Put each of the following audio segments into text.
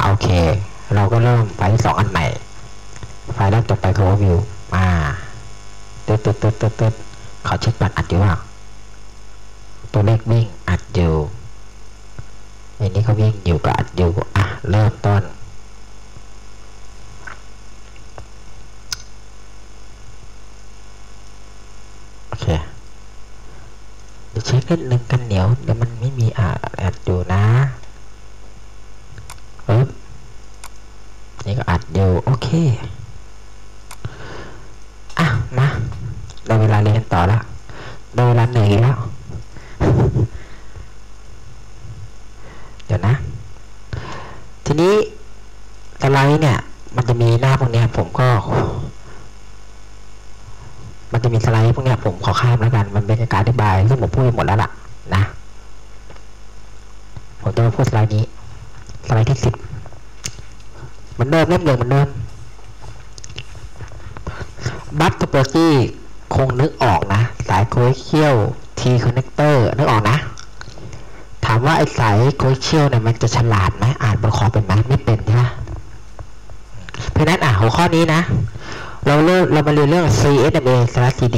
โอเคเราก็เริ่มไฟล์ที่2อันใหม่ไฟล์แรกจบไปคือ overview มาตึ๊ดขอเช็คบัตรอัดอยู่ว่าตัวเลขวิ่งอัดอยู่อันนี้เขาวิ่งอยู่กับอัดอยู่เริ่มต้นโอเคเดี๋ยวเช็คนิดนึงกันเหนียวเดี๋ยวมันไม่มีอัดอยู่นะนี่ก็อัดอยู่โอเคมาได้เวลาเรียนต่อแล้วได้เวลาเหนื่อยแล้วเดี๋ยวนะทีนี้สไลด์เนี่ยมันจะมีหน้าพวกนี้มันจะมีสไลด์พวกนี้ผมขอข้ามแล้วกันมันเป็นการอธิบายซึ่งผมพูดไปหมดแล้วล่ะนะผมจะมาพูดสไลด์นี้สไลด์ที่10เหมือนเดิมเล่มเดิมเหมือนเดิมบัตโตโปรจี้คงนึกออกนะสายโคเชียลทีคอนเนคเตอร์นึกออกนะถามว่าไอ้สายโคเชียลเนี่ยมันจะฉลาดไหมอ่านบนคอเป็นไหมไม่เป็นใช่ไหมเพราะนั้นหัวข้อนี้นะเรามาเรียนเรื่อง CSMA/CD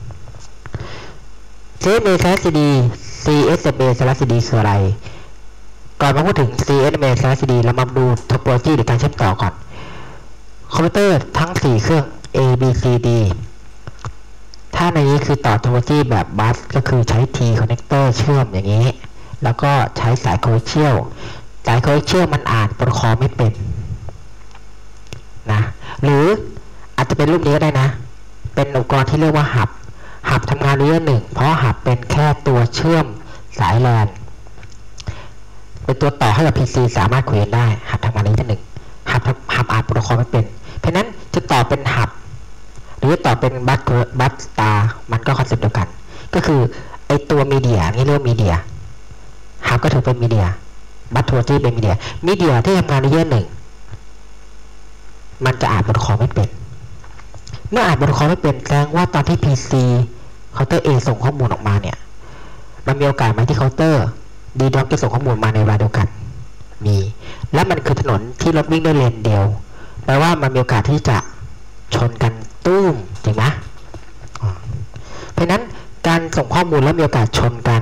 CSMA/CD CSMA/CD คืออะไรก่อนมาพูดถึง CSMA/CD เรามาดูโทโปโลจีหรือการเชื่อมต่อก่อนคอมพิวเตอร์ทั้ง4เครื่อง A B C D ถ้าในนี้คือต่อโทโปโลจีแบบบัสก็คือใช้ T connector เชื่อมอย่างนี้แล้วก็ใช้สายโคเชียลมันอ่านโปรโตคอลไม่เป็นนะหรืออาจจะเป็นรูปนี้ก็ได้นะเป็นอุปกรณ์ที่เรียกว่าหับทำงานระยะหนึ่งเพราะหับเป็นแค่ตัวเชื่อมสายแลนเป็นตัวต่อให้กับ PC สามารถคุยกันได้หับทำงานระยะหนึ่งหับอ่านโปรโตคอลไม่เป็นเพราะนั้นจะต่อเป็นหับหรือต่อเป็นบัสตามันก็คอนเซ็ปต์เดียวกันก็คือไอตัวมีเดียนี่เรียกว่ามีเดียหับก็ถือเป็นมีเดียบัตโทรจี้เป็นมีเดียที่ทำงานระยะหนึ่งมันจะอ่านโปรโตคอลไม่เป็นเมื่ออ่านโปรโตคอลไม่เป็นแสดงว่าตอนที่ PC เคาน์เตอร์ A ส่งข้อมูลออกมาเนี่ยมันมีโอกาสไหมที่เคาน์เตอร์ D ด็อกจะส่งข้อมูลมาในเวลาเดียวกันมีและมันคือถนนที่รถวิ่งได้เลนเดียวแปลว่ามันมีโอกาสที่จะชนกันตุ้มจริงไหมเพราะนั้นการส่งข้อมูลแล้วมีโอกาสชนกัน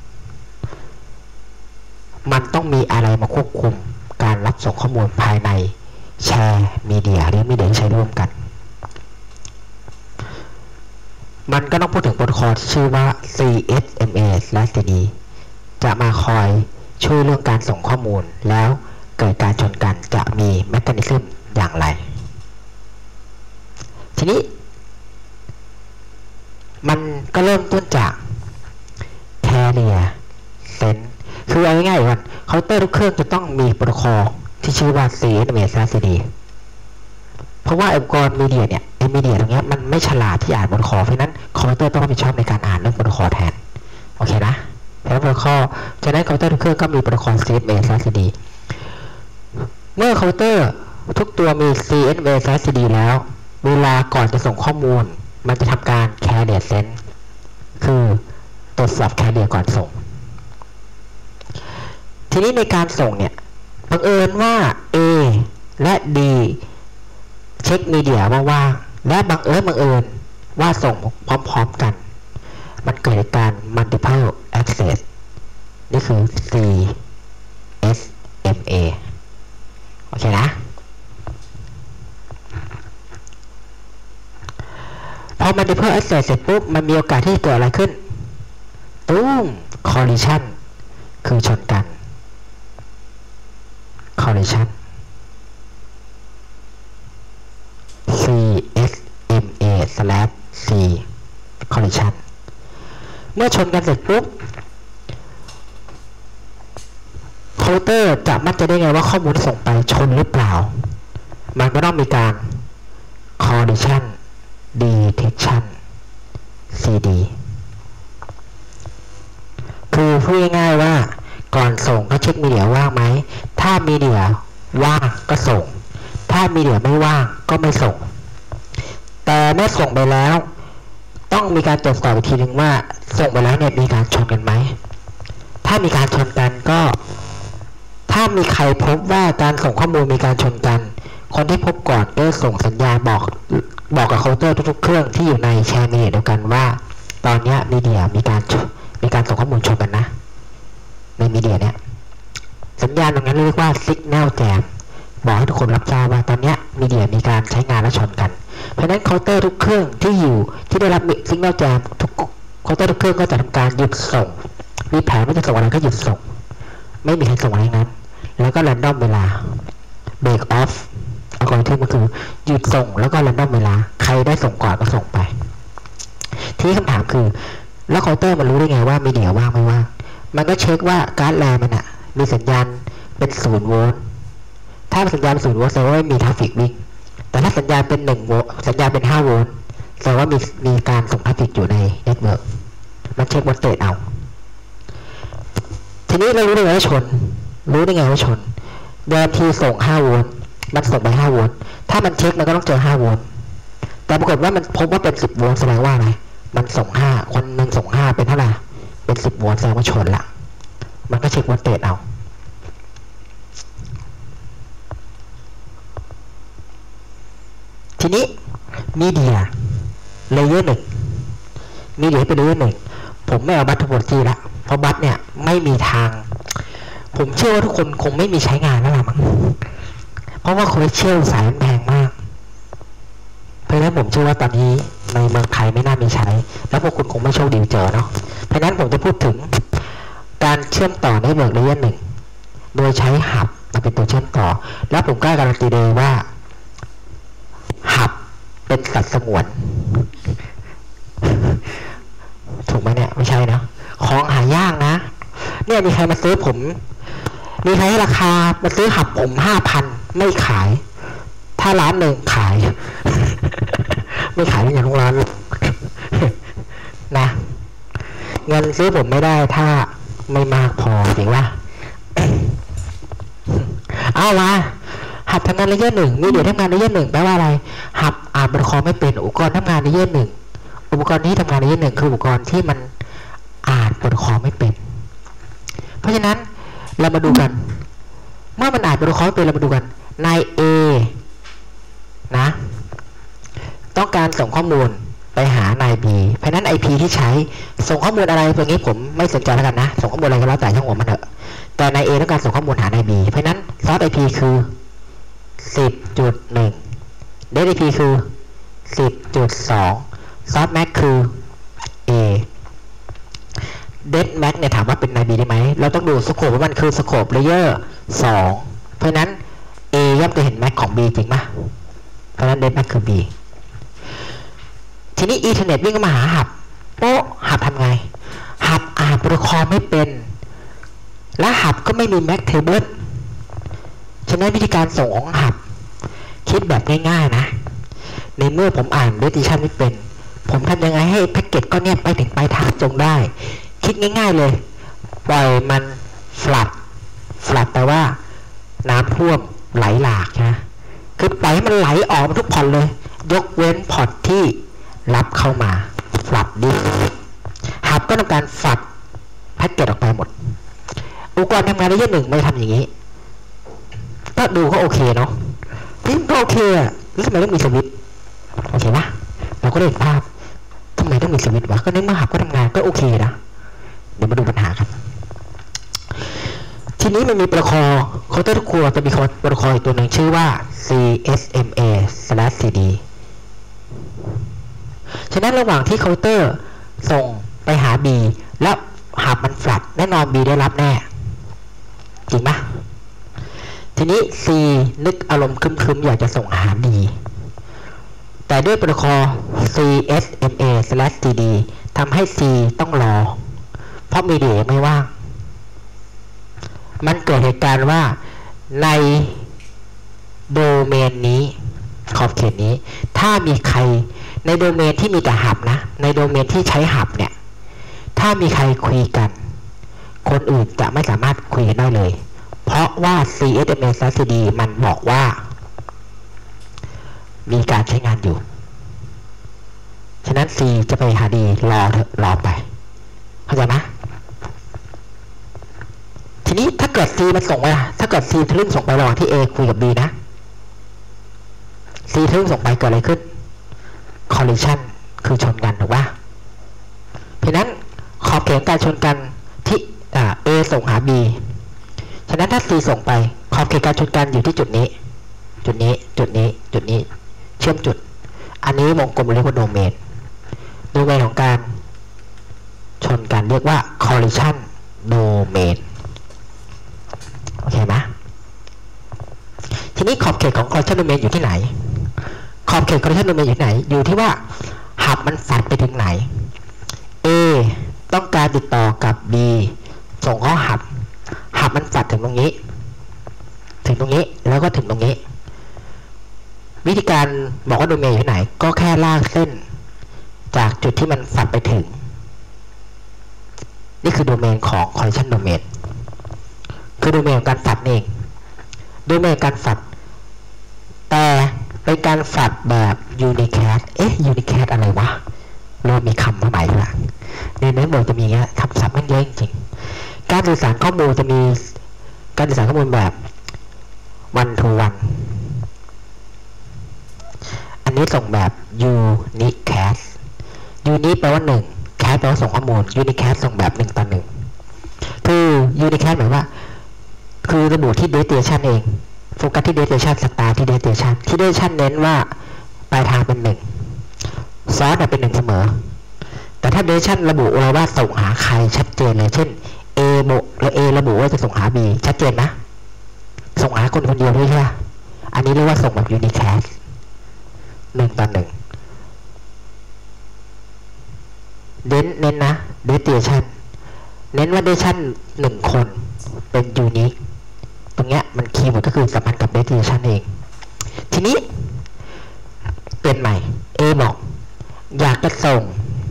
มันต้องมีอะไรมาควบคุมการรับส่งข้อมูลภายในแชร์มีเดียหรือมีเดียที่ใช้ร่วมกันมันก็ต้องพูดถึงโปรโตคอลที่ชื่อว่า CSMA/CD จะมาคอยช่วยเรื่องการส่งข้อมูลแล้วเกิดการชนกันจะมีแมคานิซึมอย่างไรทีนี้มันก็เริ่มต้นจาก Carrier Sense คือเอาง่ายๆว่าเคาน์เตอร์ทุกเครื่องจะต้องมีโปรโตคอลที่ชื่อว่า CSMA/CD เพราะว่าอุปกรณ์มีเดียเนี่ยมีเดียตรงนี้มันไม่ฉลาดที่อ่านโปรโตคอลเพราะนั้นคอมพิวเตอร์ต้องรับผิดชอบในการอ่านเรื่องโปรโตคอลแทนโอเคนะแล้วโปรโตคอลจะได้คอมพิวเตอร์ทุกเครื่องก็มีโปรโตคอล CSMA/CD เมื่อคอมพิวเตอร์ทุกตัวมี CSMA/CD แล้วเวลาก่อนจะส่งข้อมูลมันจะทำการ Carrier Sense คือตรวจสอบ Carrier ก่อนส่งทีนี้ในการส่งเนี่ยบังเอิญว่า A และ D เช็คมีเดียว่าว่างและบังเอิญว่าส่งพร้อมๆกันมันเกิดการ multiple access นี่คือ CSMA โอเคนะพอ multiple access เสร็จปุ๊บมันมีโอกาสที่จะเกิดอะไรขึ้นตุ้ม collision คือชนกัน collision CSMA/C collision เมื่อชนกันเสร็จปุ๊บคอมพิวเตอร์จะมั่นใจได้ไงว่าข้อมูลส่งไปชนหรือเปล่ามันก็ต้องมีการ collision detection CD คือพูดง่ายๆว่าก่อนส่งก็เช็คมีเดียว่างไหมถ้ามีเดียว่างก็ส่งถ้ามีเดียไม่ว่างก็ไม่ส่งแต่เมื่อส่งไปแล้วต้องมีการตรวจสอบอีกทีนึงว่าส่งไปแล้วเนี่ยมีการชนกันไหมถ้ามีการชนกันก็ถ้าถ้ามีใครพบว่าการส่งข้อมูลมีการชนกันคนที่พบก่อนก็ส่งสัญญาณบอกกับเคาน์เตอร์ทุกๆเครื่องที่อยู่ในแชร์มีเดียเดียวกันว่าตอนนี้มีเดียมีการส่งข้อมูลชนกันนะในมีเดียเนี่ยสัญญาณตรงนั้นเรียกว่า Signal Jam บอกให้ทุกคนรับทราบว่าตอนนี้มีเดียมีการใช้งานและชนกันเพราะฉะนั้นเคาน์เตอร์ทุกเครื่องที่ได้รับ Signal Jam ทุกเคาน์เตอร์ทุกเครื่องก็จะทำการหยุดส่งมีแผนว่าจะส่งอะไรก็หยุดส่งไม่มีใครส่งอะไรนั้นแล้วก็ random เวลา break off อัลกอริทึมก็คือหยุดส่งแล้วก็ random เวลาใครได้ส่งก่อนก็ส่งไปทีนี้คำถามคือแล้วเคาน์เตอร์มันรู้ได้ไงว่ามีเดียว่างไม่ว่างมันก็เช็คว่าการ์ดแรมมันมีสัญญาณเป็น0 โวลต์ถ้าสัญญาณ0 โวลต์แสดงว่าไม่มีทราฟฟิกวิ่งแต่ถ้าสัญญาณเป็น1 โวลต์สัญญาณเป็น5 โวลต์แสดงว่ามีการส่งทราฟฟิกอยู่ในเน็ตเวิร์กมันเช็ควัตเตจเอาทีนี้เรารู้ได้ไงว่าชนเดิมทีส่ง5 โวลต์มันส่งไป5 โวลต์ถ้ามันเช็คมันก็ต้องเจอ5 โวลต์แต่ปรากฏว่ามันพบว่าเป็น10 โวลต์แสดงว่าอะไรมันส่ง5คนนึงส่ง5เป็นเท่าไหร่เป็น10 โวลต์แสดงว่าชนละมันก็เช็ควัตเตจเอาทีนี้มีเดียเลเยอร์1มีเดียเป็นเลเยอร์1ผมไม่เอาบัตรโทโปโลจีละเพราะบัตรเนี่ยไม่มีทางผมเชื่อว่าทุกคนคงไม่มีใช้งานแล้วล่ะมั้งเพราะว่าคอมเมอร์เชียลสายมันแพงมากเพราะฉะนั้นผมเชื่อว่าตอนนี้ในเมืองไทยไม่น่ามีใช้แล้วพวกคุณคงไม่โชคดีเจอเนาะเพราะฉะนั้นผมจะพูดถึงการเชื่อมต่อในเวิร์กเลเยอร์1โดยใช้หับมาเป็นตัวเชื่อมต่อแล้วผมกล้าการันตีเลยว่าหับเป็นสัตว์สงวนถูกไหมเนี่ยไม่ใช่นะของหายากนะเนี่ยมีใครมาซื้อผมมีใครให้ราคามาซื้อหับผม 5,000 ไม่ขายถ้าร้านหนึ่งขาย ไม่ขายอย่างทุกร้านนะเงินซื้อผมไม่ได้ถ้าไม่มากพอจริงว่า เอาละหับทำงานเลเยอร์1มีเดียทำงานเลเยอร์1แปลว่าอะไรหับอ่านโปรโตคอลไม่เป็นอุปกรณ์ทำงานเลเยอร์1อุปกรณ์ที่ทำงานเลเยอร์1คืออุปกรณ์ที่มันอ่านโปรโตคอลไม่เป็นเพราะฉะนั้นเรามาดูกันเมื่อมันอ่านโปรโตคอลไม่เป็นเรามาดูกันนาย A นะต้องการส่งข้อมูลไปหานาย B เพราะนั้น IP ที่ใช้ส่งข้อมูลอะไรตรงนี้ผมไม่สนใจแล้วกันนะส่งข้อมูลอะไรก็แล้วแต่ช่างหัวมันเถอะแต่นาย A ต้องการส่งข้อมูลหานาย B เพราะนั้นซอส IP คือ 10.1 เดท IP คือ 10.2 ซอส MAC คือ A เดท MAC เนี่ยถามว่าเป็นนาย B ได้ไหมเราต้องดูสโคปว่ามันคือสโคปเลเยอร์2เพราะนั้น A ย่อมจะเห็น MAC ของ B จริงไหมเพราะนั้นเดท MAC คือ B ทีนี้อีเทอร์เน็ตวิ่งเข้ามาหาหับโป๊ะหับทำไงหับอ่านโปรโตคอลไม่เป็นและหับก็ไม่มี MAC table ฉะนั้นวิธีการส่งของหับคิดแบบง่ายๆนะในเมื่อผมอ่าน destination ไม่เป็นผมทำยังไงให้แพ็กเกจก็เนี่ยไปถึงปลายทางจงได้คิดง่ายๆเลยปล่อยมันfloodแปลว่าน้ำท่วมไหลหลากนะคือปล่อยให้มันไหลออกมาทุกพอร์ตเลยยกเว้นพอร์ตที่รับเข้ามาfloodดิหับก็ทำการfloodแพ็กเกจออกไปหมดอุปกรณ์ทำงานเลเยอร์1ไม่ทำอย่างนี้ก็ดูก็โอเคเนาะนี่ก็โอเคอะแล้วทำไมต้องมีสวิตช์โอเคปะเราก็ได้เห็นภาพทำไมต้องมีสวิตช์วะก็ในเมื่อหับก็ทำงานก็โอเคนะเดี๋ยวมาดูปัญหากันทีนี้มันมีโปรโตคอลเคาน์เตอร์ทุกตัวจะมีโปรโตคอลอีกตัวหนึ่งชื่อว่า CSMA/CD ฉะนั้นระหว่างที่เคาน์เตอร์ส่งไปหา B แล้วหับมันฟลัดแน่นอน B ได้รับแน่จริงปะทีนี้ C นึกอารมณ์คึมๆอยากจะส่งหา D แต่ด้วยโปรโตคอล CSMA/CD ทำให้ C ต้องรอเพราะมีเดียไม่ว่างมันเกิดเหตุการณ์ว่าในโดเมนนี้ขอบเขตนี้ถ้ามีใครในโดเมนที่มีแต่หับนะในโดเมนที่ใช้หับเนี่ยถ้ามีใครคุยกันคนอื่นจะไม่สามารถคุยกันได้เลยเพราะว่า CSMA/CD มันบอกว่ามีการใช้งานอยู่ฉะนั้น C จะไปหา D รอเถอะรอไปเข้าใจไหมทีนี้ถ้าเกิดกิด C มันส่งไปถ้าเกิด C ทะลึ่งส่งไประหว่างที่ A คุยกับ B นะ C ทะลึ่งส่งไปเกิดอะไรขึ้น collision คือชนกันถูกป่ะเพราะนั้นขอบเขตการชนกันที่A ส่งหา B ฉะนั้นถ้า C ส่งไปขอบเขตการชนกันอยู่ที่จุดนี้จุดนี้จุดนี้จุดนี้เชื่อมจุดอันนี้วงกลมเรียกว่าโดเมนของการชนกันเรียกว่า collision domain โอเคไหมทีนี้ขอบเขตของ collision domain อยู่ที่ไหนขอบเขต collision domain อยู่ที่ไหนอยู่ที่ว่าหับมันฝัดไปถึงไหน A ต้องการติดต่อกับ B ส่งข้อหับมันฝัดถึงตรงนี้แล้วก็ถึงตรงนี้วิธีการบอกว่าโดเมนอยู่ที่ไหนก็แค่ลากเส้นจากจุดที่มันฝัดไปถึงนี่คือโดเมนของ collision domain คือโดเมนของการฝัดเองโดเมนการฝัดแต่เป็นการฝัดแบบ unicast unicast อะไรวะเรามีคำมาใหม่ละในเนื้อหาจะมีเงี้ยคำศัพท์มันเยอะจริงการสื่อสารข้อมูลจะมีการสื่อสารข้อมูลแบบ one to one อันนี้ส่งแบบ unicast unique แปลว่า1 cast แปลว่าส่งข้อมูล unicast ส่งแบบ1 ต่อ 1คือ unicast หมายว่าคือระบุที่ destination เองโฟกัสที่ destination start ที่ destination ที่ destination เน้นว่าปลายทางเป็น1ซอสเป็น1เสมอแต่ถ้า destination ระบุเราว่าส่งหาใครชัดเจนเลยเช่น A แล้ว A ระบุว่าจะส่งหา B ชัดเจนนะส่งหาคนเดียวด้วยใช่ไหมอันนี้เรียกว่าส่งแบบ unicast 1 ต่อ 1เน้นนะ destination เน้นว่า destination 1 คนเป็น unique ตรงเนี้ยมันคีย์เวิร์ดก็คือสัมพันธ์กับ destination เองทีนี้เปลี่ยนใหม่ A บอกอยากจะส่ง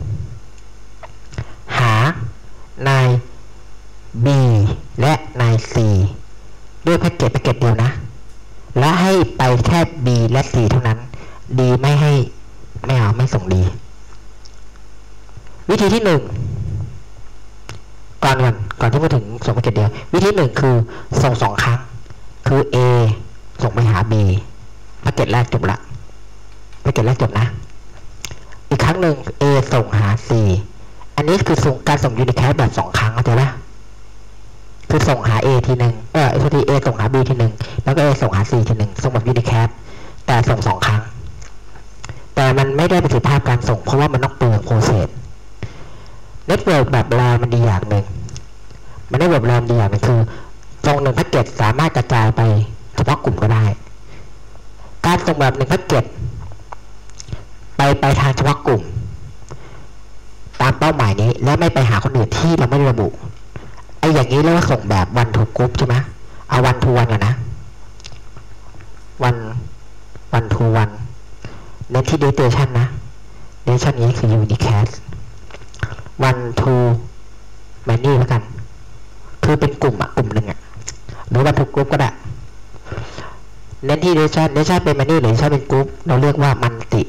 หานาย B และนาย C ด้วยแพ็กเกจเดียวนะและให้ไปแค่ B และ C เท่านั้น D ไม่ส่ง D วิธีที่1ก่อนที่มาถึงส่งแพ็กเกจเดียววิธี1คือส่ง2 ครั้งคือ A ส่งไปหา B แพ็กเกจแรกจบละแพ็กเกจแรกจบนะอีกครั้งหนึ่ง A ส่งหา C อันนี้คือการส่ง unicast แบบ2 ครั้งเข้าใจไหมคือส่งหา A ทีนึงA ส่งหา B ทีนึงแล้วก็ A ส่งหา C ทีนึงส่งแบบ unicast แต่ส่ง2 ครั้งแต่มันไม่ได้ประสิทธิภาพการส่งเพราะว่ามันต้องเปลือง processเน็ตเวิร์กแบบแรมันดีอย่างหนึ่งคือส่ง1 แพ็กเกจสามารถกระจายไปเฉพาะกลุ่มก็ได้การส่งแบบ1 แพ็กเกจไปทางเฉพาะกลุ่มตามเป้าหมายนี้และไม่ไปหาคนอื่นที่เราไม่ได้ระบุอย่างนี้เรียกว่าส่งแบบ one to group ใช่ไหมเอา one to one กันนะ one to one เน้นที่ destination นะ destination นี้คือ unicast one to many แล้วกันคือเป็นกลุ่มหนึ่งหรือ one to group ก็ได้เน้นที่ destination เป็น many หรือ destination เป็น group เราเรียกว่า multi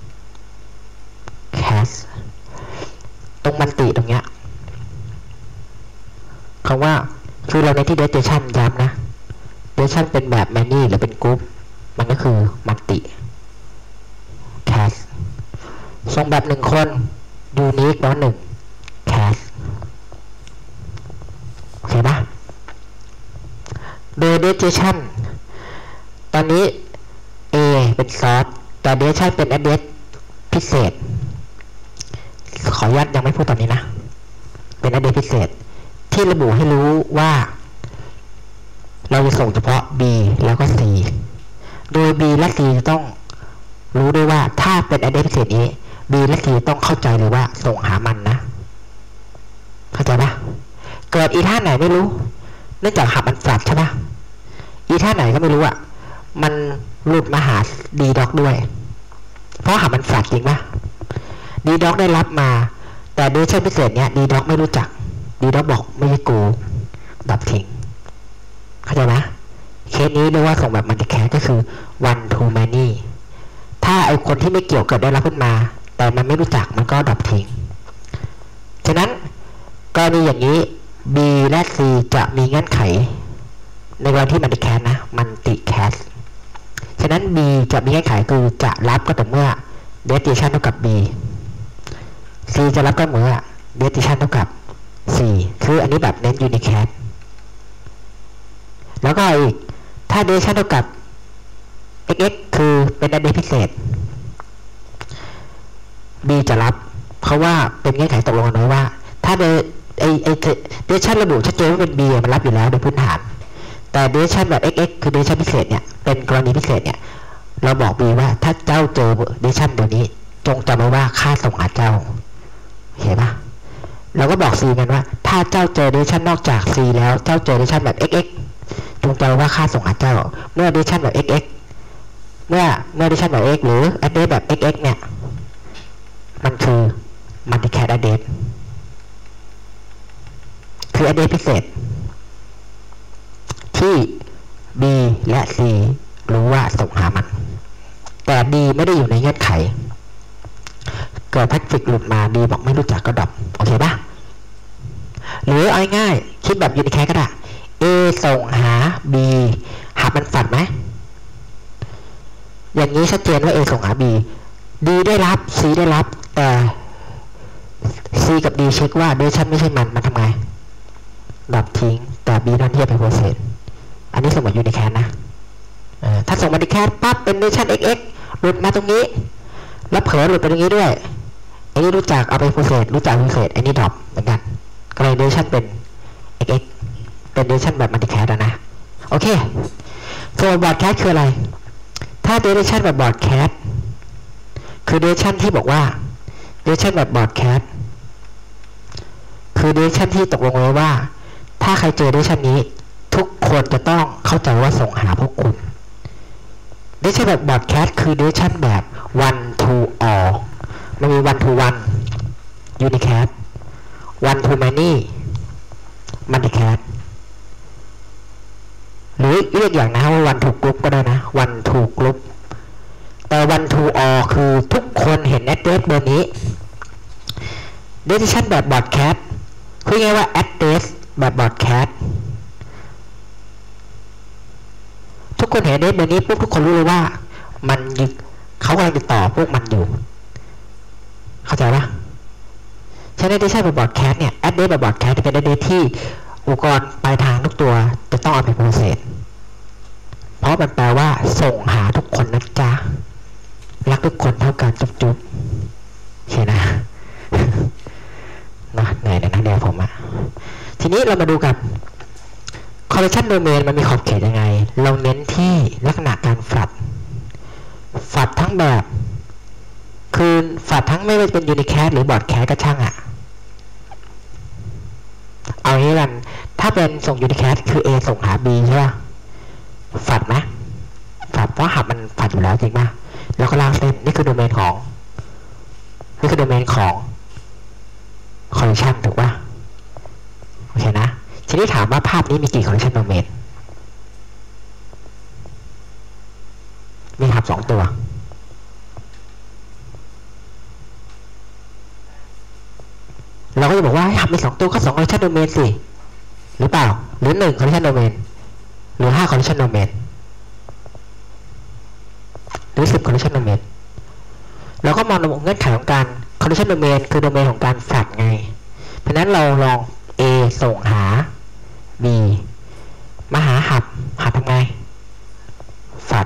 cast ตรง multi ตรงเนี้ยคำว่าคือเราในที่ destination ย้ำนะ destination เป็นแบบ many หรือเป็น group มันก็คือ multi cast ส่งแบบ1 คน unique แล้ว1 cast โอเคปะโดย destination ตอนนี้ A เป็น source แต่ destination เป็น address พิเศษขออนุญาตยังไม่พูดตอนนี้นะเป็น address พิเศษที่ระบุให้รู้ว่าเราจะส่งเฉพาะ B แล้วก็ C โดย B และ C จะต้องรู้ด้วยว่าถ้าเป็น address พิเศษนี้ B และ C ต้องเข้าใจเลยว่าส่งหามันนะเข้าใจปะเกิดอีท่าไหนไม่รู้เนื่องจากหับมันฝัดใช่ปะอีท่าไหนก็ไม่รู้มันหลุดมาหา D doc ด้วยเพราะหับมันฝัดจริงปะ D doc ได้รับมาแต่โดยเช่นพิเศษเนี้ย D doc ไม่รู้จักD doc บอกไม่ใช่กูดับทิ้งเข้าใจไหมเคสนี้เรียกว่าส่งแบบ multicast ก็คือ one to many ถ้าไอคนที่ไม่เกี่ยวเกิดได้รับขึ้นมาแต่มันไม่รู้จักมันก็ดับทิ้งฉะนั้นกรณีอย่างนี้ B และ C จะมีเงื่อนไขในกรณีที่มันติแคสนะมันติแคสฉะนั้น B จะมีเงื่อนไขคือจะรับก็ต่อเมื่อ destination เท่ากับ B C จะรับก็เมื่อ destination เท่ากับ C คืออันนี้แบบเน้น unicast แล้วก็อีกถ้า destination เท่ากับ xx คือเป็น address พิเศษ B จะรับเพราะว่าเป็นเงื่อนไขตกลงกันไว้ว่าถ้าdestination ระบุชัดเจนว่าเป็น B มันรับอยู่แล้วโดยพื้นฐานแต่ destination แบบ xx คือ destination พิเศษเนี่ยเป็นกรณีพิเศษเนี่ยเราบอก B ว่าถ้าเจ้าเจอ destination เดี๋ยวนี้จงจำไว้ว่าค่าส่งหาเจ้าเห็นปะเราก็บอก C กันว่าถ้าเจ้าเจอ destination นอกจาก C แล้วเจ้าเจอ destination แบบ xx จงจำไว้ว่าค่าส่งหาเจ้าเมื่อ destination แบบ xx เมื่อ destination แบบ x หรือ address แบบ xx เนี่ยมันคือ multicast address คือ address พิเศษที่ B และ C รู้ว่าส่งหามันแต่ D ไม่ได้อยู่ในเงื่อนไขเกิดแพทริกหลุดมา D บอกไม่รู้จักก็ดรอปโอเคปะหรือเอาง่ายๆคิดแบบยูนิแคสก็ได้ A ส่งหา B หามันฝัดไหมอย่างนี้ชัดเจนว่า A ส่งหา B D ได้รับ C ได้รับแต่ C กับ D เช็คว่า destination ไม่ใช่มันทำไงดับทิ้งแต่ B นั่นที่จะไปโปรเซสอันนี้สมมติยูนิแคสนะถ้าส่งมาดิแคสปั๊บเป็น destination xx หลุดมาตรงนี้แล้วเผลอหลุดไปตรงนี้ด้วยอันนี้รู้จักเอาไปโปรเซสรู้จักโปรเซสอันนี้ดรอปเหมือนกันกรณี destination เป็น xx เป็น destination แบบ multicast นะโอเคส่วนบอร์ดแคสคืออะไรถ้า destination แบบบอร์ดแคสคือ destination ที่บอกว่า destination แบบบอร์ดแคสคือ destination ที่ตกลงไว้ว่าถ้าใครเจอ destination นี้ทุกคนจะต้องเข้าใจว่าส่งหาพวกคุณ destination แบบบอร์ดแคสคือ destination แบบ one to all มันมี one to one unicast one to many multicast หรือเรียกอย่างนะว่า one to group ก็ได้นะ one to group แต่ one to all คือทุกคนเห็น address เบอร์นี้ destination แบบ broadcast คือไงว่า address แบบ broadcast ทุกคนเห็น address เบอร์นี้ปุ๊บทุกคนรู้เลยว่ามันเขากำลังติดต่อพวกมันอยู่เข้าใจปะฉะนั้น destination แบบ broadcast เนี่ย address แบบ broadcast เป็น address ที่อุปกรณ์ปลายทางทุกตัวจะต้องเอาไปโปรเซสเพราะมันแปลว่าส่งหาทุกคนนะจ๊ะรักทุกคนเท่ากันจุ๊บๆโอเคนะนะเหนื่อยนะเดี๋ยวผมทีนี้เรามาดูกับ collection domain มันมีขอบเขตยังไงเราเน้นที่ลักษณะการฝัดทั้งแบบคือฝัดทั้งไม่ว่าจะเป็น unicast หรือ broadcast ก็ช่างเอางี้กันถ้าเป็นส่ง unicast คือ A ส่งหา B ใช่ป่ะฝัดไหมฝัดเพราะหับมันฝัดอยู่แล้วจริงป่ะแล้วก็ล่างเส้นนี่คือโดเมนของcollection ถูกป่ะโอเคนะทีนี้ถามว่าภาพนี้มีกี่ collection domain มีหับ2ตัวเราก็จะบอกว่าหับมี2ตัวก็2 collection domain สิหรือเปล่าหรือ1 collection domain หรือ5 collection domain หรือ10 collection domain เราก็มองในเงื่อนไขของการ collection domain คือโดเมนของการฝัดไงเพราะนั้นเราลอง A ส่งหา B มาหาหับทำไงฝัด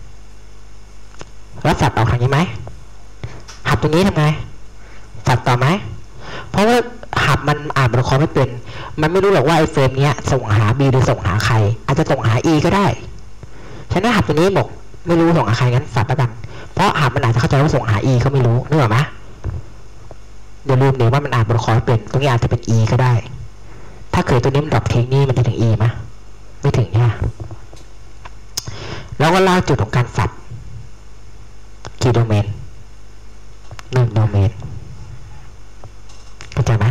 แล้วฝัดออกทางนี้ไหมหับตรงนี้ทำไงฝัดต่อไหมเพราะว่าหับมันอ่านโปรโตคอลไม่เป็นมันไม่รู้หรอกว่าไอ้เฟรมเนี้ยส่งหา B หรือส่งหาใครอาจจะส่งหา E ก็ได้ฉะนั้นหับตัวนี้บอกไม่รู้ส่งหาใครงั้นฝัดแล้วกันเพราะหับมันอาจจะเข้าใจว่าส่งหา E เขาไม่รู้นึกออกไหมอย่าลืมเดี๋ยวว่ามันอ่านโปรโตคอลไม่เป็นตรงนี้อาจจะเป็น E ก็ได้ถ้าเกิดตัวนี้มันดรอปทิ้งนี่มันจะถึง E ไหมไม่ถึงใช่ไหมแล้วก็ลากจุดของการฝัดกี่โดเมน1 โดเมนเข้าใจไหม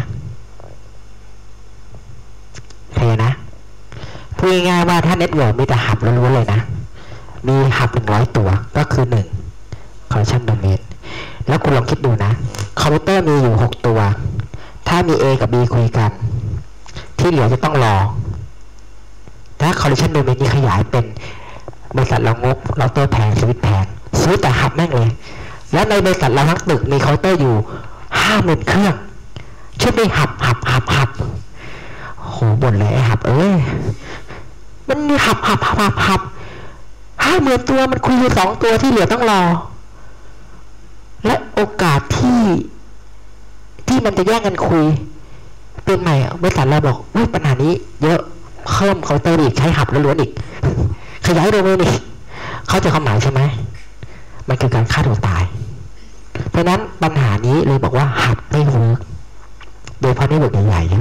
ใครนะพูดง่ายๆว่าถ้าเน็ตเวิร์กมีแต่หับล้วนๆเลยนะมีหับ100ตัวก็คือ1 collection domain แล้วคุณลองคิดดูนะคอมพิวเตอร์มีอยู่6ตัวถ้ามี A กับ B คุยกันที่เหลือจะต้องรอถ้า collection domain นี้ขยายเป็นบริษัทเรางกเราเตอร์แพงสวิตแพงซื้อแต่หับแม่งเลยแล้วในบริษัทเราทั้งตึกมีเคาน์เตอร์อยู่50,000 เครื่องช่วยไปหับโหบ่นเลยไอ้หับมันมีหับ50,000 ตัวมันคุยอยู่2 ตัวที่เหลือต้องรอและโอกาสที่มันจะแย่งกันคุยเป็นใหม่บริษัทเราบอกปัญหานี้เยอะเพิ่มเคาน์เตอร์อีกใช้หับล้วนอีกขยายโดเมนอีกเขาจะความหมายใช่ไหมมันคือการฆ่าตัวตายเพราะนั้นปัญหานี้เลยบอกว่าหับไม่เวิร์กโดยเพราะในเวิร์กใหญ่ๆใช่ไหม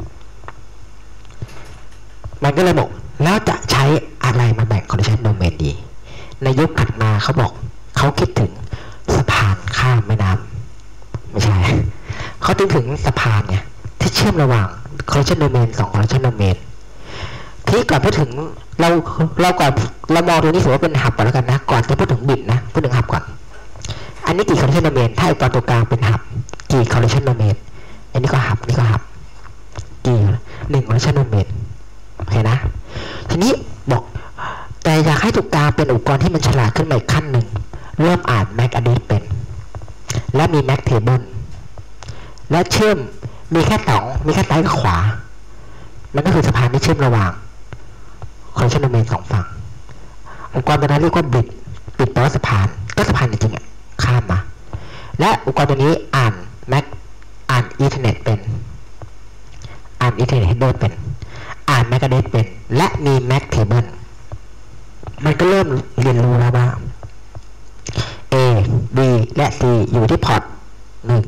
มันก็เลยบอกแล้วจะใช้อะไรมาแบ่ง collection domain ดีในยุคถัดมาเขาบอกเขาคิดถึงสะพานข้ามแม่น้ำไม่ใช่เขาถึงสะพานไงที่เชื่อมระหว่าง collection domain 2 collection domain ที่ก่อนพูดถึงเราก่อนเรามองตรงนี้ถือว่าเป็นหับก่อนแล้วกันนะก่อนจะพูดถึงบิตนะพูดถึงหับก่อนอันนี้กี่ collection domain ถ้าตัวกลางเป็นหับกี่ collection domain อันนี้ก็หับนี่ก็หับกี่1 collection domain โอเคนะทีนี้บอกแต่อยากให้ตัวกลางเป็นอุปกรณ์ที่มันฉลาดขึ้นมาอีกขั้นหนึ่งเริ่มอ่าน MAC address เป็นและมี MAC table และเชื่อมมีแค่2มีแค่ซ้ายกับขวามันก็คือสะพานที่เชื่อมระหว่าง collection domain 2 ฝั่งอุปกรณ์ตัวนั้นเรียกว่าบิตแปลว่าสะพานก็สะพานจริงๆข้ามมาและอุปกรณ์ตัวนี้อ่าน MAC อ่าน Ethernet เป็นอ่าน Ethernet header เป็นอ่าน MAC address เป็นและมี MAC table มันก็เริ่มเรียนรู้แล้วว่า A B และ C อยู่ที่พอร์ต 1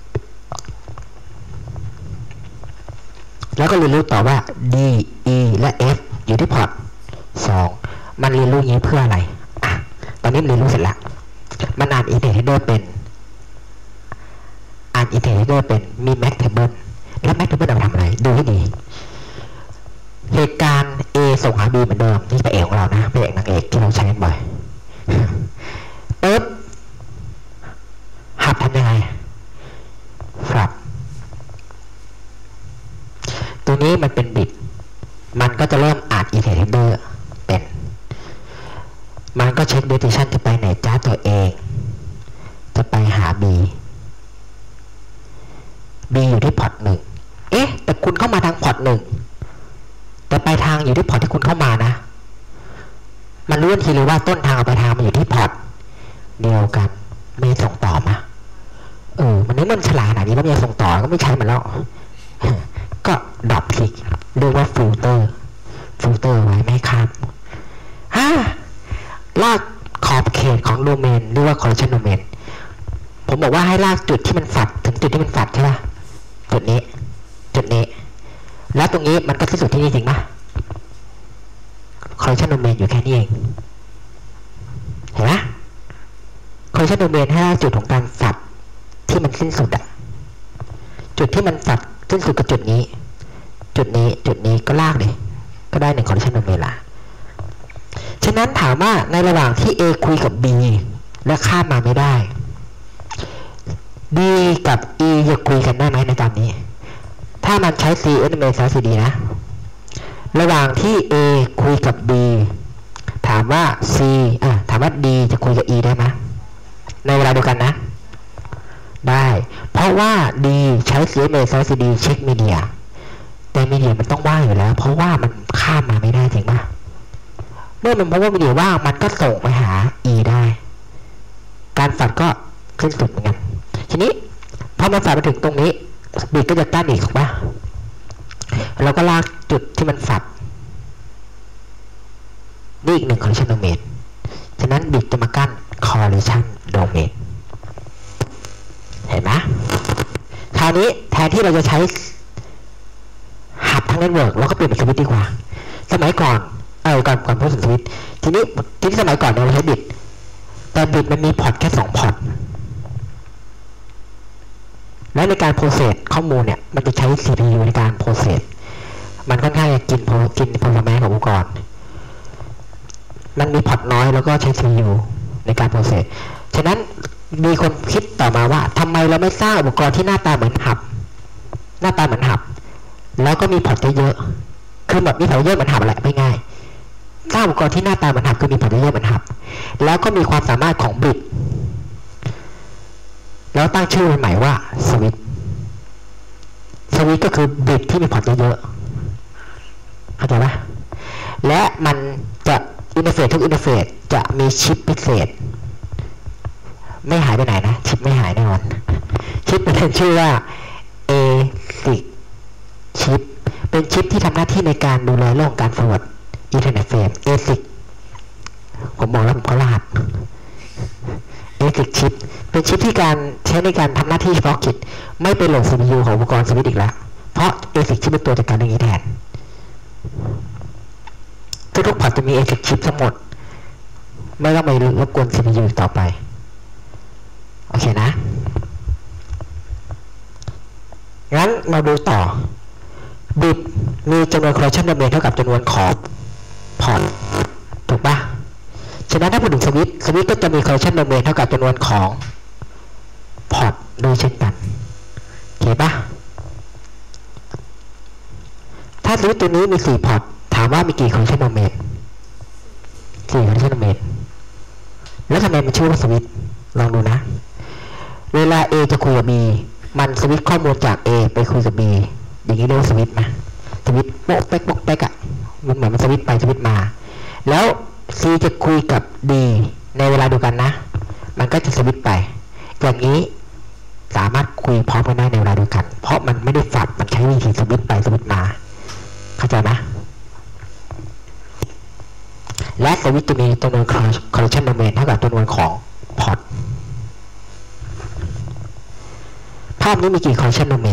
แล้วก็เรียนรู้ต่อว่า D E และ F อยู่ที่พอร์ต 2มันเรียนรู้อย่างนี้เพื่ออะไรตอนนี้มันเรียนรู้เสร็จแล้วมันอ่าน Ethernet header เป็นEthernet header เป็นมี MAC table แล้ว MAC table เอาไปทำอะไรดูให้ดีเหตุการณ์ A ส่งหา B เหมือนเดิมนี่เป็นเอกของเรานะเป็นเอกนางเอกที่เราใช้กันบ่อยปึ๊บหับทำยังไงครับตัวนี้มันเป็นบิตมันก็จะเริ่มอ่าน Ethernet header เป็นมันก็เช็ค destination จะไปไหนจ้าตัวเองจะไปหา B อยู่ที่พอร์ต 1แต่คุณเข้ามาทางพอร์ต 1แต่ปลายทางอยู่ที่พอร์ตที่คุณเข้ามานะมันรู้ทันทีเลยว่าต้นทางกับปลายทางมันอยู่ที่พอร์ตเดียวกันไม่ส่งต่อมามันนี้มันฉลาดขนาดนี้แล้วไม่ส่งต่อก็ไม่ใช้มันแล้วก็ดับคลิกเรียกว่าฟิลเตอร์ไว้ไม่ข้ามลากขอบเขตของโดเมนเรียกว่า collection domain ผมบอกว่าให้ลากจุดที่มันฝัดถึงจุดที่มันฝัดใช่ป่ะจุดนี้แล้วตรงนี้มันก็ที่สุดที่นี่จริงป่ะ collection domain อยู่แค่นี้เองเห็นไหม collection domain ให้จุดของการฝัดที่มันสิ้นสุดจุดที่มันฝัดสิ้นสุดกับจุดนี้ก็ลากเลยก็ได้1 collection domain ละฉะนั้นถามว่าในระหว่างที่ A คุยกับ B และข้ามมาไม่ได้ D กับ E จะคุยกันได้ไหมในตอนนี้ถ้ามันใช้ CSMA/CD นะระหว่างที่ A คุยกับ B ถามว่า ถามว่า D จะคุยกับ E ได้ไหมในเวลาเดียวกันนะได้เพราะว่า D ใช้ CSMA/CD เช็คมีเดียแต่มีเดียมันต้องว่างอยู่แล้วเพราะว่ามันข้ามมาไม่ได้จริงป่ะเมื่อมันพบว่ามีเดียว่างมันก็ส่งไปหา E ได้การฝัดก็ขึ้นสุดเหมือนกันทีนี้พอมันฝัดมาถึงตรงนี้บิตก็จะกั้นอีกถูกป่ะเราก็ลากจุดที่มันฝัดนี่อีก1 collection domain ฉะนั้นบิตจะมากั้น collection domain เห็นไหมคราวนี้แทนที่เราจะใช้หับทั้งเน็ตเวิร์กเราก็เปลี่ยนเป็นสวิตช์ดีกว่าสมัยก่อนก่อนพูดถึงสวิตช์ทีนี้สมัยก่อนเราใช้บิตแต่บิตมันมีพอร์ตแค่2 พอร์ตและในการโปรเซสข้อมูลเนี่ยมันจะใช้ CPU ในการโปรเซสมันค่อนข้างจะกิน performance ของอุปกรณ์มันมีพอร์ตน้อยแล้วก็ใช้ CPU ในการโปรเซสฉะนั้นมีคนคิดต่อมาว่าทำไมเราไม่สร้างอุปกรณ์ที่หน้าตาเหมือนหับแล้วก็มีพอร์ตเยอะคือแบบมีพอร์ตเลเยอร์เหมือนหับแหละไม่ง่ายสร้างอุปกรณ์ที่หน้าตาเหมือนหับคือมีพอร์ตเลเยอร์เหมือนหับแล้วก็มีความสามารถของบิตแล้วตั้งชื่อมันใหม่ว่าสวิตก็คือบิตที่มีพอร์ตเยอะๆเข้าใจปะและมันจะอินเทอร์เฟซทุกอินเทอร์เฟซจะมีชิปพิเศษไม่หายไปไหนนะชิปไม่หายแน่นอนชิปเป็นชื่อว่า ASIC ชิปเป็นชิปที่ทำหน้าที่ในการดูแลเรื่องการ forward อินเทอร์เน็ตเฟรม ASIC ผมบอกแล้วผมเขารหัส ASIC ชิปเป็นชิปที่การใช้ในการทำหน้าที่เฉพาะกิจไม่เป็นโหลด CPU ของอุปกรณ์สวิตช์อีกแล้วเพราะ ASIC ชิปเป็นตัวจัดการเรื่องนี้แทนทุกพอร์ตจะมี ASIC ชิปทั้งหมดไม่ต้องไปรบกวน CPU ต่อไปโอเคนะงั้นมาดูต่อบิตมีจำนวน collection domain เท่ากับจำนวนของพอร์ตถูกปะฉะนั้นถ้าพูดถึงสวิตช์ก็จะมี collection domain เท่ากับจำนวนของพอร์ตโดยเช่นกันโอเคปะถ้าสวิตช์ตัวนี้มี4พอร์ตถามว่ามีกี่ collection domain 4 collection domain แล้วทำไมมันชื่อว่าสวิตช์ลองดูนะเวลา A จะคุยกับ B มันสวิตช์ข้อมูลจาก A ไปคุยกับ B อย่างนี้เรียกว่าสวิตช์ไหมสวิตช์โป๊กเป๊กอ่ะมันเหมือนมันสวิตช์ไปสวิตช์มาแล้ว C จะคุยกับ D ในเวลาเดียวกันนะมันก็จะสวิตช์ไปอย่างนี้สามารถคุยพร้อมกันได้ในเวลาเดียวกันเพราะมันไม่ได้ฝัดมันใช้วิธีสวิตช์ไปสวิตช์มาเข้าใจไหมและสวิตช์จะมีจำนวน collection domain เท่ากับจำนวนของพอร์ตภาพนี้มีกี่ collection domain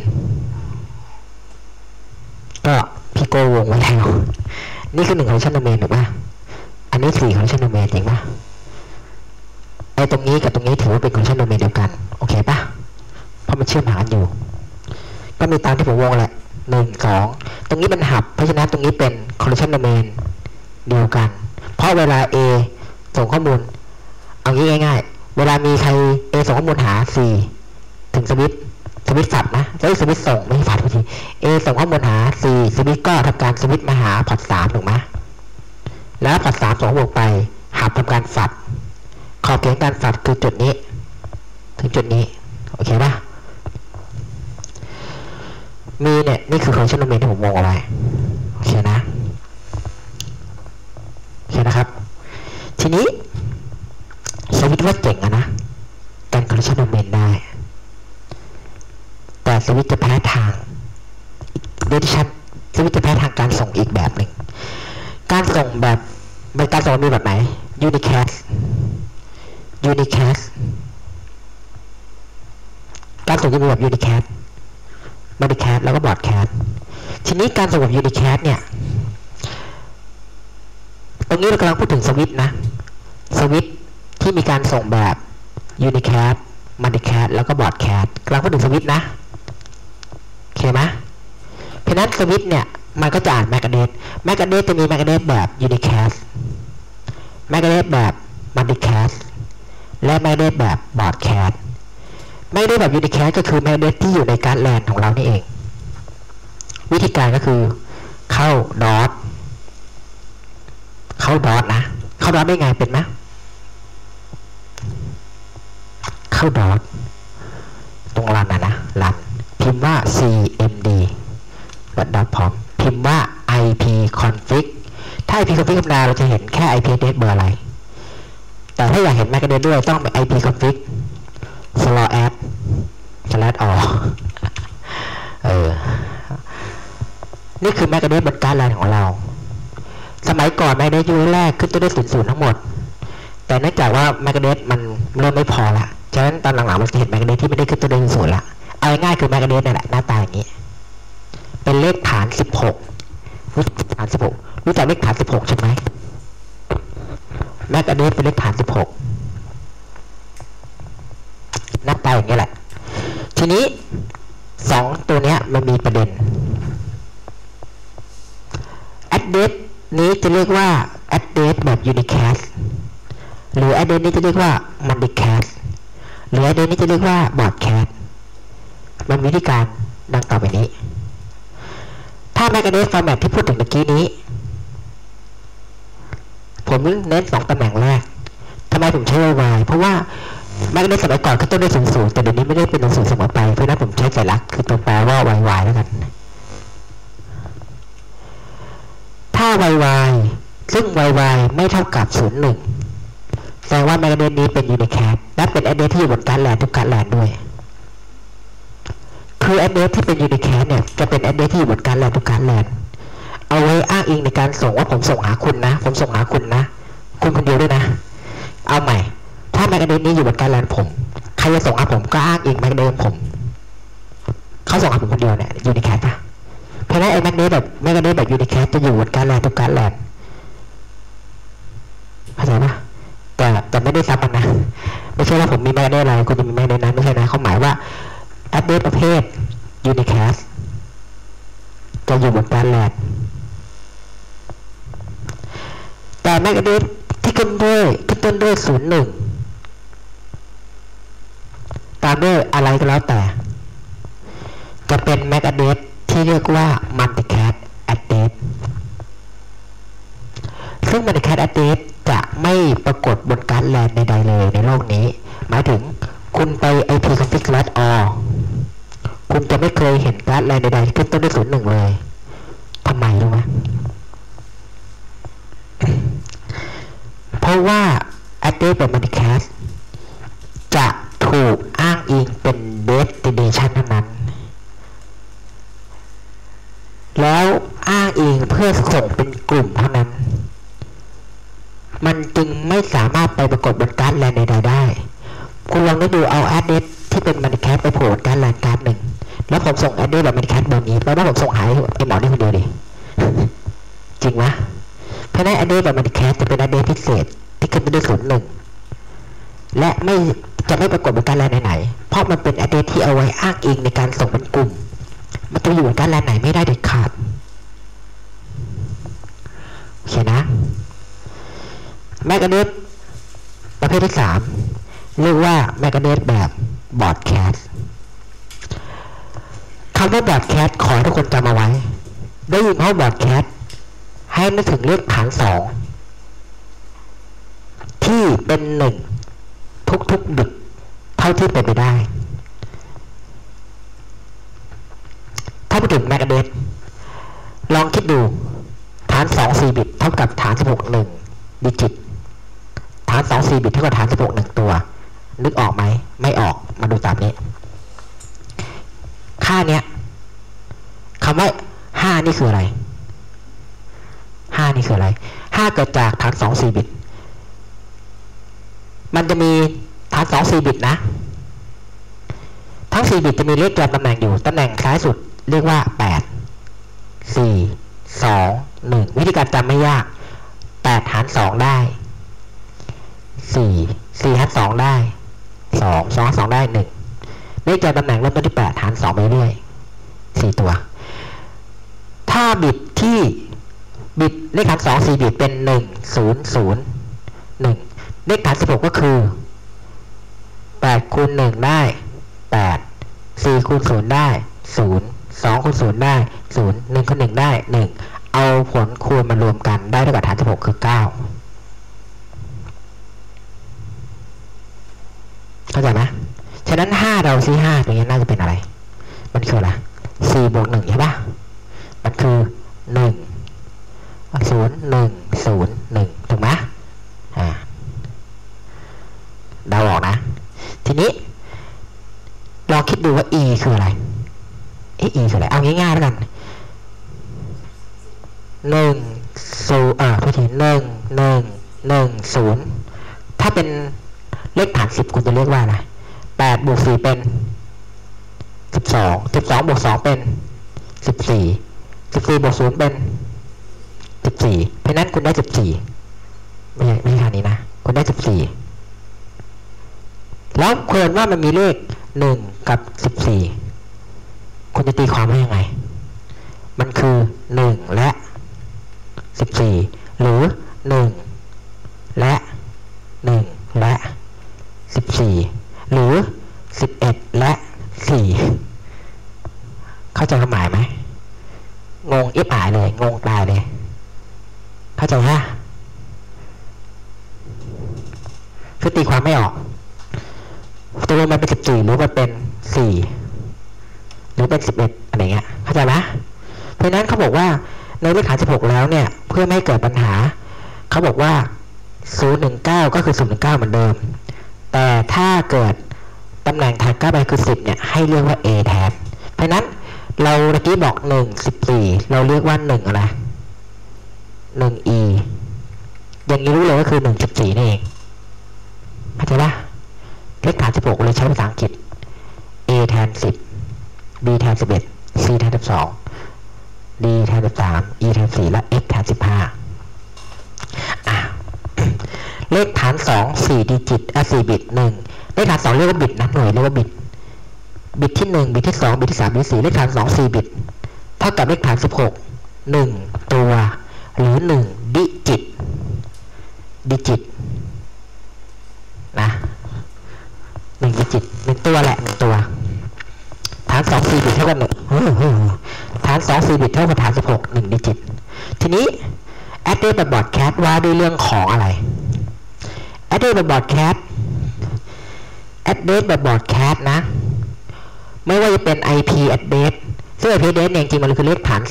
ก็พี่โกวงไว้แล้วนี่คือ1 collection domain ถูกป่ะอันนี้4 collection domain จริงป่ะไอ้ตรงนี้กับตรงนี้ถือว่าเป็น collection domain เดียวกันโอเคป่ะเพราะมันเชื่อมหากันอยู่ก็มีตามที่ผมวงแหละ1 2ตรงนี้เป็นหับเพราะฉะนั้นตรงนี้เป็น collection domain เดียวกันเพราะเวลา A ส่งข้อมูลเอางี้ง่ายๆเวลามีใคร A ส่งข้อมูลหา C ถึงสวิตช์ฝัดนะสวิตช์ส่งไม่ฝัดที A ส่งข้อมูลหา C สวิตช์ก็ทำการสวิตช์มาหาพอร์ต3ถูกไหมแล้วพอร์ต3ส่งบวกไปหับทำการฝัดขอบเขตการฝัดคือจุดนี้ถึงจุดนี้โอเคป่ะมีเนี่ยนี่คือ collection domain ที่ผมวงเอาไว้โอเคนะโอเคนะครับทีนี้สวิตช์ว่าเจ๋งอะนะการ collection domain ได้แต่สวิตช์จะแพ้ทางdecision สวิตช์จะแพ้ทางการส่งอีกแบบหนึ่งการส่งแบบการส่งมีแบบไหน unicast การส่งจะมีแบบ unicast broadcast แล้วก็ broadcast ทีนี้การส่งแบบ unicast เนี่ยตรงนี้เรากำลังพูดถึงสวิตช์นะสวิตช์ที่มีการส่งแบบ unicast multicast แล้วก็ broadcast กำลังพูดถึงสวิตช์นะโอเคไหมเพราะนั้นสวิตช์เนี่ยมันก็จะอ่าน MAC address จะมี MAC address แบบ unicast MAC address แบบ multicast และ MAC address แบบ broadcast MAC address แบบ unicast ก็คือ MAC address ที่อยู่ในการ์ด LAN ของเรานี่เองวิธีการก็คือเข้าดอทนะเข้าดอทได้ไงเป็นไหมเข้าดอทตรงรันนะรันพิมพ์ว่า cmd บัดดอทพร้อมพิมพ์ว่า ipconfig ถ้า ipconfig ธรรมดาเราจะเห็นแค่ ip address เบอร์อะไรแต่ถ้าอยากเห็น MAC address ด้วยต้องเป็น ipconfig /add/all นี่คือ MAC address บนการ์ด LAN ของเราสมัยก่อน MAC address ยูแรกขึ้นตัวได้00ทั้งหมดแต่เนื่องจากว่า MAC address มันเริ่มไม่พอละฉะนั้นตอนหลังๆเราจะเห็น MAC address ที่ไม่ได้ขึ้นตัวได้00ละเอาง่ายๆคือ MAC address นี่แหละหน้าตาอย่างนี้เป็นเลขฐาน16ฐาน16รู้จักเลขฐาน16ใช่ไหม MAC address เป็นเลขฐาน16หน้าตาอย่างนี้แหละทีนี้2ตัวเนี้ยมันมีประเด็น address นี้จะเรียกว่า address แบบ unicast หรือ address นี้จะเรียกว่า multicast หรือ address นี้จะเรียกว่า broadcast มันมีวิธีการดังต่อไปนี้ถ้า McAdress format ที่พูดถึงเมื่อกี้นี้ผมเน้น2ตำแหน่งแรกทำไมผมใช้ yy เพราะว่าMcAdressสมัยก่อนขึ้นต้นด้วย00แต่เดี๋ยวนี้ไม่ได้เป็น00เสมอไปเพราะนั้นผมใช้สัญลักษณ์คือตัวแปรว่า yy แล้วกันถ้า yy ซึ่ง yy ไม่เท่ากับ01แสดงว่า McAdress นี้เป็น unicast และเป็น address ที่อยู่บนการ์ดแลนทุกการ์ดแลนด้วยคือ address ที่เป็น unicast เนี่ยจะเป็น address ที่อยู่บนการ์ดแลนทุกการ์ดแลนเอาไว้อ้างอิงในการส่งว่าผมส่งหาคุณนะผมส่งหาคุณนะคุณคนเดียวด้วยนะเอาใหม่ถ้าMcAdressนี้อยู่บนการ์ดแลนผมใครจะส่งหาผมก็อ้างอิงMcAdressผมเขาส่งหาผมคนเดียวเนี่ย unicast ป่ะเพราะฉะนั้นไอ้McAdressแบบ unicast จะอยู่บนการ์ดแลนทุกการ์ดแลนเข้าใจป่ะแต่ไม่ได้ซ้ำกันนะไม่ใช่ว่าผมมีMcAdressอะไรคุณจะมีMcAdressนั้นไม่ใช่นะเขาหมายว่า address ประเภท unicast จะอยู่บนการ์ดแลนแต่McAdressที่ขึ้นต้นด้วย01ตามด้วยอะไรก็แล้วแต่จะเป็นMcAdressที่เรียกว่า multicast address ซึ่ง multicast address จะไม่ปรากฏบนการ์ดแลนใดๆเลยในโลกนี้หมายถึงคุณไป ipconfig/all คุณจะไม่เคยเห็นการ์ดแลนใดๆที่ขึ้นต้นด้วย01เลยทำไมรู้ไหมเพราะว่า address แบบ multicast จะถูกอ้างอิงเป็น destination เท่านั้นแล้วอ้างอิงเพื่อส่งเป็นกลุ่มเท่านั้นมันจึงไม่สามารถไปปรากฏบนการ์ดแลนใดๆได้คุณลองได้ดูเอา address ที่เป็น multicast ไปโผล่การ์ดแลนการ์ดหนึ่งแล้วผมส่ง address แบบ multicast แบบนี้แปลว่าผมส่งหายไอ้หมอนี่คนเดียวดิจริงไหมเพราะนั้น address แบบ multicast จะเป็น address พิเศษที่ขึ้นไปด้วย01และจะไม่ปรากฏบนการ์ดแลนไหนๆเพราะมันเป็น address ที่เอาไว้อ้างอิงในการส่งเป็นกลุ่มมันจะอยู่บนการ์ดแลนไหนไม่ได้เด็ดขาดโอเคนะMcAdressประเภทที่3เรียกว่าMcAdressแบบบอร์ดแคสคำว่าบอร์ดแคสขอให้ทุกคนจำเอาไว้ได้ยินคำว่าบอร์ดแคสให้นึกถึงเลขฐาน2ที่เป็น1ทุกๆบิตเท่าที่เป็นไปได้ถ้าพูดถึงMcAdressลองคิดดูฐาน2 4 บิตเท่ากับฐาน16 1ดิจิตฐาน2 4 บิตเท่ากับฐาน16 1ตัวนึกออกไหมไม่ออกมาดูตามนี้ค่าเนี้ยคำว่า5นี่คืออะไร5นี่คืออะไร5เกิดจากฐาน2 4 บิตมันจะมีฐาน2 4 บิตนะทั้ง4 บิตจะมีเลขแกนตำแหน่งอยู่ตำแหน่งซ้ายสุดเรียกว่า8 4 2 1วิธีการจำไม่ยาก8หาร2ได้4หาร2ได้2หาร2ได้1เลขแกนตำแหน่งเริ่มต้นที่8หาร2ไปเรื่อย4ตัวถ้าบิตเลขฐาน2 4 บิตเป็น1 0 0 1เลขฐาน16ก็คือ8คูณ1ได้8 4คูณ0ได้0 2คูณ0ได้0 1คูณ1ได้1เอาผลคูณมารวมกันได้เท่ากับฐาน16คือ9เข้าใจไหมฉะนั้น5เราซี5ตรงนี้น่าจะเป็นอะไรมันคืออะไร4บวก1ใช่ปะมันคือ1 0 1 0 1ถูกไหมเดาออกนะทีนี้ลองคิดดูว่า e คืออะไรe คืออะไรเอาง่ายๆแล้วกัน1 0 ถ้าเป็นเลขฐาน10คุณจะเรียกว่าอะไร8บวก4เป็น12 12บวก2เป็น14 14บวก0เป็น14เพราะนั้นคุณได้14ไม่ใช่นี้นะคุณได้14แล้วควรว่ามันมีเลข1กับ14คุณจะตีความว่ายังไงมันคือ1และ14หรือ1และ1และ14หรือ11และ4เข้าใจความหมายไหมงงอิคือตีความไม่ออกตัวมันเป็น14หรือมันเป็น4หรือเป็น11อะไรเงี้ยเข้าใจไหมเพราะนั้นเขาบอกว่าในเลขฐาน16แล้วเนี่ยเพื่อไม่ให้เกิดปัญหาเขาบอกว่า019ก็คือ019เหมือนเดิมแต่ถ้าเกิดตำแหน่งถัดเข้าไปคือ10เนี่ยให้เรียกว่า A แทนเพราะนั้นเราเมื่อกี้บอก1 14เราเรียกว่า1อะไร1 E อย่างนี้รู้เลยว่าคือ1 14นั่นเองเข้าใจปะเลขฐาน16เลยใช้ภาษาอังกฤษ A แทน10 B แทน11 C แทน12 D แทน13 E แทน4และ F แทน15เลขฐาน2 4ดิจิต4บิต1เลขฐาน2เรียกว่าบิตนะหน่วยเรียกว่าบิตบิตที่1บิตที่2บิตที่3บิตที่4เลขฐาน2 4บิตเท่ากับเลขฐาน16 1ตัวหรือ1ดิจิตนะ1ดิจิต1ตัวแหละ1ตัวฐาน2 4บิตเท่ากับ1ฐาน2 4บิตเท่ากับฐาน16 1ดิจิตทีนี้ address แบบ broadcast ว่าด้วยเรื่องของอะไร address แบบ broadcast address แบบ broadcast นะไม่ว่าจะเป็น IP address ซึ่ง IP address เนี่ยจริงๆมันคือเลขฐาน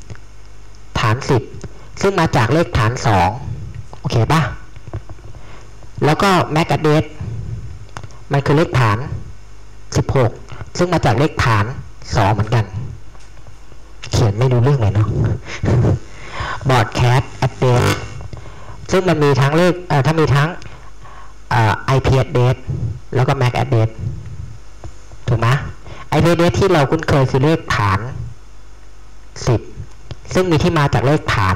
10ซึ่งมาจากเลขฐาน2โอเคป่ะแล้วก็ MAC address มันคือเลขฐาน16ซึ่งมาจากเลขฐาน2เหมือนกันเขียนไม่รู้เรื่องเลยเนาะbroadcast address ซึ่งมันมีทั้งเลขถ้ามีทั้งIP address แล้วก็ MAC address ถูกไหม IP address ที่เราคุ้นเคยคือเลขฐาน10ซึ่งมีที่มาจากเลขฐาน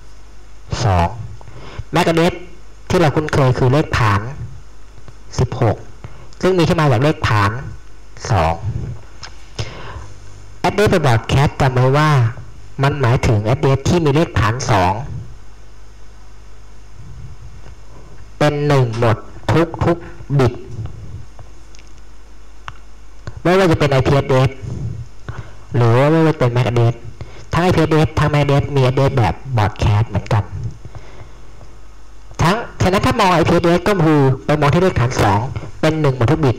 2 MAC address ที่เราคุ้นเคยคือเลขฐาน16ซึ่งมีที่มาจากเลขฐาน2 address ไป broadcast จำไว้ว่ามันหมายถึง address ที่มีเลขฐาน2เป็น1หมดทุกบิตไม่ว่าจะเป็น IP address หรือไม่ว่าจะเป็น MAC address ทั้ง IP address ทั้ง MAC address มี address แบบ broadcast เหมือนกันฉะนั้นถ้ามอง IP address ก็คือไปมองที่เลขฐาน2เป็น1หมดทุกบิต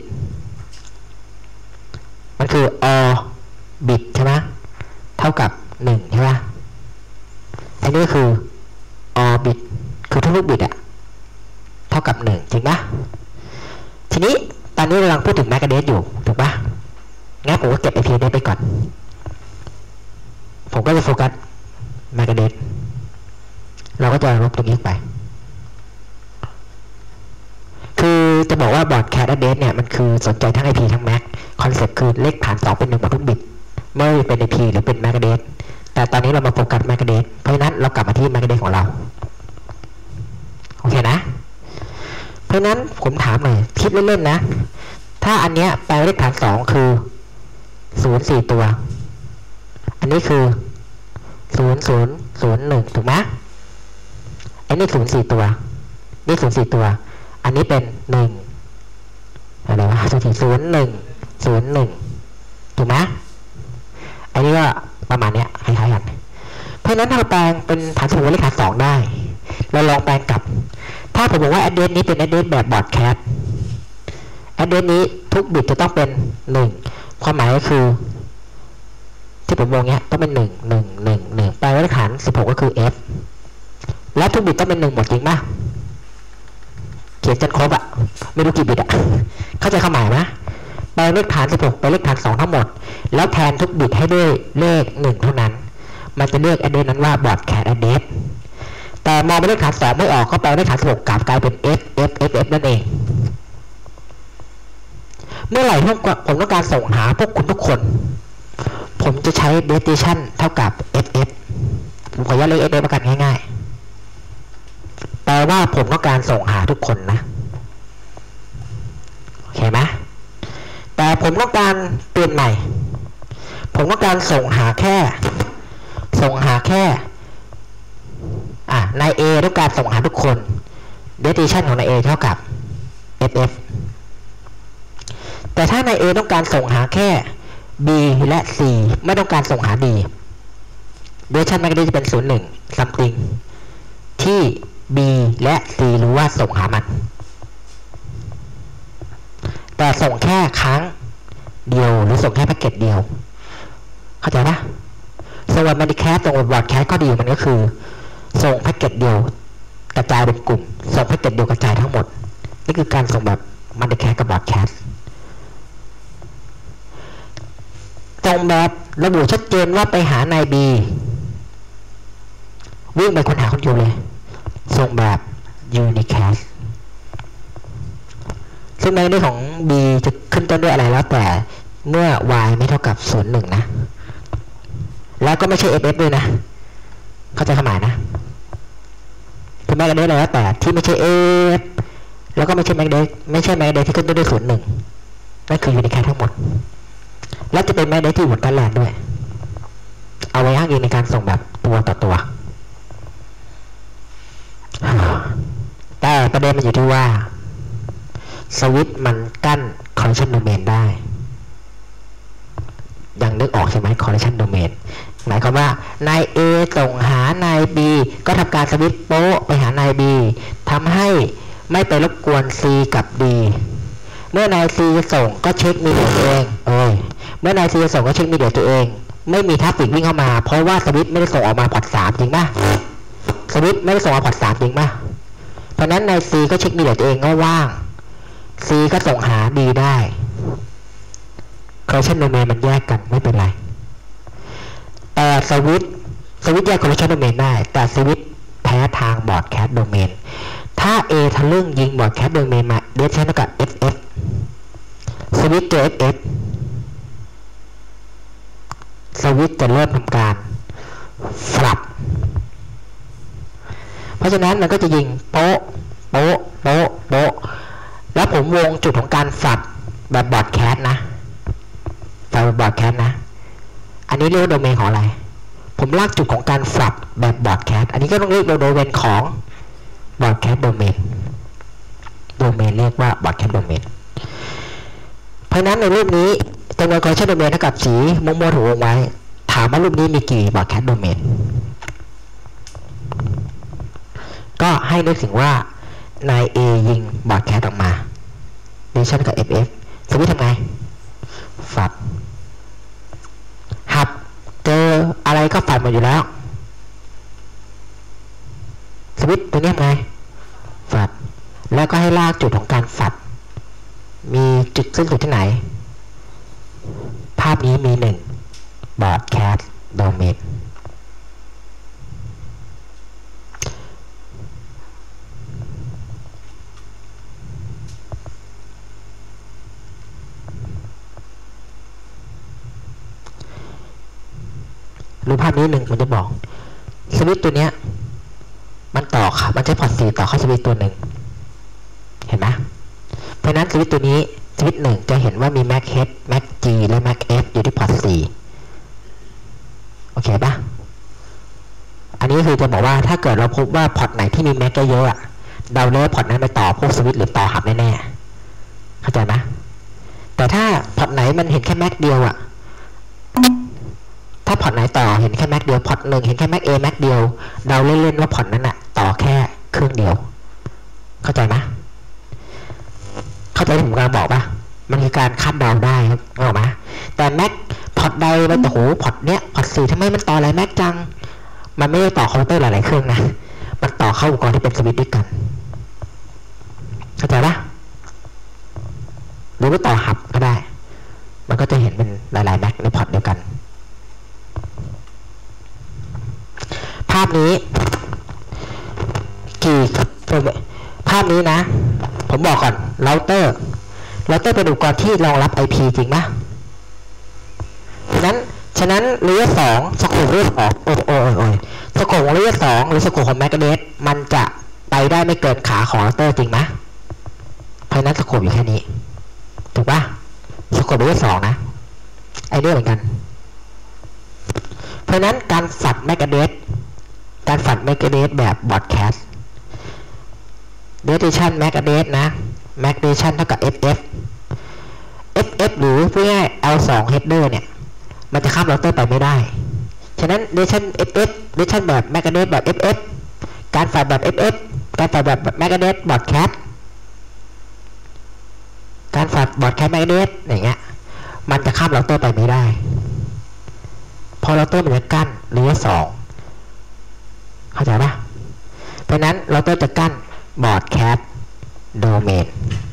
มันคือ all bit ใช่ไหมเท่ากับ1ใช่ไหมอันนี้คือ all bit คือทุกบิตอะเท่ากับ1จริงปะทีนี้ตอนนี้เรากำลังพูดถึง MAC address อยู่ถูกปะงั้นผมก็เก็บ IP address ไปก่อนผมก็จะโฟกัส MAC address เราก็จะลบตรงนี้ไปคือจะบอกว่า broadcast address เนี่ยมันคือสนใจทั้ง IP ทั้ง MAC คอนเซ็ปต์คือเลขฐาน2เป็น1หมดทุกบิตไม่เป็น IP หรือเป็น MAC address แต่ตอนนี้เรามาโฟกัส MAC address เพราะฉะนั้นเรากลับมาที่ MAC address ของเราโอเคนะเพราะฉะนั้นผมถามหน่อยคิดเล่นๆนะถ้าอันเนี้ยแปลเลขฐาน2คือ0 4ตัวอันนี้คือ0 0 0 1ถูกไหมอันนี้0 4ตัวนี่0 4ตัวอันนี้เป็น1อะไรวะ0 1 0 1ถูกไหมอันนี้ก็ประมาณเนี้ยคล้ายๆกันเพราะฉะนั้นถ้าเราแปลงเป็นฐาน16เลขฐาน2ได้เราลองแปลงกลับถ้าผมบอกว่า address นี้เป็น address แบบ broadcast address นี้ทุกบิตจะต้องเป็น1ความหมายก็คือที่ผมวงเนี้ยต้องเป็น1 แปลว่าเลขฐาน16ก็คือ f และทุกบิตต้องเป็น1หมดจริงป่ะเขียนจนครบอะไม่รู้กี่บิตอะเข้าใจความหมายไหมแปลเลขฐาน16ไปเลขฐาน2ทั้งหมดแล้วแทนทุกบิตให้ด้วยเลข1เท่านั้นมันจะเรียก address นั้นว่า broadcast address แต่มองไปเลขฐาน2ไม่ออกก็แปลเลขฐาน16กลายเป็น f นั่นเองเมื่อไหร่ที่ผมต้องการส่งหาพวกคุณทุกคนผมจะใช้ destination เท่ากับ ff ผมขออนุญาตเรียก ff ประกันง่ายๆแปลว่าผมต้องการส่งหาทุกคนนะโอเคไหมแต่ผมต้องการเปลี่ยนใหม่ผมต้องการส่งหาแค่นาย A ต้องการส่งหาทุกคน destination ของนาย A เท่ากับ ff แต่ถ้านาย A ต้องการส่งหาแค่ B และ C ไม่ต้องการส่งหา D destination มันก็จะเป็น01 something ที่ B และ C รู้ว่าส่งหามันแต่ส่งแค่ครั้งเดียวหรือส่งแค่แพ็กเกจเดียวเข้าใจปะส่วน Multicast ส่งบอร์ดแคสก็ดีมันก็คือส่งแพ็กเกจเดียวกระจายเป็นกลุ่มส่งแพ็กเกจเดียวกระจายทั้งหมดนี่คือการส่งแบบ Multicast กับบอร์ดแคสส่งแบบระบุชัดเจนว่าไปหานาย B วิ่งไปค้นหาคนเดียวเลยส่งแบบ Unicast ซึ่งในเรื่องของ B จะขึ้นต้นด้วยอะไรแล้วแต่เมื่อ y ไม่เท่ากับ01นะแล้วก็ไม่ใช่ ff ด้วยนะเข้าใจความหมายนะคือแม้กระทั่งแล้วแต่ที่ไม่ใช่ f แล้วก็ไม่ใช่แม็กเดที่ขึ้นต้นด้วย01นั่นคือ Unicast ทั้งหมดและจะเป็นแม็กเดที่หมุนกันแลนด้วยเอาไว้อ้างอิงในการส่งแบบตัวต่อตัวแต่ประเด็นมันอยู่ที่ว่าสวิตช์มันกั้น collection domain ได้ยังนึกออกใช่ไหม collection domain หมายความว่านาย A ส่งหานาย B ก็ทำการสวิตช์โป๊ะไปหานาย B ทำให้ไม่ไปรบกวน C กับ D เมื่อนาย C จะส่งก็เช็คมีเดียตัวเองเมื่อนาย C จะส่งก็เช็คมีเดียตัวเองไม่มีทราฟฟิกวิ่งเข้ามาเพราะว่าสวิตช์ไม่ได้ส่งออกมาพอร์ต3จริงป่ะสวิตช์ไม่ได้ส่งมาพอร์ต3จริงป่ะเพราะนั้นนาย C ก็เช็คมีเดียตัวเองก็ว่าง C ก็ส่งหา D ได้ collection domain มันแยกกันไม่เป็นไรแต่สวิตช์แยก collection domain ได้แต่สวิตช์แพ้ทาง broadcast domain ถ้า A ทะลึ่งยิง broadcast domain มา destination เท่ากับ FF สวิตช์เจอ FF สวิตช์จะเริ่มทำการฟลับเพราะฉะนั้นมันก็จะยิงโป๊ะแล้วผมวงจุดของการฟลับแบบบอร์ดแคสต์นะบอร์ดแคสต์นะอันนี้เรียกว่าโดเมนของอะไรผมลากจุดของการฟลับแบบบอร์ดแคสต์อันนี้ก็ต้องเรียกโดเมนของบอร์ดแคสต์โดเมนเรียกว่าบอร์ดแคสต์โดเมนเพราะนั้นในรูปนี้จำนวน collection domain เท่ากับสีม่วงถูกวงไว้ถามว่ารูปนี้มีกี่บอร์ดแคสต์โดเมนก็ให้นึกถึงว่านาย A ยิงบอร์ดแคสต์ออกมา destination กับ FF สวิตช์ทำไงฝับหับเจออะไรก็ฝับหมดอยู่แล้วสวิตช์ตัวนี้ทำไงฝับแล้วก็ให้ลากจุดของการฝับมีจุดสิ้นสุดที่ไหนภาพนี้มี1 broadcast domainรูปภาพนี้มันจะบอกสวิตช์ตัวเนี้ยมันต่อค่ะมันใช้พอร์ต4ต่อเข้าสวิตช์ตัวหนึ่งเห็นไหมเพราะนั้นสวิตช์ตัวนี้สวิตช์1จะเห็นว่ามี MAC H MAC G และ MAC F อยู่ที่พอร์ต4โอเคปะอันนี้คือจะบอกว่าถ้าเกิดเราพบว่าพอร์ตไหนที่มี MAC เยอะๆเราเลือกพอร์ตนั้นไปต่อพวกสวิตช์หรือต่อหับแน่ๆเข้าใจไหมแต่ถ้าพอร์ตไหนมันเห็นแค่ MAC เดียวถ้าพอร์ตไหนต่อเห็นแค่แม็กเดียวพอร์ต1เห็นแค่แม็ก A แม็กเดียวเราเล่นๆว่าพอร์ตนั้นต่อแค่เครื่องเดียวเข้าใจไหมเข้าใจที่ผมกำลังบอกป่ะมันคือการคาดเดาได้ครับเข้าใจไหมแต่แม็กพอร์ตใดไปแต่โหพอร์ตเนี้ยพอร์ต4ทำไมมันต่อหลายแม็กจังมันไม่ได้ต่อคอมพิวเตอร์หลายๆเครื่องนะมันต่อเข้าอุปกรณ์ที่เป็นสวิตช์ด้วยกันเข้าใจป่ะหรือว่าต่อหับก็ได้มันก็จะเห็นเป็นหลายๆแม็กในพอร์ตเดียวกันภาพนี้ภาพนี้นะผมบอกก่อนเราเตอร์เป็นอุปกรณ์ที่รองรับ IP จริงไหมฉะนั้นเลเยอร์2สโคปเลเยอร์2สโคปของเลเยอร์2หรือสโคปของแมกเนตมันจะไปได้ไม่เกินขาของเราเตอร์จริงไหมเพราะนั้นสโคปอยู่แค่นี้ถูกป่ะสโคปเลเยอร์2นะไอเดียเหมือนกันเพราะนั้นการฝัดแมกเนตแบบบอร์ดแคสต์ destination MAC address นะ MAC destination เท่ากับ FF หรือพูดง่าย L2 header เนี่ยมันจะข้ามเราเตอร์ไปไม่ได้ฉะนั้น destination FF destinationแบบ MAC address แบบ FF การฝัดแบบ FF การฝัดแบบ MAC address broadcast การฝัดบอร์ดแคสต์แมกเนตอย่างเงี้ยมันจะข้ามเราเตอร์ไปไม่ได้พอเราเตอร์มันจะกั้นเลเยอร์2เข้าใจปะเพราะนั้นเราเตอร์จะกั้นบอร์ดแคสต์โดเมน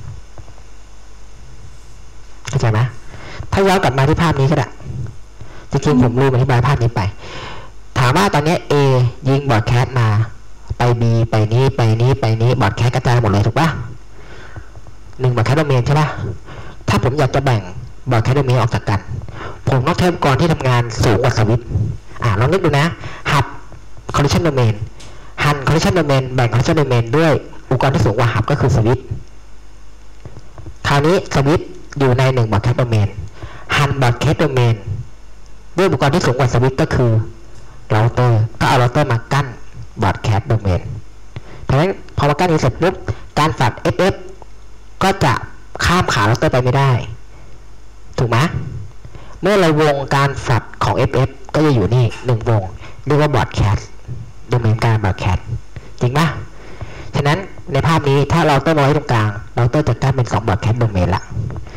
เข้าใจไหมถ้าย้อนกลับมาที่ภาพนี้ก็ได้จริงๆผมลืมอธิบายภาพนี้ไปถามว่าตอนนี้ A ยิงบอร์ดแคสต์มาไป B ไปนี้ไปนี้ไปนี้บอร์ดแคสต์กระจายหมดเลยถูกปะ1บอร์ดแคสต์โดเมนใช่ปะถ้าผมอยากจะแบ่งบอร์ดแคสต์โดเมนออกจากกันผมต้องใช้อุปกรณ์ที่ทำงานสูงกว่าสวิตช์ลองนึกดูนะหับคอนดิชันโดเมนหันคอนดิชันโดเมนแบ่งคอนดิชันโดเมนด้วยอุปกรณ์ที่สูงกว่าหับก็คือสวิตช์คราวนี้สวิตช์อยู่ใน1บอร์ดแคสต์โดเมนหันบอร์ดแคสต์โดเมนด้วยอุปกรณ์ที่สูงกว่าสวิตช์ก็คือเราเตอร์ก็เอาเราเตอร์มากั้นบอร์ดแคสต์โดเมนเพราะฉะนั้นพอมากั้นนี้เสร็จปุ๊บการฝัด FF ก็จะข้ามขาเราเตอร์ไปไม่ได้ถูกไหมเมื่อเราวงการฝัดของ FF ก็จะอยู่นี่1วงเรียกว่าบอร์ดแคสต์โดเมนการบอร์ดแคสต์จริงปะฉะนั้นในภาพนี้ถ้าเราเตอร์มาไว้ตรงกลางเราเตอร์จะกั้นเป็น2บอร์ดแคสต์โดเมนละ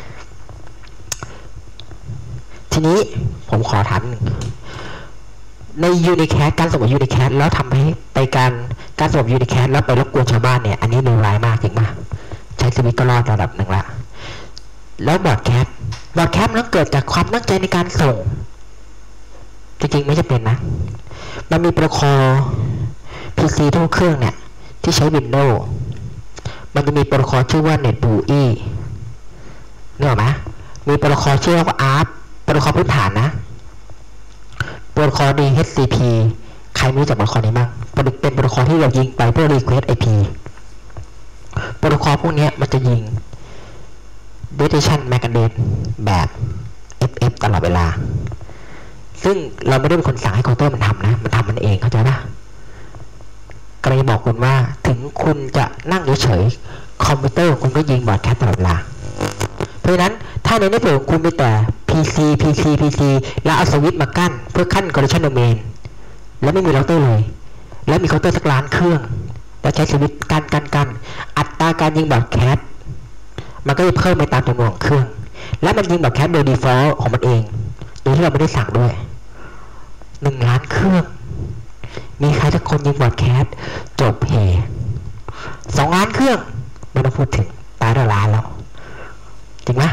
ทีนี้ผมขอถามใน Unicast การสมมติ Unicast แล้วทำให้ไปการสมมติ Unicast แล้วไปรบกวนชาวบ้านเนี่ยอันนี้เลวร้ายมากจริงป่ะใช้สวิตช์ก็รอดระดับหนึ่งละแล้วบอร์ดแคสต์มันเกิดจากความตั้งใจในการส่งจริงๆไม่จำเป็นนะมันมีโปรโตคอล PC ทุกเครื่องเนี่ยที่ใช้ Windows มันจะมีโปรโตคอลชื่อว่า NetBEUI นึกออกไหมมีโปรโตคอลชื่อว่า ARP โปรโตคอลพื้นฐานนะโปรโตคอล DHCP ใครรู้จักโปรโตคอลนี้บ้างเป็นโปรโตคอลที่เรายิงไปเพื่อ request IP โปรโตคอลพวกนี้มันจะยิง Destination MAC address แบบ FF ตลอดเวลาซึ่งเราไม่ได้เป็นคนสั่งให้เคาน์เตอร์มันทำนะมันทำมันเองเข้าใจปะก็เลยบอกคุณว่าถึงคุณจะนั่งเฉยๆคอมพิวเตอร์คุณก็ยิงบอร์ดแคสต์ตลอดเวลาเพราะฉะนั้นถ้าในเน็ตเวิร์กคุณมีแต่ PC แล้วเอาสวิตช์มากั้นเพื่อขั้นคอนดิชันโดเมนแล้วไม่มีเราเตอร์เลยแล้วมีเคาน์เตอร์สักล้านเครื่องแล้วใช้สวิตช์กั้นอัตราการยิงบอร์ดแคสต์มันก็จะเพิ่มไปตามจำนวนของเครื่องและมันยิงบอร์ดแคสต์โดย default ของมันเองโดยที่เราไม่ได้สั่งด้วย1 ล้านเครื่องมีใครสักคนยิงบอร์ดแคสต์จบเฮ2 ล้านเครื่องไม่ต้องพูดถึงตายละล้านแล้วจริงไหม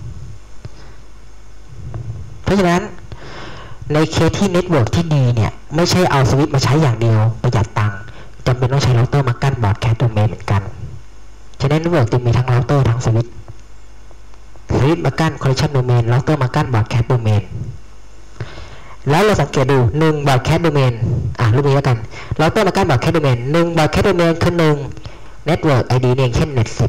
เพราะฉะนั้นในเคสที่เน็ตเวิร์กที่ดีเนี่ยไม่ใช่เอาสวิตช์มาใช้อย่างเดียวประหยัดตังค์จำเป็นต้องใช้เราเตอร์มากั้นบอร์ดแคสต์โดเมนเหมือนกันฉะนั้นเน็ตเวิร์กจึงมีทั้งเราเตอร์ทั้งสวิตช์มากั้นคอนดิชันโดเมนเราเตอร์มากั้นบอร์ดแคสต์โดเมนแล้วเราสังเกตดู1บอร์ดแคสต์โดเมนรูปนี้แล้วกันเราเตอร์มากั้นบอร์ดแคสต์โดเมน1บอร์ดแคสต์โดเมนคือ1 Network ID เนี่ยเช่น Net 10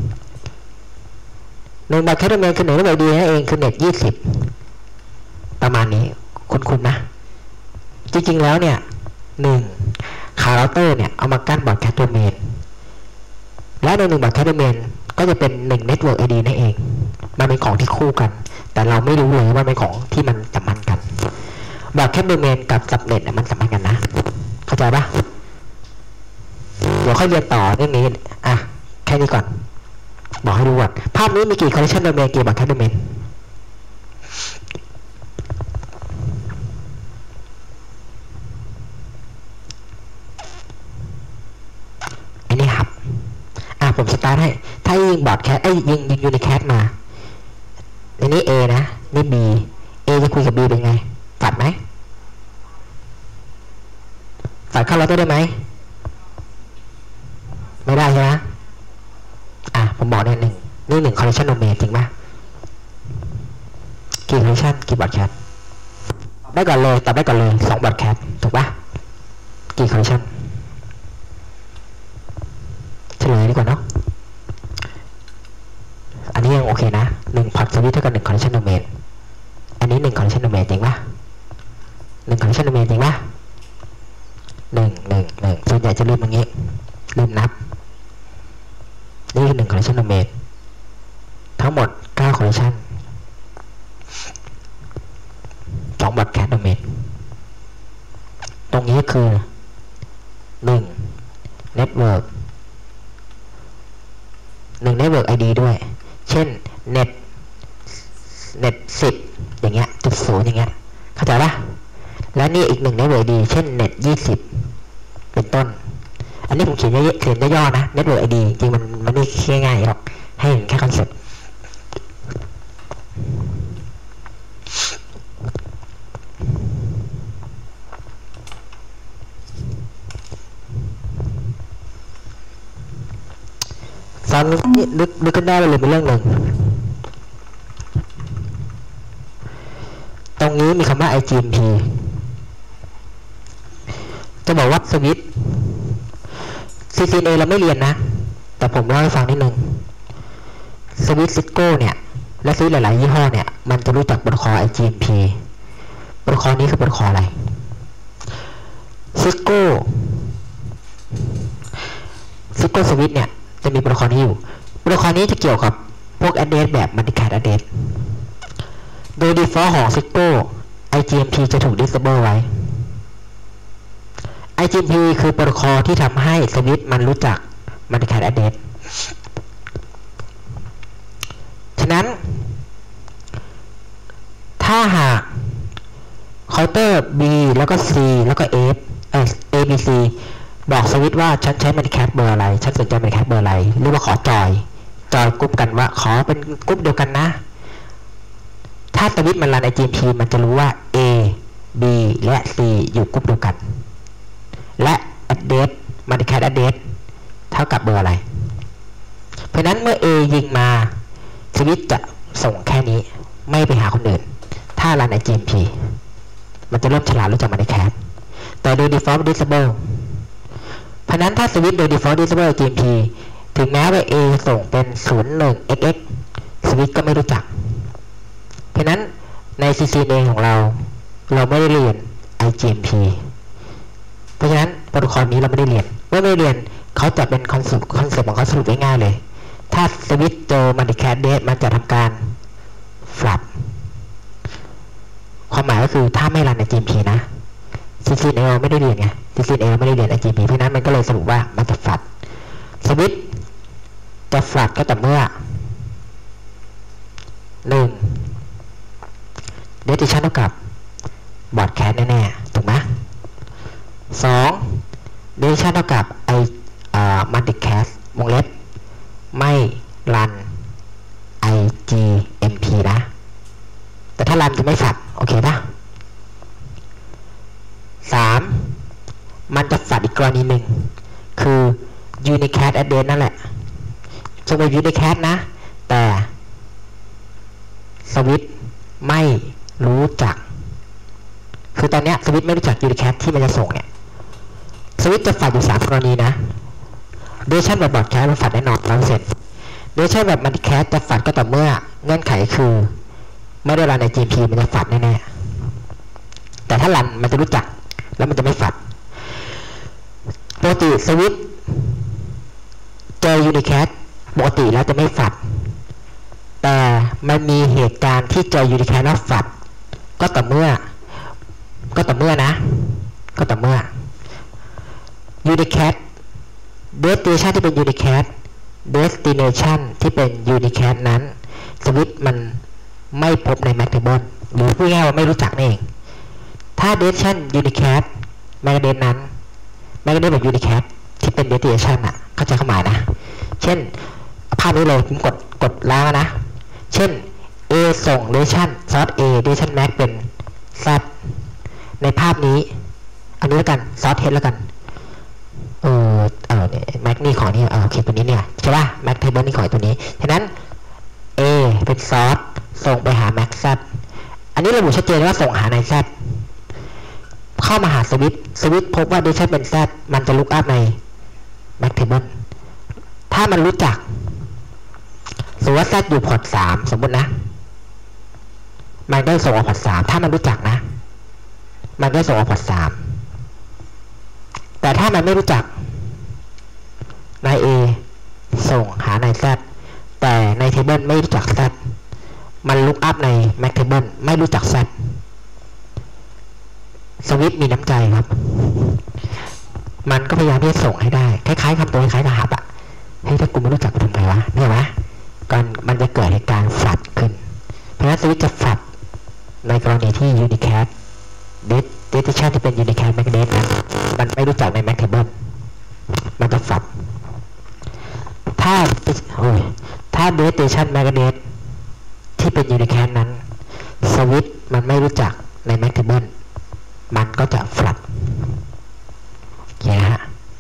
1บอร์ดแคสต์โดเมนคือ1 Network ID นั่นเองคือ Net 20ประมาณนี้คุ้นๆนะจริงๆแล้วเนี่ย1ขาเราเตอร์เนี่ยเอามากั้นบอร์ดแคสต์โดเมนและใน1บอร์ดแคสต์โดเมนก็จะเป็น1 Network ID นั่นเองมันเป็นของที่คู่กันแต่เราไม่รู้เลยว่าเป็นของที่มันสัมพันธ์กันบอร์ดแคสต์โดเมนกับซับเน็ตมันสัมพันธ์กันนะเข้าใจปะเดี๋ยวค่อยเรียนต่อเรื่องนี้แค่นี้ก่อนบอกให้รู้ว่าภาพนี้มีกี่คอนดิชันโดเมนกี่บอร์ดแคสต์โดเมนอันนี้ครับผมสตาร์ทให้ถ้ายิงบอร์ดแคสต์ยิงยูนิแคสต์มาอันนี้ A นะนี่ B A จะคุยกับ B เป็นไงฝัดไหมฝัดเข้าเราได้ไหมไม่ได้ใช่ไหมผมบอกเนี่ยนี่1คอนดิชันโดเมนจริงปะกี่คอนดิชันกี่บอร์ดแคสต์ได้ก่อนเลยตอบได้ก่อนเลย2บอร์ดแคสต์ถูกปะกี่คอนดิชันเฉลยดีกว่าเนาะอันนี้ยังโอเคนะ1พอร์ตสวิตช์เท่ากับ1คอนดิชันโดเมนอันนี้1คอนดิชันโดเมนจริงปะ1คอนดิชันโดเมนจริงปะ1ส่วนใหญ่จะลืมอย่างงี้ลืมนับนี่คือ1คอนดิชันโดเมนทั้งหมด9คอนดิชัน2บอร์ดแคสต์โดเมนตรงนี้คือ1 Network 1 Network ID ด้วยเช่นเน็ต10อย่างเงี้ย0อย่างเงี้ยเข้าใจปะแล้วนี่อีก1 Network ID เช่นเน็ต20เป็นต้นอันนี้ผมเขียนย่อๆนะ Network ID จริงมันไม่แค่ง่ายหรอกให้เห็นแค่คอนเซ็ปต์ตอนนี้นึกกันได้เลยเป็นเรื่องหนึ่งตรงนี้มีคำว่า IGMP จะบอกว่าสวิตช์ CCNA เราไม่เรียนนะแต่ผมเล่าให้ฟังนิดนึงสวิตช์ซิสโก้เนี่ยและสวิตช์หลายๆยี่ห้อเนี่ยมันจะรู้จักโปรโตคอล IGMP โปรโตคอลนี้คือโปรโตคอลอะไรซิสโก้สวิตช์เนี่ยจะมีโปรโตคอลนี้อยู่โปรโตคอลนี้จะเกี่ยวกับพวก address แบบ multicast address โดย default ของ Cisco IGMP จะถูก disable ไว้ IGMP คือโปรโตคอลที่ทำให้สวิตช์มันรู้จัก multicast address ฉะนั้นถ้าหากเคาน์เตอร์ B แล้วก็ C แล้วก็ A B C บอกสวิตช์ว่าฉันใช้ multicast เบอร์อะไรฉันสนใจ multicast เบอร์อะไรหรือว่าขอจอยกรุ๊ปกันว่าขอเป็นกรุ๊ปเดียวกันนะถ้าสวิตช์มันรัน IGMP มันจะรู้ว่า A B และ C อยู่กรุ๊ปเดียวกันและ address multicast address เท่ากับเบอร์อะไรเพราะนั้นเมื่อ A ยิงมาสวิตช์จะส่งแค่นี้ไม่ไปหาคนอื่นถ้ารัน IGMP มันจะเริ่มฉลาดรู้จัก multicast แต่โดย default disable เพราะนั้นถ้าสวิตช์โดย default disable IGMP ถึงแม้ว่า A ส่งเป็น 01xx สวิตช์ก็ไม่รู้จักเพราะนั้นใน CCNA ของเราไม่ได้เรียน IGMP เพราะฉะนั้นโปรโตคอลนี้เราไม่ได้เรียนเมื่อไม่เรียนเขาจะเป็นคอนเซ็ปต์ของเขาสรุปง่ายๆเลยถ้าสวิตช์เจอ multicast address มันจะทำการ flap ความหมายก็คือถ้าไม่รัน IGMP นะ CCNA ไม่ได้เรียนไง CCNA ไม่ได้เรียน IGMP เพราะนั้นมันก็เลยสรุปว่ามันจะ flap สวิตช์จะ flap ก็แต่เมื่อ 1. destination เท่ากับบอร์ดแคสแน่ๆถูกไหม 2. destination เท่ากับmulticast วงเล็บไม่รัน IGMP นะแต่ถ้ารันจะไม่ฝัดโอเคปะ 3. มันจะฝัดอีกกรณีหนึ่งคือ unicast address นั่นแหละจะเป็น unicast นะแต่สวิตช์ไม่รู้จักคือตอนนี้สวิตช์ไม่รู้จัก unicast ที่มันจะส่งเนี่ยสวิตช์จะฝัดอยู่3กรณีนะ destination แบบบอร์ดแคสมันฝัดแน่นอน 100% destination แบบ multicast จะฝัดก็ต่อเมื่อเงื่อนไขคือไม่ได้รันใน IGMP มันจะฝัดแน่ๆแต่ถ้ารันมันจะรู้จักแล้วมันจะไม่ฝัดปกติสวิตช์เจอ unicast ปกติแล้วจะไม่ฝัดแต่มันมีเหตุการณ์ที่เจอ unicast แล้วฝัดก็ต่อเมื่อunicast destination ที่เป็น unicast destination ที่เป็น unicast นั้นสวิตช์มันไม่พบใน MAC table หรือพูดง่ายๆว่าไม่รู้จักนั่นเองถ้า destination unicast MAC address นั้น MAC address แบบ unicast ที่เป็น destination อ่ะเข้าใจความหมายนะเช่นภาพนี้เลยผมกดล้างนะเช่น A ส่ง destination source A destination MAC เป็น Z ในภาพนี้อันนี้แล้วกัน source H แล้วกันเนี่ย MAC นี่ของนี่โอเคตัวนี้เนี่ยใช่ป่ะ MAC table นี่ของตัวนี้ฉะนั้น A เป็น source ส่งไปหา MAC Z อันนี้ระบุชัดเจนว่าส่งหาใน Z เข้ามาหาสวิตช์พบว่า destination เป็น Z มันจะ look up ใน MAC table ถ้ามันรู้จักสมมติว่า Z อยู่พอร์ต3สมมตินะมันได้ส่งออกพอร์ต3ถ้ามันรู้จักนะมันได้ส่งออกพอร์ต3แต่ถ้ามันไม่รู้จักนาย A ส่งหานาย Z แต่ใน table ไม่รู้จัก Z มัน look up ใน MAC table ไม่รู้จัก Z สวิตช์มีน้ำใจครับมันก็พยายามที่จะส่งให้ได้คล้ายๆคำตัวคล้ายๆกับหับอ่ะให้ถ้ากูไม่รู้จักกูทำไงวะเนี่ยไหมมันจะเกิดเหตุการณ์ฟลัดขึ้นเพราะฉะนั้นสวิตช์จะฟลัดในกรณีที่ unicast decision ที่เป็น unicast magnet นะมันไม่รู้จักใน mac table มันจะฟลัดถ้า decision magnet ที่เป็น unicast นั้นสวิตช์มันไม่รู้จักใน mac table มันก็จะฟลัดอย่างนี้ฮะ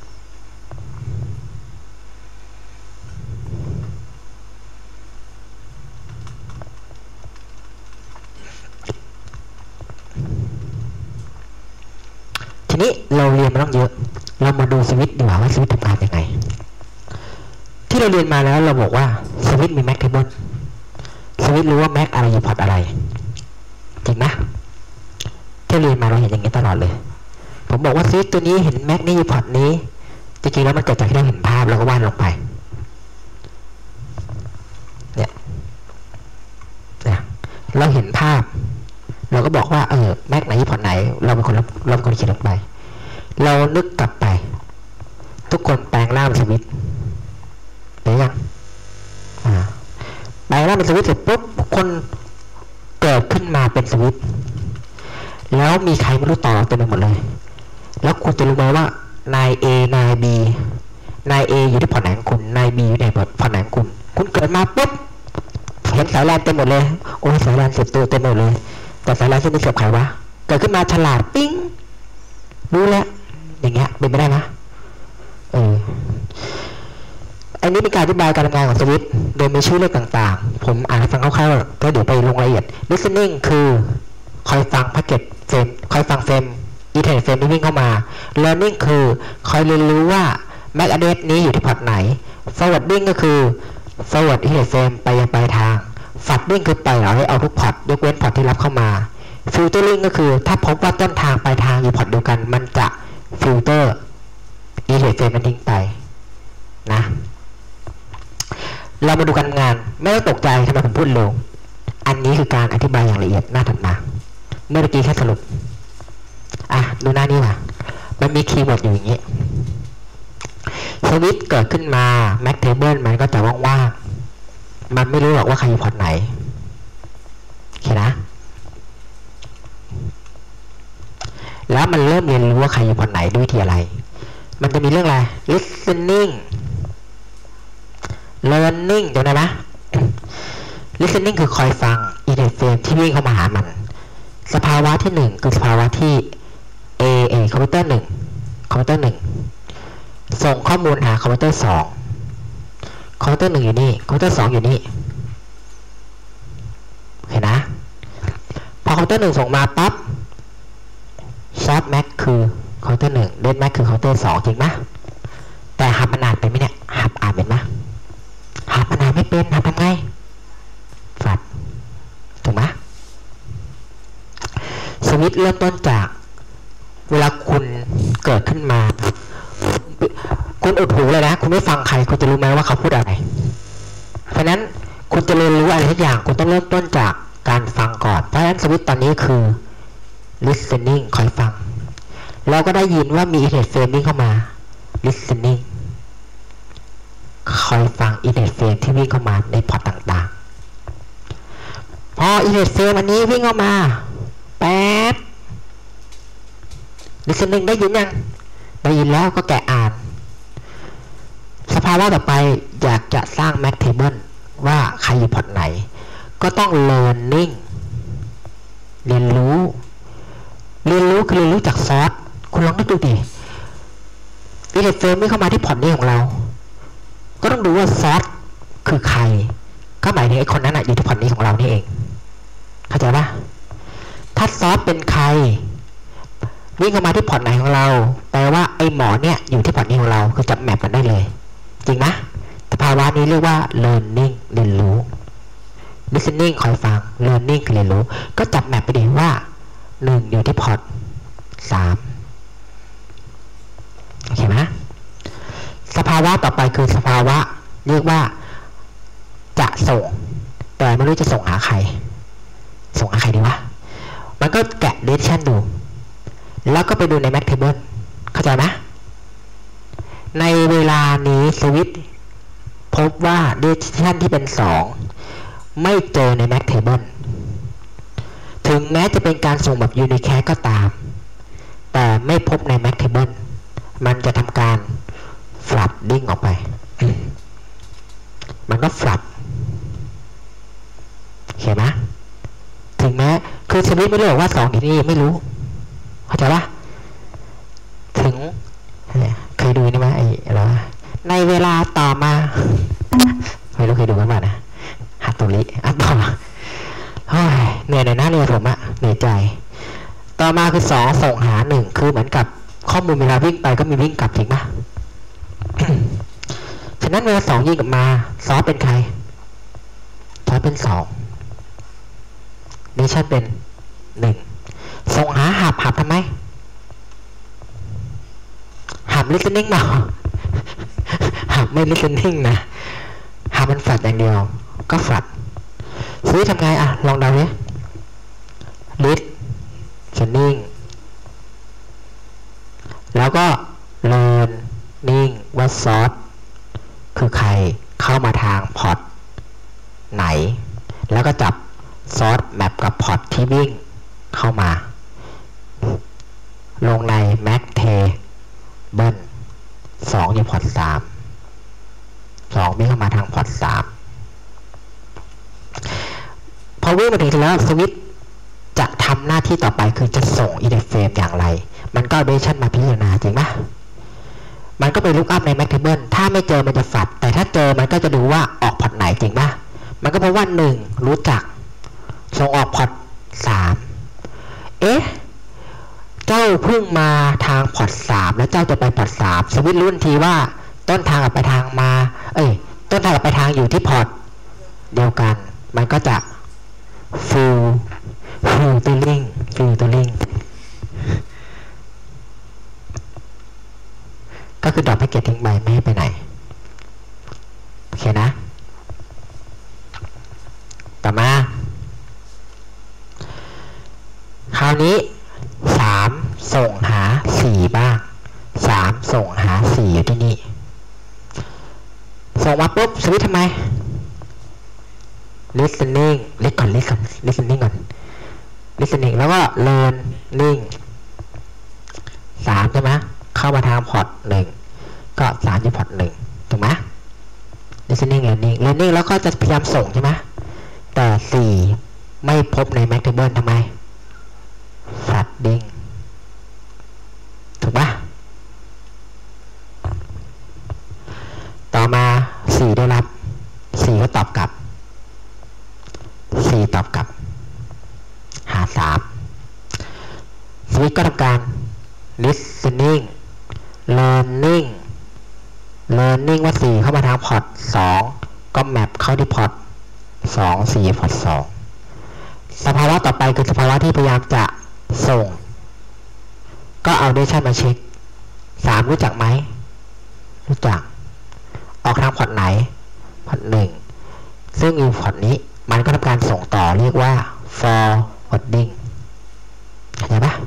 ทีนี้เราเรียนมาต้องเยอะเรามาดูสวิตช์ดีกว่าว่าสวิตช์ทำงานยังไงที่เราเรียนมาแล้วเราบอกว่าสวิตช์มี mac table สวิตช์รู้ว่า mac อะไรอยู่พอร์ตอะไรจริงไหมที่เรียนมาเราเห็นอย่างนี้ตลอดเลยผมบอกว่าสวิตช์ตัวนี้เห็น mac นี่อยู่พอร์ตนี้จริงๆแล้วมันเกิดจากที่เราเห็นภาพแล้วก็วาดลงไปเนี่ยเราเห็นภาพเราก็บอกว่าแม็กไหนพอร์ตไหนเราเป็นคนเขียนลงไปเรานึกกลับไปทุกคนแปลงร่างเป็นสวิตช์เห็นยังแปลงร่างเป็นสวิตช์เสร็จปุ๊บทุกคนเกิดขึ้นมาเป็นสวิตช์แล้วมีใครไม่รู้ต่อเต็มไปหมดเลยแล้วคุณจะรู้ไหมว่านาย A นาย B นาย A อยู่ที่พอร์ตไหนของคุณนาย B อยู่ในพอร์ตไหนของคุณเกิดมาปุ๊บเห็นสายแลนเต็มหมดเลยโอ้ยสายแลน10 ตัวเต็มหมดเลยแต่สายแลนที่ไม่เสียบใครวะเกิดขึ้นมาฉลาดปิ้งรู้แล้วอย่างเงี้ยเป็นไม่ได้นะอันนี้เป็นการอธิบายการทำงานของสวิตช์โดยมีชื่อเรียกต่างๆผมอ่านให้ฟังคร่าวๆก็เดี๋ยวไปลงรายละเอียด listening คือคอยฟังแพ็กเกจเฟรมคอยฟังเฟรมอีเทอร์เฟรมที่วิ่งเข้ามา learning คือคอยเรียนรู้ว่า MAC address นี้อยู่ที่พอร์ตไหน forwarding ก็คือ forward อีเทอร์เฟรมไปยังปลายทาง flooding คือปล่อยให้เอาทุกพอร์ตยกเว้นพอร์ตที่รับเข้ามา filtering ก็คือถ้าพบว่าต้นทางปลายทางอยู่พอร์ตเดียวกันมันจะ filter อีเทอร์เฟรมมันทิ้งไปนะเรามาดูการทำงานไม่ต้องตกใจทำไมผมพูดเร็วอันนี้คือการอธิบายอย่างละเอียดหน้าถัดมาเมื่อกี้แค่สรุปดูหน้านี้ว่ะมันมีคีย์เวิร์ดอยู่อย่างนี้สวิตช์เกิดขึ้นมา Mac Table มันก็จะว่างๆมันไม่รู้หรอกว่าใครอยู่พอร์ตไหนโอเคนะแล้วมันเริ่มเรียนรู้ว่าใครอยู่พอร์ตไหนด้วยวิธีอะไรมันจะมีเรื่องอะไร listening learning จำได้ไหม listening คือคอยฟัง interface ที่วิ่งเข้ามาหามันสภาวะที่1คือสภาวะที่คอมพิวเตอร์1ส่งข้อมูลหาคอมพิวเตอร์2คอมพิวเตอร์1อยู่นี่คอมพิวเตอร์2อยู่นี่โอเคนะพอคอมพิวเตอร์1ส่งมาปั๊บ sharp mac คือคอมพิวเตอร์1 dead mac คือคอมพิวเตอร์2จริงไหมแต่หับมันอ่านเป็นไหมเนี่ยหับอ่านเป็นไหมหับมันอ่านไม่เป็นหับทำไงฝัดถูกไหมสวิตช์เริ่มต้นจากเวลาคุณเกิดขึ้นมาคุณอุดหูเลยนะคุณไม่ฟังใครคุณจะรู้ไหมว่าเขาพูดอะไรเพราะนั้นคุณจะเรียนรู้อะไรทุกอย่างคุณต้องเริ่มต้นจากการฟังก่อนเพราะฉะนั้นสวิตช์ตอนนี้คือ listening คอยฟังเราก็ได้ยินว่ามี internet frame วิ่งเข้ามา listening คอยฟัง internet frame ที่วิ่งเข้ามาในพอร์ตต่างๆพอ internet frame อันนี้วิ่งเข้ามาแป๊บ listening ได้ยินยังได้ยินแล้วก็แกะอ่านสภาวะต่อไปอยากจะสร้าง Mac Table ว่าใครอยู่พอร์ตไหนก็ต้อง learning เรียนรู้คือเรียนรู้จากซอสคุณลองนึกดูดิอินเทอร์เฟซไม่เข้ามาที่พอร์ตนี้ของเราก็ต้องดูว่าซอสคือใครก็หมายถึงไอ้คนนั้นอยู่ที่พอร์ตนี้ของเรานี่เองเข้าใจปะถ้าซอสเป็นใครวิ่งเข้ามาที่พอร์ตไหนของเราแปลว่าไอ้หมอเนี่ยอยู่ที่พอร์ตนี้ของเราคือจับแมปกันได้เลยจริงไหมสภาวะนี้เรียกว่า learning เรียนรู้ listening คอยฟัง learning คือเรียนรู้ก็จับแมปไปดีว่า1อยู่ที่พอร์ต3โอเคไหมสภาวะต่อไปคือสภาวะเรียกว่าจะส่งแต่ไม่รู้จะส่งหาใครดีวะมันก็แกะ decision ดูแล้วก็ไปดูใน Mac Table เข้าใจไหมในเวลานี้สวิตช์พบว่า decision ที่เป็น 2 ไม่เจอใน max table ถึงแม้จะเป็นการส่งแบบ unicast ก็ตามแต่ไม่พบใน max table มันจะทำการ flooding ออกไปมันก็ flood เห็นไหมถึงแม้คือสวิตไม่รู้ว่า2ที่นี่ไม่รู้เข้าใจปะถึงเคยดูนี่ไหมไอ้อะไรในเวลาต่อมาไม่รู้เคยดูกันบ้างนะฮัตโตริต่อเหนื่อยหน่อยนะเรียนผมอะเหนื่อยใจต่อมาคือ2ส่งหา1คือเหมือนกับข้อมูลเวลาวิ่งไปก็มีวิ่งกลับจริงปะ ฉะนั้นเวลา2ยิงกลับมาซอสเป็นใครซอสเป็น2ดิชั่นเป็น1ส่งหาหับทำไมหับ listening มาหับไม่ listening นะหับมันฝัดอย่างเดียวก็ฝัดซื้อทำไงอ่ะลองเดาดิ listening แล้วก็ learning ว่าซอสคือใครเข้ามาทางพอร์ตไหนแล้วก็จับซอสแมปกับพอร์ตที่วิ่งเข้ามาลงใน max table 2อยู่พอร์ต3 2วิ่งเข้ามาทางพอร์ต3พอวิ่งมาถึงแล้วสวิตช์จะทำหน้าที่ต่อไปคือจะส่ง index frame อย่างไรมันก็ operation มาพิจารณาจริงปะมันก็ไปลุกอัพใน max table ถ้าไม่เจอมันจะฝัดแต่ถ้าเจอมันก็จะดูว่าออกพอร์ตไหนจริงปะมันก็เพราะว่า1รู้จักส่งออกพอร์ต3เจ้าเพิ่งมาทางพอร์ต3แล้วเจ้าจะไปพอร์ต3สวิตช์รู้ทันทีว่าต้นทางกับปลายทางมาต้นทางกับปลายทางอยู่ที่พอร์ตเดียวกันมันก็จะ filtering ก็คือดรอปให้เกตทิ้งไปไม่ให้ไปไหนโอเคนะต่อมาคราวนี้3ส่งหา4บ้าง3ส่งหา4อยู่ที่นี่ส่งมาปุ๊บสวิตช์ทำไม listening ก่อน listening ก่อน listening แล้วก็ learning 3ใช่ไหมเข้ามาทางพอร์ต1ก็3อยู่พอร์ต1ถูกไหม listening learning แล้วก็จะพยายามส่งใช่ไหมแต่4ไม่พบใน max table ทำไม flooding ถูกปะต่อมา4ได้รับ4ก็ตอบกลับ4ตอบกลับหา3สวิตช์ก็ทำการ listening learning ว่า4เข้ามาทางพอร์ต2ก็แมปเข้าที่พอร์ต2 4พอร์ต2สภาวะต่อไปคือสภาวะที่พยายามจะส่งก็เอาเดชั่นมาเช็ค3รู้จักไหมรู้จักออกทางพอร์ตไหนพอร์ต1ซึ่งอยู่พอร์ตนี้มันก็ทำการส่งต่อเรียกว่า forwarding เข้าใจปะ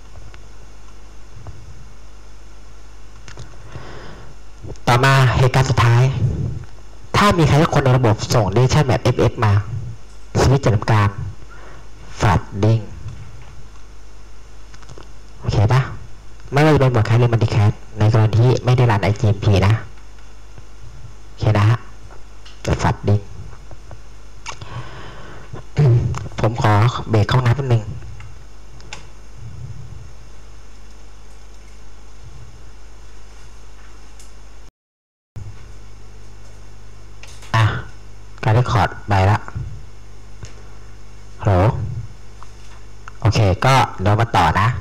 ต่อมาเหตุการณ์สุดท้ายถ้ามีใครสักคนในระบบส่ง data แบบ FX มาสวิตช์จะทำการ flooding โอเคปะไม่ว่าจะเป็นหมวดแคสหรือมัลติแคสในกรณีที่ไม่ได้รัน IGMP นะโอเคนะฮะจะ flooding ผมขอเบรกเข้าน้ำแป๊บนึงการเรคคอร์ดไปละฮัลโหลโอเคก็เดี๋ยวมาต่อนะ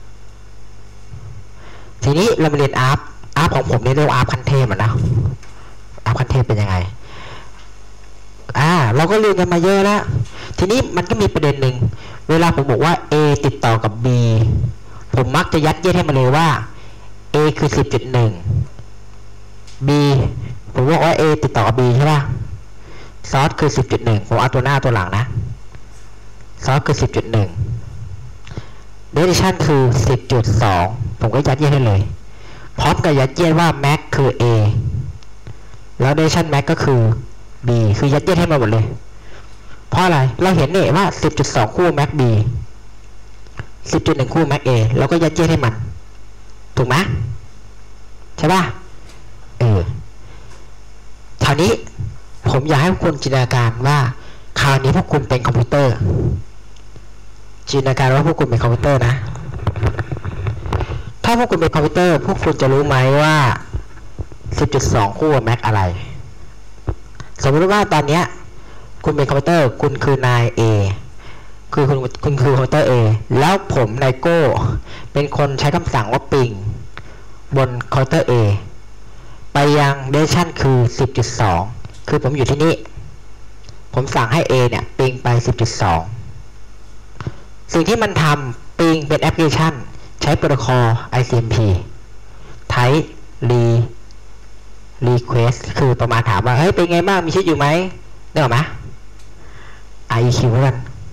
ทีนี้เรามาเรียนอาร์ฟของผมนี่เรียกอาร์ฟขั้นเทพนะอาร์ฟขั้นเทพเป็นยังไงเราก็เรียนกันมาเยอะแล้วทีนี้มันก็มีประเด็นหนึ่งเวลาผมบอกว่า A ติดต่อกับ B ผมมักจะยัดเยียดให้มันเลยว่า A คือ 10.1 B ผมบอกว่า A ติดต่อกับ B ใช่ป่ะซอสคือ 10.1 ผมเอาตัวหน้าตัวหลังนะซอสคือ 10.1 Decision คือ 10.2 ผมก็ยัดเยียดให้เลยพร้อมกับยัดเยียดว่า Max คือ A แล้ว Direction Max ก็คือ B คือยัดเยียดให้มาหมดเลยเพราะอะไรเราเห็นเนี่ยว่า 10.2 คู่ Max B 10.1 คู่ Max A แล้วก็ยัดเยียดให้มันถูกไหมใช่ป่ะคราวนี้ผมอยากให้คุณจินตนาการว่าคราวนี้พวกคุณเป็นคอมพิวเตอร์จินตนาการว่าพวกคุณเป็นคอมพิวเตอร์นะถ้าพวกคุณเป็นคอมพิวเตอร์พวกคุณจะรู้ไหมว่า 10.2 คู่ Max อะไรสมมติว่าตอนนี้คุณเป็นคอมพิวเตอร์คุณคือนาย A คือคุณคือคอมพิวเตอร์ A แล้วผมนายโก้เป็นคนใช้คำสั่งว่าปิงบนคอมพิวเตอร์ A ไปยัง Direction คือ 10.2 คือผมอยู่ที่นี่ผมสั่งให้ A เนี่ยปิงไป 10.2 สิ่งที่มันทำปิงเป็นแอปพลิเคชันใช้โปรโตคอล ICMP Type Request คือประมาณถามว่าเฮ้ยเป็นไงบ้างมีชีวิตอยู่ไหมได้หรอไหม IEQ กัน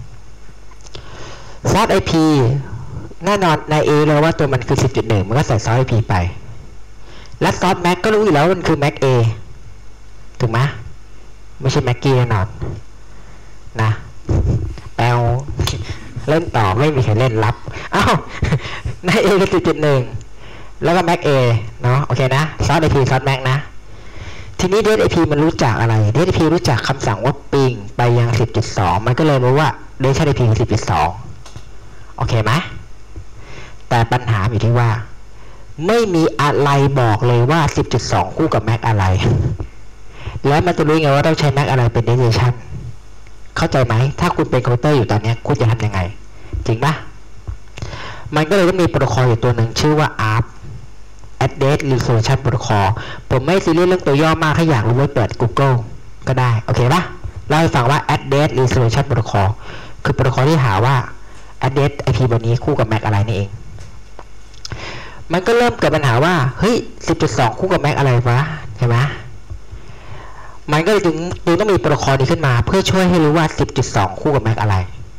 Source IP แน่นอนใน A เลยว่าตัวมันคือ 10.1 มันก็ใส่ Source IP ไปและ Source Max ก็รู้อยู่แล้วมันคือ Max A ถูกไหมไม่ใช่ Mac กี้แน่นอนนะแปลเล่นต่อไม่มีใครเล่นรับอ้าวใน A คือ 10.1 แล้วก็ Mac A เนาะโอเคนะ Source IP Source Max นะทีนี้ DSIP มันรู้จักอะไร DSIP รู้จักคำสั่งว่าปิงไปยัง 10.2 มันก็เลยรู้ว่า DSIP คือ 10.2 โอเคไหมแต่ปัญหาอยู่ที่ว่าไม่มีอะไรบอกเลยว่า 10.2 คู่กับ Mac อะไรแล้วมันจะรู้ไงว่าต้องใช้ Mac อะไรเป็น Destination เข้าใจไหมถ้าคุณเป็นคอมพิวเตอร์อยู่ตอนนี้คุณจะทำยังไงจริงปะมันก็เลยต้องมีโปรโตคอลอยู่ตัวหนึ่งชื่อว่า ARP Address Resolution Protocol ผมไม่ซีเรียสเรื่องตัวย่อมากถ้าอยากรู้ไว้เปิด Google ก็ได้โอเคปะเล่าให้ฟังว่า Address Resolution Protocol คือโปรโตคอลที่หาว่า Address IP บนนี้คู่กับ Mac อะไรนี่เองมันก็เริ่มเกิดปัญหาว่าเฮ้ย 10.2 คู่กับ Mac อะไรวะใช่ไหมมันก็เลยจึงต้องมีโปรโตคอลนี้ขึ้นมาเพื่อช่วยให้รู้ว่า 10.2 คู่กับ Mac อะไร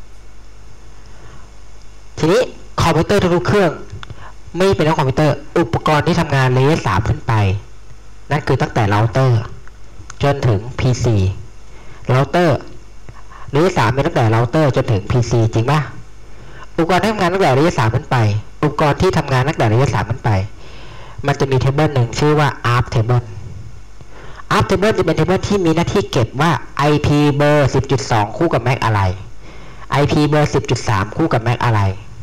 ทีนี้คอมพิวเตอร์ทุกเครื่องไม่เป็นคอมพิวเตอร์อุปกรณ์ที่ทำงานเลเยอร์ 3 ขึ้นไปนั่นคือตั้งแต่เราเตอร์จนถึง PC เราเตอร์เลเยอร์ 3เป็นตั้งแต่เราเตอร์จนถึง PC จริงป่ะอุปกรณ์ที่ทำงานตั้งแต่เลเยอร์ 3 ขึ้นไปอุปกรณ์ที่ทำงานตั้งแต่เลเยอร์ 3 ขึ้นไปมันจะมีเทเบิลหนึ่งชื่อว่า ARP Table ARP Table จะเป็นเทเบิลที่มีหน้าที่เก็บว่า IP เบอร์ 10.2 คู่กับ Mac อะไร IP เบอร์ 10.3 คู่กับ Mac อะไร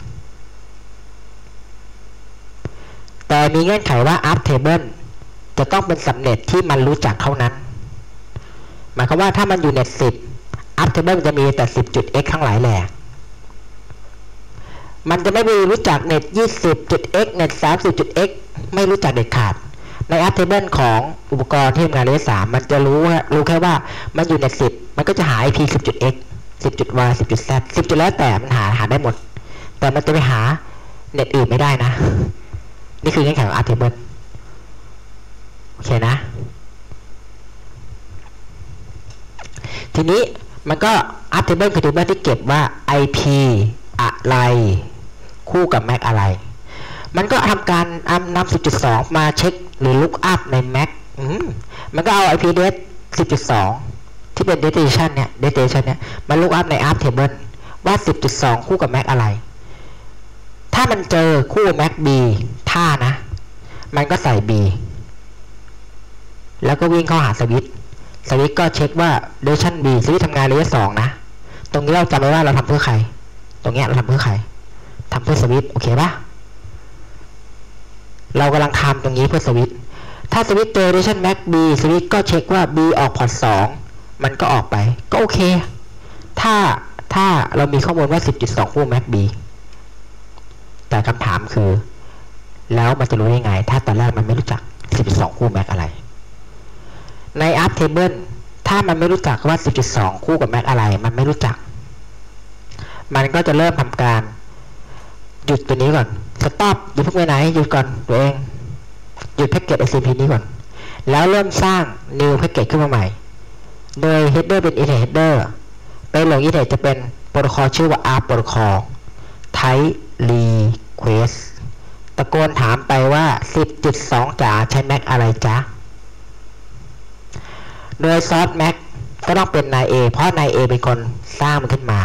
แต่มีเงื่อนไขว่า ARP Table จะต้องเป็นสับเน็ตที่มันรู้จักเท่านั้นหมายความว่าถ้ามันอยู่เน็ต 10 ARP Table จะมีแต่ 10.x ทั้งหลายแหล่มันจะไม่รู้จักเน็ต 20.x เน็ต 30.x ไม่รู้จักเด็ดขาดใน ARP Table ของอุปกรณ์ที่ทำงานเลเยอร์ 3มันจะรู้แค่ว่ามันอยู่เน็ต 10มันก็จะหา IP 10.x 10.y 10.z 10แล้วแต่มันหาได้หมดแต่มันจะไปหาเน็ตอื่นไม่ได้นะนี่คือเงื่อนไขของ ARP Table โอเคนะทีนี้มันก็ ARP Table คือ Table ที่เก็บว่า IP อะไรคู่กับ Mac อะไรมันก็ทำการนำ 10.2 มาเช็คหรือ look up ใน Mac มันก็เอา IP address 10.2 ที่เป็น destination เนี่ยมัน look up ใน ARP Table ว่า 10.2 คู่กับ Mac อะไรถ้ามันเจอคู่ Mac B ถ้านะมันก็ใส่ B แล้วก็วิ่งเข้าหาสวิตช์ก็เช็คว่า Direction B สวิตช์ทำงานเลเยอร์ 2นะตรงนี้เราจำไว้ว่าเราทำเพื่อใครตรงนี้เราทำเพื่อใครทำเพื่อสวิตช์โอเคปะเรากำลังทำตรงนี้เพื่อสวิตช์ถ้าสวิตช์เจอ Direction Mac B สวิตช์ก็เช็คว่า B ออกพอร์ต 2มันก็ออกไปก็โอเคถ้าเรามีข้อมูลว่า 10.2 คู่ Mac B แต่คำถามคือแล้วมันจะรู้ได้ไงถ้าตอนแรกมันไม่รู้จัก 10.2 คู่ Mac อะไรใน ARP Table ถ้ามันไม่รู้จักว่า 10.2 คู่กับ Mac อะไรมันไม่รู้จักมันก็จะเริ่มทำการหยุดตัวนี้ก่อน stop หยุดพวกไปไหนหยุดก่อนตัวเองหยุดแพ็กเกจ SCP นี้ก่อนแล้วเริ่มสร้าง new แพ็กเกจขึ้นมาใหม่โดย header เป็น Ethernet header เป็นหลง Ethernet จะเป็นโปรโตคอลชื่อว่า ARP Protocol Type Request ตะโกนถามไปว่า 10.2 จ๋าใช้ Mac อะไรจ๊ะโดยซอสแม็กก็ต้องเป็นนาย A เพราะนาย A เป็นคนสร้างมันขึ้นมา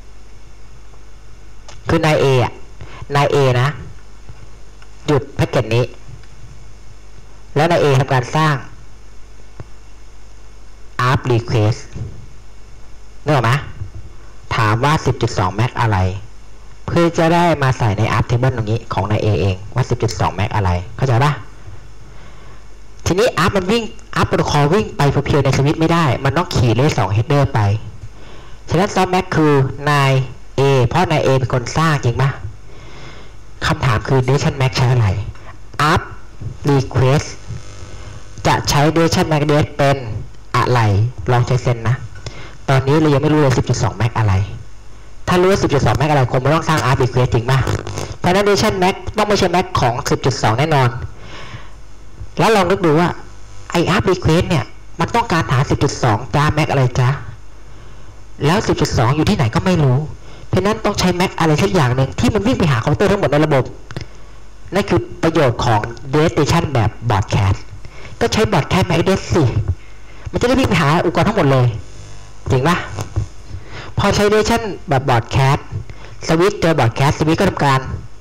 คือนาย A อ่ะนาย A นะหยุดแพ็กเกจนี้แล้วนาย A ทำการสร้าง app request นึกออกไหมถามว่า 10.2 mac อะไรเพื่อจะได้มาใส่ใน app table ตรงนี้ของนาย A เองว่า 10.2 mac อะไรเข้าใจปะทีนี้ app มันวิ่ง app protocol วิ่งไปเพียวๆในสวิตช์ไม่ได้มันต้องขี่เลข2 header ไปฉะนั้น source mac คือนาย A เพราะนาย A เป็นคนสร้างจริงปะคำถามคือ destination mac ใช้อะไร app request จะใช้ destination mac address เป็นอะไรลองใช้เซนนะตอนนี้เรายังไม่รู้เลย 10.2 mac อะไรถ้ารู้ว่า 10.2 mac อะไรคงไม่ต้องสร้าง app request จริงปะเพราะนั้น destination mac ต้องไม่ใช่ mac ของ 10.2 แน่นอนแล้วลองนึกดูว่าไอ้ app request เนี่ยมันต้องการหา 10.2 จ้า mac อะไรจ้าแล้ว 10.2 อยู่ที่ไหนก็ไม่รู้เพราะนั้นต้องใช้ mac อะไรสักอย่างหนึ่งที่มันวิ่งไปหาคอมพิวเตอร์ทั้งหมดในระบบนั่นคือประโยชน์ของ destination แบบ broadcast ก็ใช้ broadcast mac address สิมันจะได้วิ่งไปหาอุปกรณ์ทั้งหมดเลยจริงปะพอใช้ destination แบบ broadcast สวิตช์เจอ broadcast สวิตช์ก็ทำ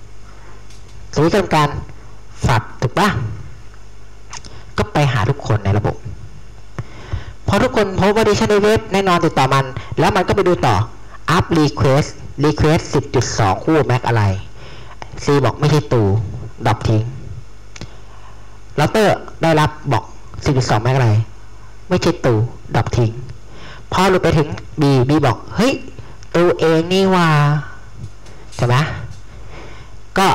การฝัดถูกปะก็ไปหาทุกคนในระบบพอทุกคนพบว่า destination ในเว็บแน่นอนติดต่อมันแล้วมันก็ไปดูต่อ up request 10.2 คู่ mac อะไร C บอกไม่ใช่ตูดรอปทิ้งเราเตอร์ได้รับบอก 10.2 mac อะไรไม่ใช่ตูดรอปทิ้งพอหลุดไปถึง B บอกเฮ้ยตูเองนี่ว่าใช่ไหมก็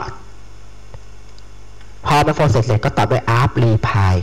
พอมันโฟล์เสร็จก็ตอบด้วย up reply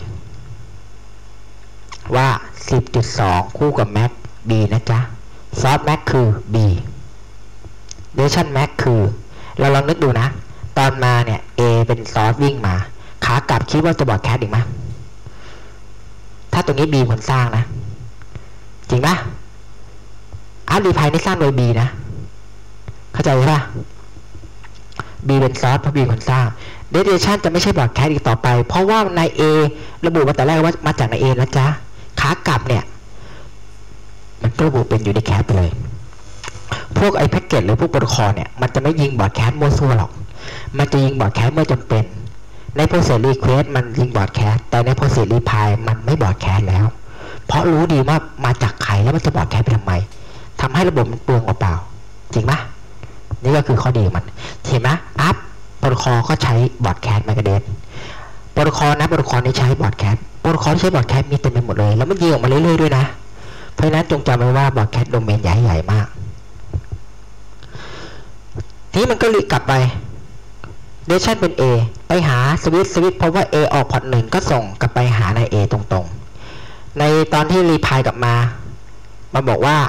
ว่า 10.2 คู่กับ mac B นะจ๊ะ source mac คือ B destination mac คือเราลองนึกดูนะตอนมาเนี่ย A เป็น source วิ่งมาขากลับคิดว่าจะบอดแคสต์อีกไหมถ้าตรงนี้ B คนสร้างนะจริงปะup reply นี่สร้างโดย B นะเข้าใจปะ B เป็น source เพราะ B คนสร้าง destination จะไม่ใช่บอดแคสต์อีกต่อไปเพราะว่านาย A ระบุมาแต่แรกว่ามาจากนาย A นะจ๊ะขากลับเนี่ยมันก็ระบุเป็น unicast ไปเลยพวกไอ้แพ็กเกจหรือพวกโปรโตคอลเนี่ยมันจะไม่ยิงบอดแคสต์มั่วซั่วหรอกมันจะยิงบอดแคสต์เมื่อจำเป็นใน process request มันยิงบอดแคสต์แต่ใน process reply มันไม่บอดแคสต์แล้วเพราะรู้ดีว่ามาจากใครแล้วมันจะบอดแคสต์ไปทำไมทำให้ระบบมันเปลืองเปล่าจริงปะนี่ก็คือข้อดีของมันเห็นไหมอัพโปรโตคอลก็ใช้บอดแคสต์มา address โปรโตคอลนะโปรโตคอลนี้ใช้บอดแคสต์โปรโตคอลที่ใช้บอดแคสต์มีเต็มไปหมดเลยแล้วมันยิงออกมาเรื่อยๆด้วยนะเพราะฉะนั้นจงจำไว้ว่าบอดแคสต์โดเมนใหญ่ๆมากทีมันก็รีกลับไป destination เป็น A ไปหาสวิตช์เพราะว่า A ออกพอร์ต1ก็ส่งกลับไปหาใน A ตรงๆในตอนที่รีพายกลับมามันบอกว่า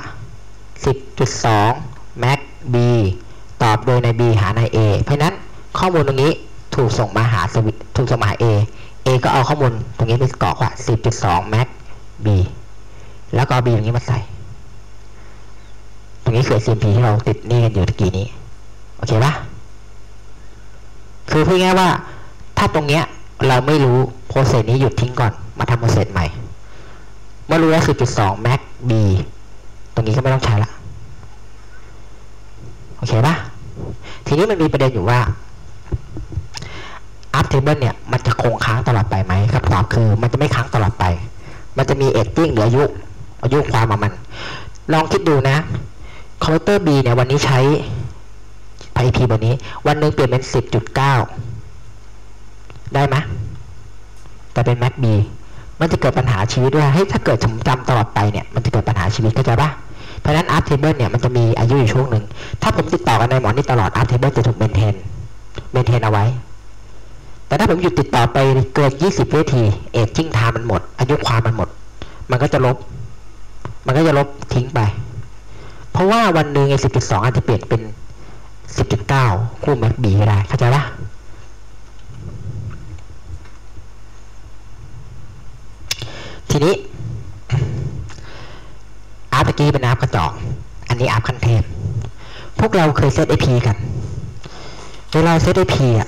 10.2 mac B ตอบโดยใน B หาใน A เพราะนั้นข้อมูลตรงนี้ถูกส่งมาหาสวิตช์ถูกส่งมาหา A ก็เอาข้อมูลตรงนี้ไปกรอกว่า 10.2 mac B แล้วก็เอา B ตรงนี้มาใส่ตรงนี้คือ SMP ที่เราติดนี่กันอยู่ตะกี้นี้โอเคปะคือพูดง่ายว่าถ้าตรงเนี้ยเราไม่รู้โปรเซสนี้หยุดทิ้งก่อนมาทำโปรเซสใหม่เมื่อรู้ว่า 10.2 mac B ตรงนี้ก็ไม่ต้องใช้ละโอเคปะทีนี้มันมีประเด็นอยู่ว่า up table เนี่ยมันจะคงค้างตลอดไปไหมคำตอบคือมันจะไม่ค้างตลอดไปมันจะมี aging หรืออายุความของมันลองคิดดูนะคอมพิวเตอร์ B เนี่ยวันนี้ใช้ IP แบบนี้วันหนึ่งเปลี่ยนเป็น 10.9 ได้ไหมแต่เป็น Mac B มันจะเกิดปัญหาชีวิตว่าเฮ้ยถ้าเกิดผมจำตลอดไปเนี่ยมันจะเกิดปัญหาชีวิตเข้าใจปะเพราะฉะนั้น up table เนี่ยมันจะมีอายุอยู่ช่วงหนึ่งถ้าผมติดต่อกันในหมอนี่ตลอด up table จะถูกเมนเทนเอาไว้แต่ถ้าผมหยุดติดต่อไปเกิน20 นาที aging time มันหมดอายุความมันหมดมันก็จะลบทิ้งไปเพราะว่าวันหนึ่งไอ้ 10.2 อาจจะเปลี่ยนเป็น 10.9 คู่ Mac B ก็ได้เข้าใจปะทีนี้อาร์ตตะกี้เป็นอาร์ตกระจอกอันนี้อาร์ตขั้นเทพพวกเราเคยเซต IP กันเวลาเซต IP อ่ะ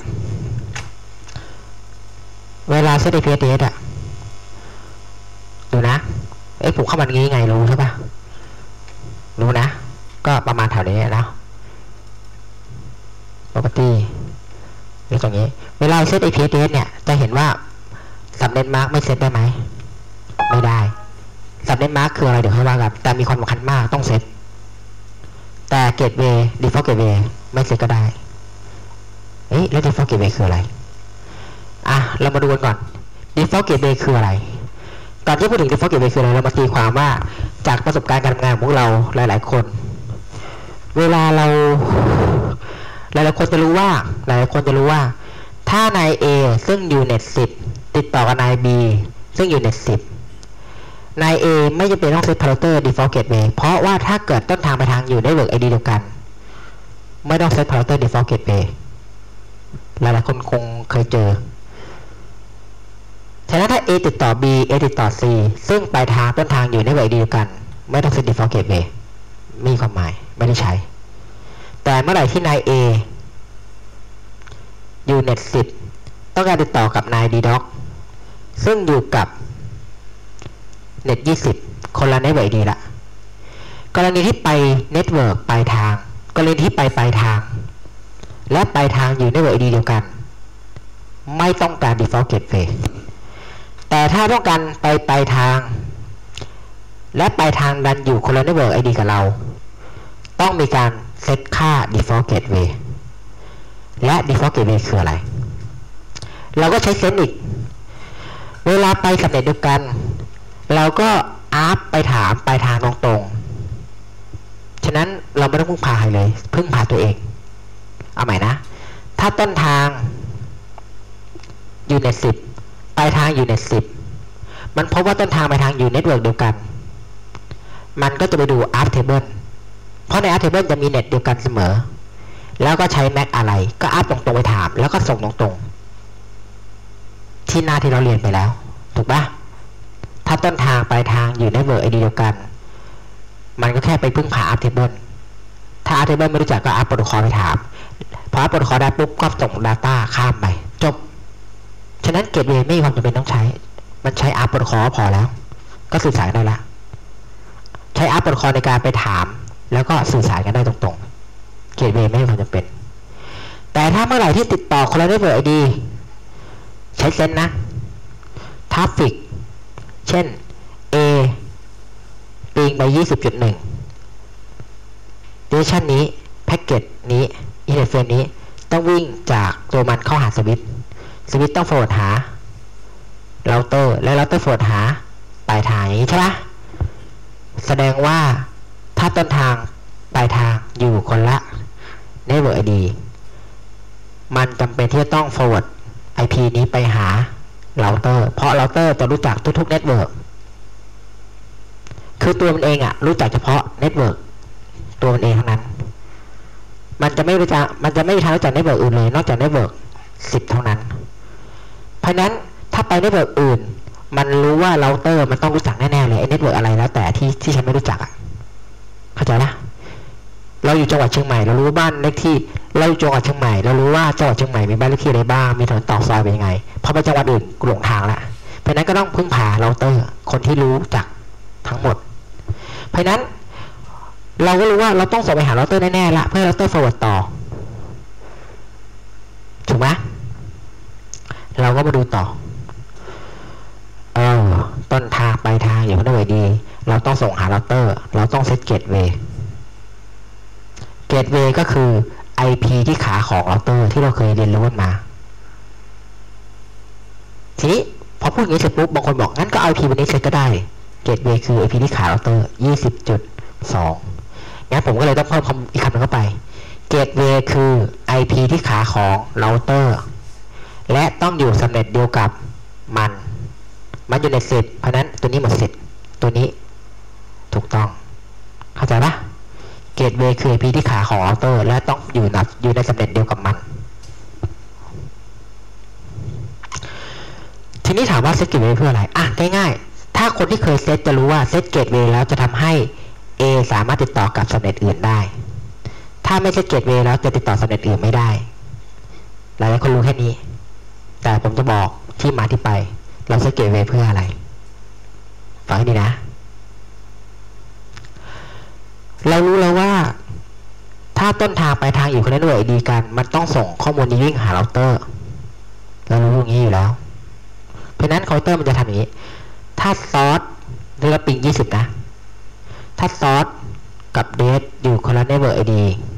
เวลาเซต IP address อ่ะดูนะผมเข้ามางี้ไงรู้ใช่ปะรู้นะก็ประมาณแถวนี้นะ property หรือตรงนี้เวลาเซต IP address เนี่ยจะเห็นว่าสับเน็ตมาร์กไม่เซตได้ไหมไม่ได้สับเน็ตมาร์กคืออะไรเดี๋ยวค่อยว่ากันแต่มีความสำคัญมากต้องเซตแต่ gateway default gateway ไม่เซตก็ได้แล้ว default gateway คืออะไรเรามาดูกันก่อน default gateway คืออะไรก่อนที่พูดถึง default gateway คืออะไรเรามาตีความว่าจากประสบการณ์การทำงานของพวกเราหลายๆคนเวลาเราหลายๆคนจะรู้ว่าถ้านาย A ซึ่งอยู่เน็ต10ติดต่อกับนาย B ซึ่งอยู่เน็ต10นาย A ไม่จำเป็นต้องเซต router default gateway เพราะว่าถ้าเกิดต้นทางไปทางอยู่ network ID เดียวกันไม่ต้องเซต router default gateway หลายๆคนคงเคยเจอฉะนั้นถ้า A ติดต่อ B A ติดต่อ C ซึ่งปลายทางต้นทางอยู่ network ID เดียวกันไม่ต้องเซต default gateway มีความหมายไม่ได้ใช้แต่เมื่อไหร่ที่นาย A อยู่เน็ต10ต้องการติดต่อกับนาย DDoS ซึ่งอยู่กับเน็ต20คนละเน็ตเวิร์กดีละกรณีที่ไปเน็ตเวิร์กปลายทางกรณีที่ไปปลายทางและปลายทางอยู่เน็ตเวิร์กดีเดียวกันไม่ต้องการ default gateway แต่ถ้าต้องการไปปลายทางและปลายทางดันอยู่คนละเน็ตเวิร์ก ID กับเราต้องมีการเซตค่า default gateway และ default gateway คืออะไรเราก็ใช้เซตอีกเวลาไปสับเน็ตเดียวกันเราก็อัพไปถามปลายทางตรงๆฉะนั้นเราไม่ต้องพึ่งพาใครเลยพึ่งพาตัวเองเอาใหม่นะถ้าต้นทางอยู่เน็ต10ปลายทางอยู่เน็ต10มันพบว่าต้นทางปลายทางอยู่เน็ตเวิร์กเดียวกันมันก็จะไปดู ARP table เพราะใน ARP table จะมีเน็ตเดียวกันเสมอแล้วก็ใช้ MAC อะไรก็อัพตรงๆไปถามแล้วก็ส่งตรงๆที่หน้าที่เราเรียนไปแล้วถูกปะถ้าต้นทางปลายทางอยู่ในเน็ตเวิร์ก ID เดียวกันมันก็แค่ไปพึ่งพา ARP table ถ้า ARP table ไม่รู้จักก็ ARP protocol ไปถามพอ ARP protocol ได้ปุ๊บก็ส่ง data ข้ามไปจบฉะนั้น gateway ไม่มีความจำเป็นต้องใช้มันใช้ ARP protocol พอแล้วก็สื่อสารได้ละใช้ ARP protocol ในการไปถามแล้วก็สื่อสารกันได้ตรงๆ gateway ไม่มีความจำเป็นแต่ถ้าเมื่อไหร่ที่ติดต่อคนละ network ID ใช้เซนนะ traffic เช่น A ปิงไป 20.1 direction นี้ packet นี้ internet frame นี้ต้องวิ่งจากตัวมันเข้าหาสวิตช์ต้อง forward หา router และ router forward หาปลายทางอย่างนี้ใช่ปะแสดงว่าถ้าต้นทางปลายทางอยู่คนละ network ID มันจำเป็นที่จะต้อง forward IP นี้ไปหา router เพราะ router จะรู้จักทุกๆ network คือตัวมันเองรู้จักเฉพาะ network ตัวมันเองเท่านั้นมันจะไม่มีทางรู้จัก network อื่นเลยนอกจาก network 10เท่านั้นเพราะนั้นถ้าไป network อื่นมันรู้ว่า router มันต้องรู้จักแน่ๆเลยไอ้ network อะไรแล้วแต่ที่ฉันไม่รู้จักเข้าใจนะเราอยู่จังหวัดเชียงใหม่เรารู้บ้านเลขที่เราอยู่จังหวัดเชียงใหม่เรารู้ว่าจังหวัดเชียงใหม่มีบ้านเลขที่อะไรบ้างมีถนนตอกซอยเป็นยังไงพอไปจังหวัดอื่นหลงทางละเพราะนั้นก็ต้องพึ่งพาเราเตอร์คนที่รู้จักทั้งหมดเพราะนั้นเราก็รู้ว่าเราต้องส่งไปหาเราเตอร์แน่ๆละเพื่อเราเตอร์ forward ต่อถูกไหมเราก็มาดูต่อต้นทางปลายทางอยู่กันได้ดีเราต้องส่งหาเราเตอร์เราต้องเซตเกตเวย์Gateway ก็คือ IP ที่ขาของเราเตอร์ที่เราเคยเรียนรู้กันมาทีนี้พอพูดอย่างนี้เสร็จปุ๊บบางคนบอกงั้นก็ IP วันนี้เซตก็ได้ Gateway คือ IP ที่ขาเราเตอร์ 20.2 งั้นผมก็เลยต้องเพิ่มอีกคำนึงเข้าไป Gateway คือ IP ที่ขาของเราเตอร์และต้องอยู่สำเร็จเดียวกับมันอยู่ในเซตเพราะนั้นตัวนี้หมดสิทธิ์ตัวนี้ถูกต้องเข้าใจปะGateway คือ IP ที่ขาของ router และต้องอยู่ในสำเร็จเดียวกับมันทีนี้ถามว่าเซต Gateway เพื่ออะไรง่ายๆถ้าคนที่เคยเซตจะรู้ว่าเซต Gateway แล้วจะทำให้ A สามารถติดต่อกับสำเร็จอื่นได้ถ้าไม่เซต Gateway แล้วจะติดต่อสำเร็จอื่นไม่ได้หลายๆคนรู้แค่นี้แต่ผมจะบอกที่มาที่ไปเราเซต Gateway เพื่ออะไรฟังให้ดีนะเรารู้แล้วว่าถ้าต้นทางปลายทางอยู่คนละหน่วย ID กันมันต้องส่งข้อมูลนี้วิ่งหาเราเตอร์เรารู้อย่างนี้อยู่แล้วเพราะนั้นคอมพิวเตอร์มันจะทำอย่างนี้ถ้าซอสเรียกว่าปิง20นะถ้าซอสกับเดทอยู่คนละเน็ตเวิร์ก ID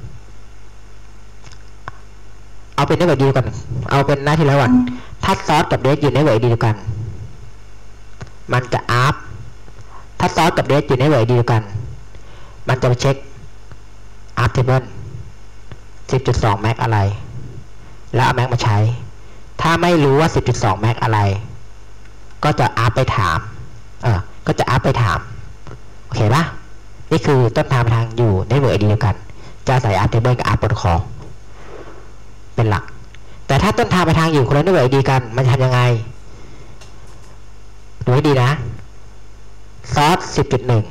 เอาเป็นเน็ตเวิร์กเดียวกันเอาเป็นหน้าที่แล้วก่อนถ้าซอสกับเดทอยู่เน็ตเวิร์ก ID เดียวกันมันจะอัพถ้าซอสกับเดทอยู่เน็ตเวิร์ก ID เดียวกันมันจะไปเช็คอัพเทเบิล 10.2 แม็กอะไรแล้วเอาแม็กมาใช้ถ้าไม่รู้ว่า 10.2 แม็กอะไรก็จะอัพไปถามก็จะอัพไปถามโอเคปะนี่คือต้นทางทางอยู่ในเวอร์ ID เดียวกันจะใส่อัพเทเบิลกับอัพโปรโตคอลเป็นหลักแต่ถ้าต้นทางไปทางอยู่คนละเวอร์ ID กันมันจะทำยังไงดูให้ดีนะซอส 10.1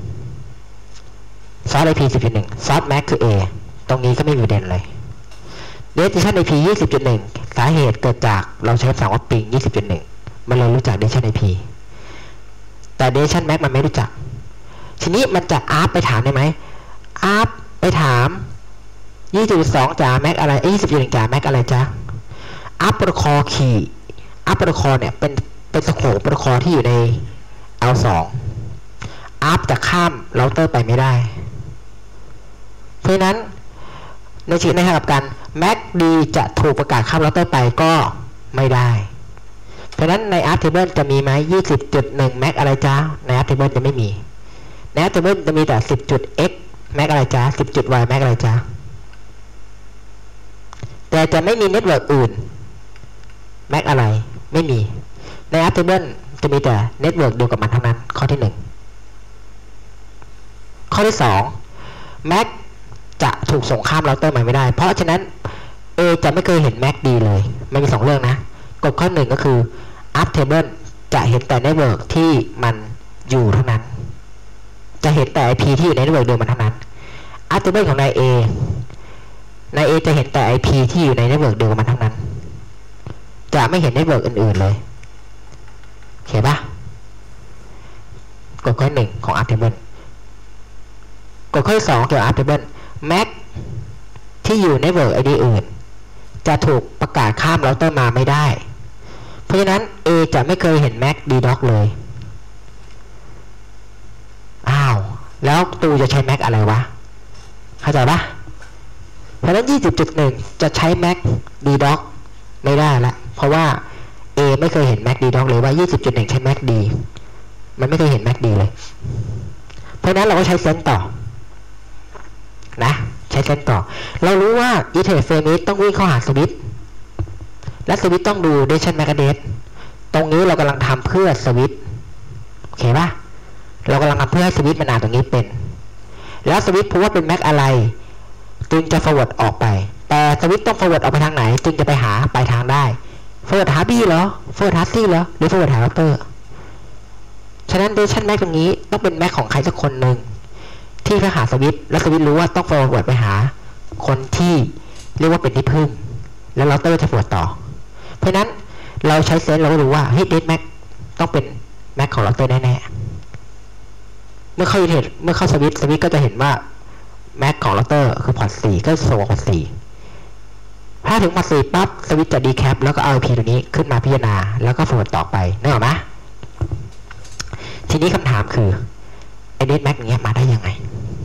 ซอส IP 10.1 ซอส Mac คือ A ตรงนี้ก็ไม่มีประเด็นเลย Destination IP 20.1 สาเหตุเกิดจากเราใช้สั่งว่า ping 20.1 มันเลยรู้จัก Destination IP แต่ Destination Mac มันไม่รู้จักทีนี้มันจะอัพไปถามได้ไหมอัพไปถาม 20.2 จ๋า Mac อะไร 20.1 จ๋า Mac อะไรจ๊ะอัพโปรโตคอลคีย์อัพโปรโตคอลเนี่ยเป็นสโคปโปรโตคอลที่อยู่ใน L2 อัพจะข้ามเราเตอร์ไปไม่ได้เพราะนั้นในชีวิตในขณะกับกัน MACD จะถูกประกาศข้ามเราเตอร์ไปก็ไม่ได้เพราะนั้นใน App Table จะมีไหม 20.1 Mac อะไรจ้าใน App Table จะไม่มีใน App Table จะมีแต่ 10.x Mac อะไรจ้า 10.y Mac อะไรจ้าแต่จะไม่มีเน็ตเวิร์กอื่น Mac อะไรไม่มีใน App Table จะมีแต่เน็ตเวิร์กเดียวกับมันเท่านั้นข้อที่1ข้อที่2 Mac จะถูกส่งข้ามเราเตอร์มาไม่ได้เพราะฉะนั้น A จะไม่เคยเห็น MACD เลยมันมี2เรื่องนะกฎข้อ1ก็คือ Up Table จะเห็นแต่ Network ที่มันอยู่เท่านั้นจะเห็นแต่ IP ที่อยู่ใน Network เดิมมันเท่านั้น Up Table ของนาย A จะเห็นแต่ IP ที่อยู่ใน Network เดิมมันเท่านั้นจะไม่เห็น Network อื่นๆเลยโอเคปะกฎข้อ1ของ Up Table กฎข้อที่2เกี่ยวกับ Up Table Mac ที่อยู่ในเวิร์ก ID อื่นจะถูกประกาศข้ามเราเตอร์มาไม่ได้เพราะฉะนั้น A จะไม่เคยเห็น Mac DDoS เลยอ้าวแล้วตูจะใช้ Mac อะไรวะเข้าใจปะเพราะฉะนั้น 20.1 จะใช้ Mac DDoS ไม่ได้ละเพราะว่า A ไม่เคยเห็น Mac DDoS เลยว่า 20.1 ใช้ Mac D มันไม่เคยเห็น Mac D เลยเพราะฉะนั้นเราก็ใช้เซนต์ต่อนะใช้เส้นต่อเรารู้ว่า Ethernet Frame ต้องวิ่งเข้าหาสวิตช์และสวิตช์ต้องดู Destination MAC Address ตรงนี้เรากำลังทำเพื่อสวิตช์โอเคปะเรากำลังทำเพื่อให้สวิตช์มันอ่านตรงนี้เป็นแล้วสวิตช์พูดว่าเป็น MAC อะไรจึงจะ forward ออกไปแต่สวิตช์ต้อง forward ออกไปทางไหนจึงจะไปหาปลายทางได้ forward หา B เหรอ forward หา C เหรอหรือ forward หา router ฉะนั้น Destination MAC ตรงนี้ต้องเป็น MAC ของใครสักคนหนึ่งที่ไปหาสวิตช์แล้วสวิตช์รู้ว่าต้อง forward ไปหาคนที่เรียกว่าเป็นที่พึ่งแล้วเราเตอร์จะ forward ต่อเพราะนั้นเราใช้เซนส์เราก็รู้ว่าเฮ้ย Dead Mac ต้องเป็น Mac ของเราเตอร์แน่ๆเมื่อเข้า Ethernet เมื่อเข้าสวิตช์ก็จะเห็นว่า Mac ของเราเตอร์คือพอร์ต 4ก็ส่งพอร์ต 4ถ้าถึงพอร์ต 4ปั๊บสวิตช์จะ decap แล้วก็เอา IP ตัวนี้ขึ้นมาพิจารณาแล้วก็ forward ต่อไปนึกออกไหมทีนี้คำถามคือไอ้ Dead Mac อย่างเงี้ยมาได้ยังไง